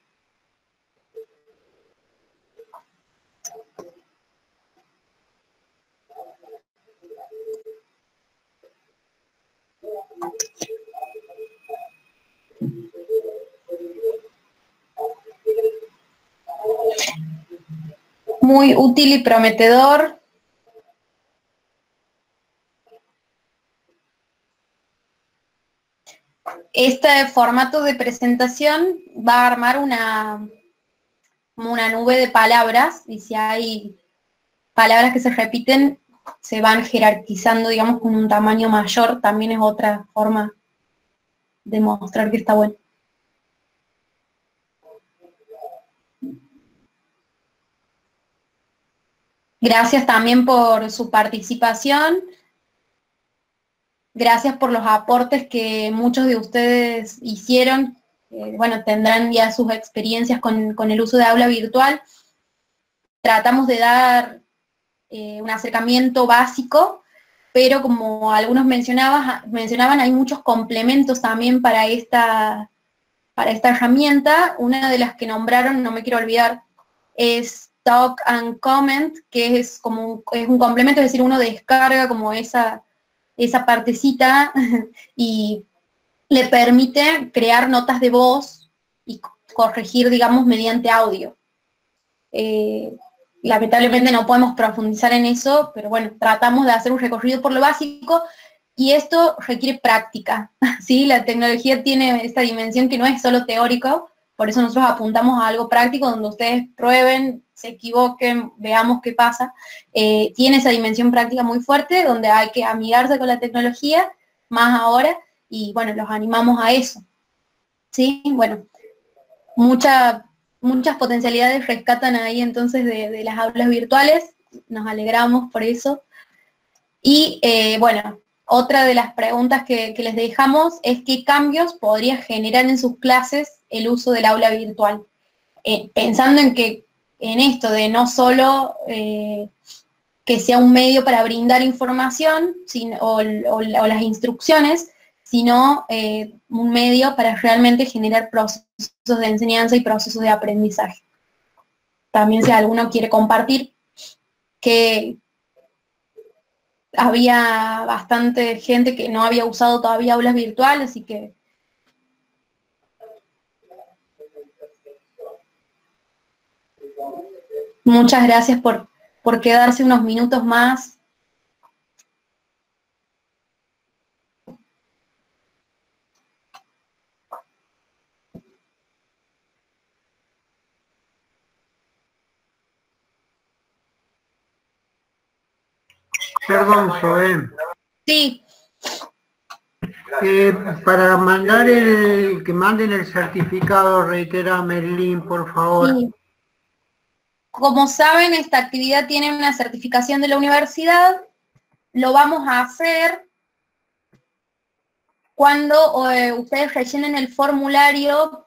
Muy útil y prometedor. Este formato de presentación va a armar una nube de palabras, y si hay palabras que se repiten, se van jerarquizando, digamos, con un tamaño mayor. También es otra forma de mostrar que está bueno. Gracias también por su participación. Gracias por los aportes que muchos de ustedes hicieron. Bueno, tendrán ya sus experiencias con el uso de aula virtual. Tratamos de dar un acercamiento básico, pero como algunos mencionaban, hay muchos complementos también para esta herramienta. Una de las que nombraron, no me quiero olvidar, es Talk and Comment, que es un complemento, es decir, uno descarga como esa partecita y le permite crear notas de voz y corregir, digamos, mediante audio. Lamentablemente no podemos profundizar en eso, pero bueno, tratamos de hacer un recorrido por lo básico, y esto requiere práctica, ¿sí? La tecnología tiene esta dimensión que no es solo teórico, por eso nosotros apuntamos a algo práctico donde ustedes prueben, se equivoquen, veamos qué pasa. Tiene esa dimensión práctica muy fuerte, donde hay que amigarse con la tecnología, más ahora, y bueno, los animamos a eso. ¿Sí? Bueno, muchas potencialidades rescatan ahí entonces de las aulas virtuales, nos alegramos por eso. Y bueno, otra de las preguntas que les dejamos es qué cambios podría generar en sus clases el uso del aula virtual. Pensando en esto de no solo que sea un medio para brindar información o las instrucciones, sino un medio para realmente generar procesos de enseñanza y procesos de aprendizaje. También si alguno quiere compartir que había bastante gente que no había usado todavía aulas virtuales y que muchas gracias por quedarse unos minutos más. Perdón, Zoé. Sí. Para mandar que manden el certificado, reiterame el link, por favor. Sí. Como saben, esta actividad tiene una certificación de la universidad. Lo vamos a hacer cuando ustedes rellenen el formulario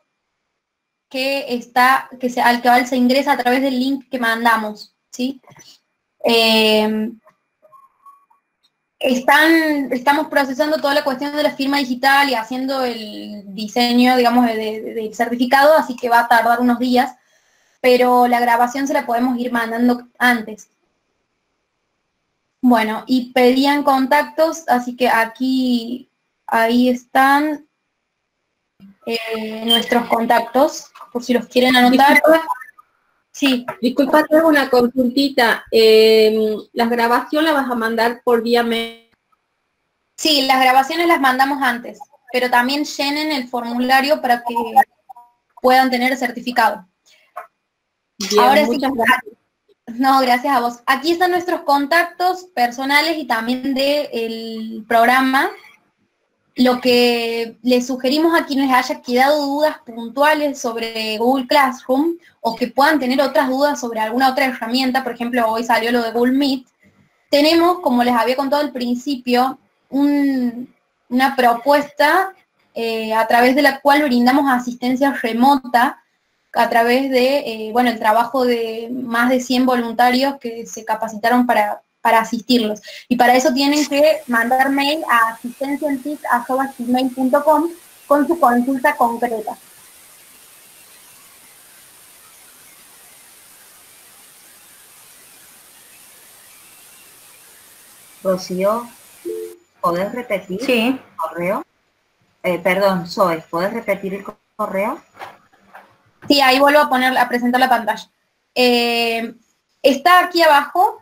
al que se ingresa a través del link que mandamos, ¿sí? Estamos procesando toda la cuestión de la firma digital y haciendo el diseño, digamos, del certificado, así que va a tardar unos días, pero la grabación se la podemos ir mandando antes. Bueno, y pedían contactos, así que ahí están nuestros contactos, por si los quieren anotar. Sí. Disculpa, tengo una consultita. ¿La grabación la vas a mandar por vía mail? Sí, las grabaciones las mandamos antes, pero también llenen el formulario para que puedan tener el certificado. Bien, ahora sí, muchas gracias. No, gracias a vos. Aquí están nuestros contactos personales y también del programa. Lo que les sugerimos a quienes haya quedado dudas puntuales sobre Google Classroom o que puedan tener otras dudas sobre alguna otra herramienta, por ejemplo, hoy salió lo de Google Meet, tenemos, como les había contado al principio, una propuesta a través de la cual brindamos asistencia remota a través de, el trabajo de más de 100 voluntarios que se capacitaron para asistirlos. Y para eso tienen que mandar mail a asistenciaentic@gmail.com con su consulta concreta. Rocío, ¿podés repetir el correo? Perdón, Zoe, ¿podés repetir el correo? Sí, ahí vuelvo a presentar la pantalla. Está aquí abajo,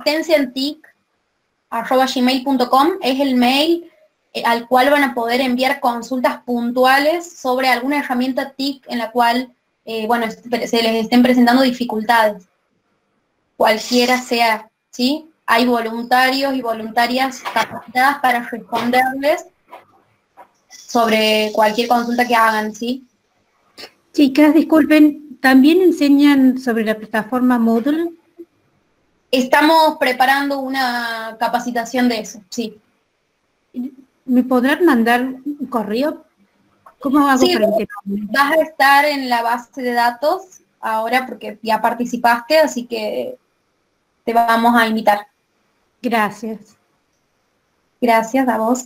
asistenciaentic@gmail.com, es el mail al cual van a poder enviar consultas puntuales sobre alguna herramienta TIC en la cual, se les estén presentando dificultades, cualquiera sea, ¿sí? Hay voluntarios y voluntarias capacitadas para responderles sobre cualquier consulta que hagan, ¿sí? Chicas, disculpen, ¿también enseñan sobre la plataforma Moodle? Estamos preparando una capacitación de eso, sí. ¿Me podrán mandar un correo? ¿Cómo hago Sí, para vas a estar en la base de datos ahora porque ya participaste, así que te vamos a invitar. Gracias. Gracias a vos.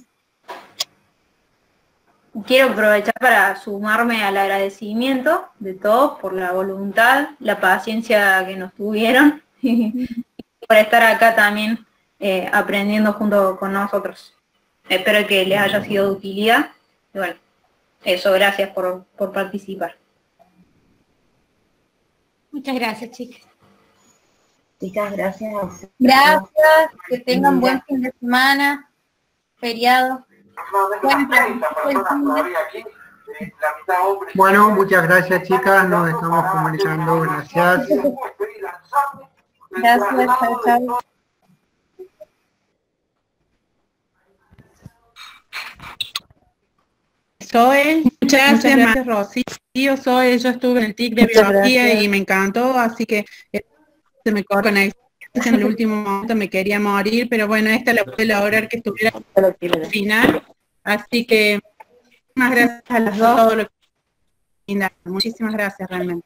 Quiero aprovechar para sumarme al agradecimiento de todos por la voluntad, la paciencia que nos tuvieron y por estar acá también aprendiendo junto con nosotros. Espero que les haya sido de utilidad. Y bueno, eso, gracias por participar. Muchas gracias, chicas. Chicas, gracias a ustedes. Gracias, que tengan buen fin de semana, feriado. Bueno, muchas gracias, chicas, nos estamos comunicando, gracias. Gracias, chao, chao. Zoe, muchas gracias, Rocío. Zoe, yo estuve en el TIC de biología y me encantó, así que se me cortó en el último momento, me quería morir, pero bueno, esta la pude lograr que estuviera al final, así que muchísimas gracias a las dos, todo lo que muchísimas gracias realmente.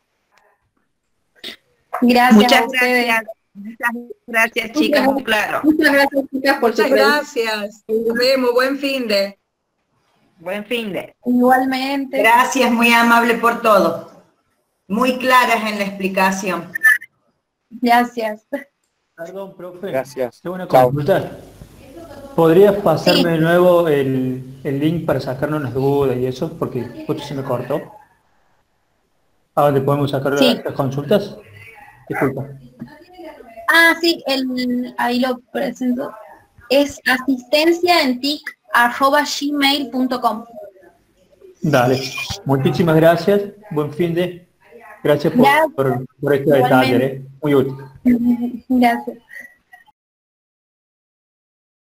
Gracias Muchas a ustedes. Muchas gracias, chicas, muy claro. Muchas gracias, chicas, por Muchas gracias. Nos vemos, buen fin de. Buen fin de. Igualmente. Gracias, muy amable por todo. Muy claras en la explicación. Gracias. Perdón, profe. Gracias. Tengo una consulta. ¿Podrías pasarme de nuevo el link para sacarnos unas dudas y eso? Porque justo se me cortó. ¿A dónde podemos sacar las consultas? Disculpa. Ah, sí, ahí lo presento. Es asistenciaentic@gmail.com. Dale. Muchísimas gracias. Buen fin de. Gracias por este detalle, muy útil. Gracias.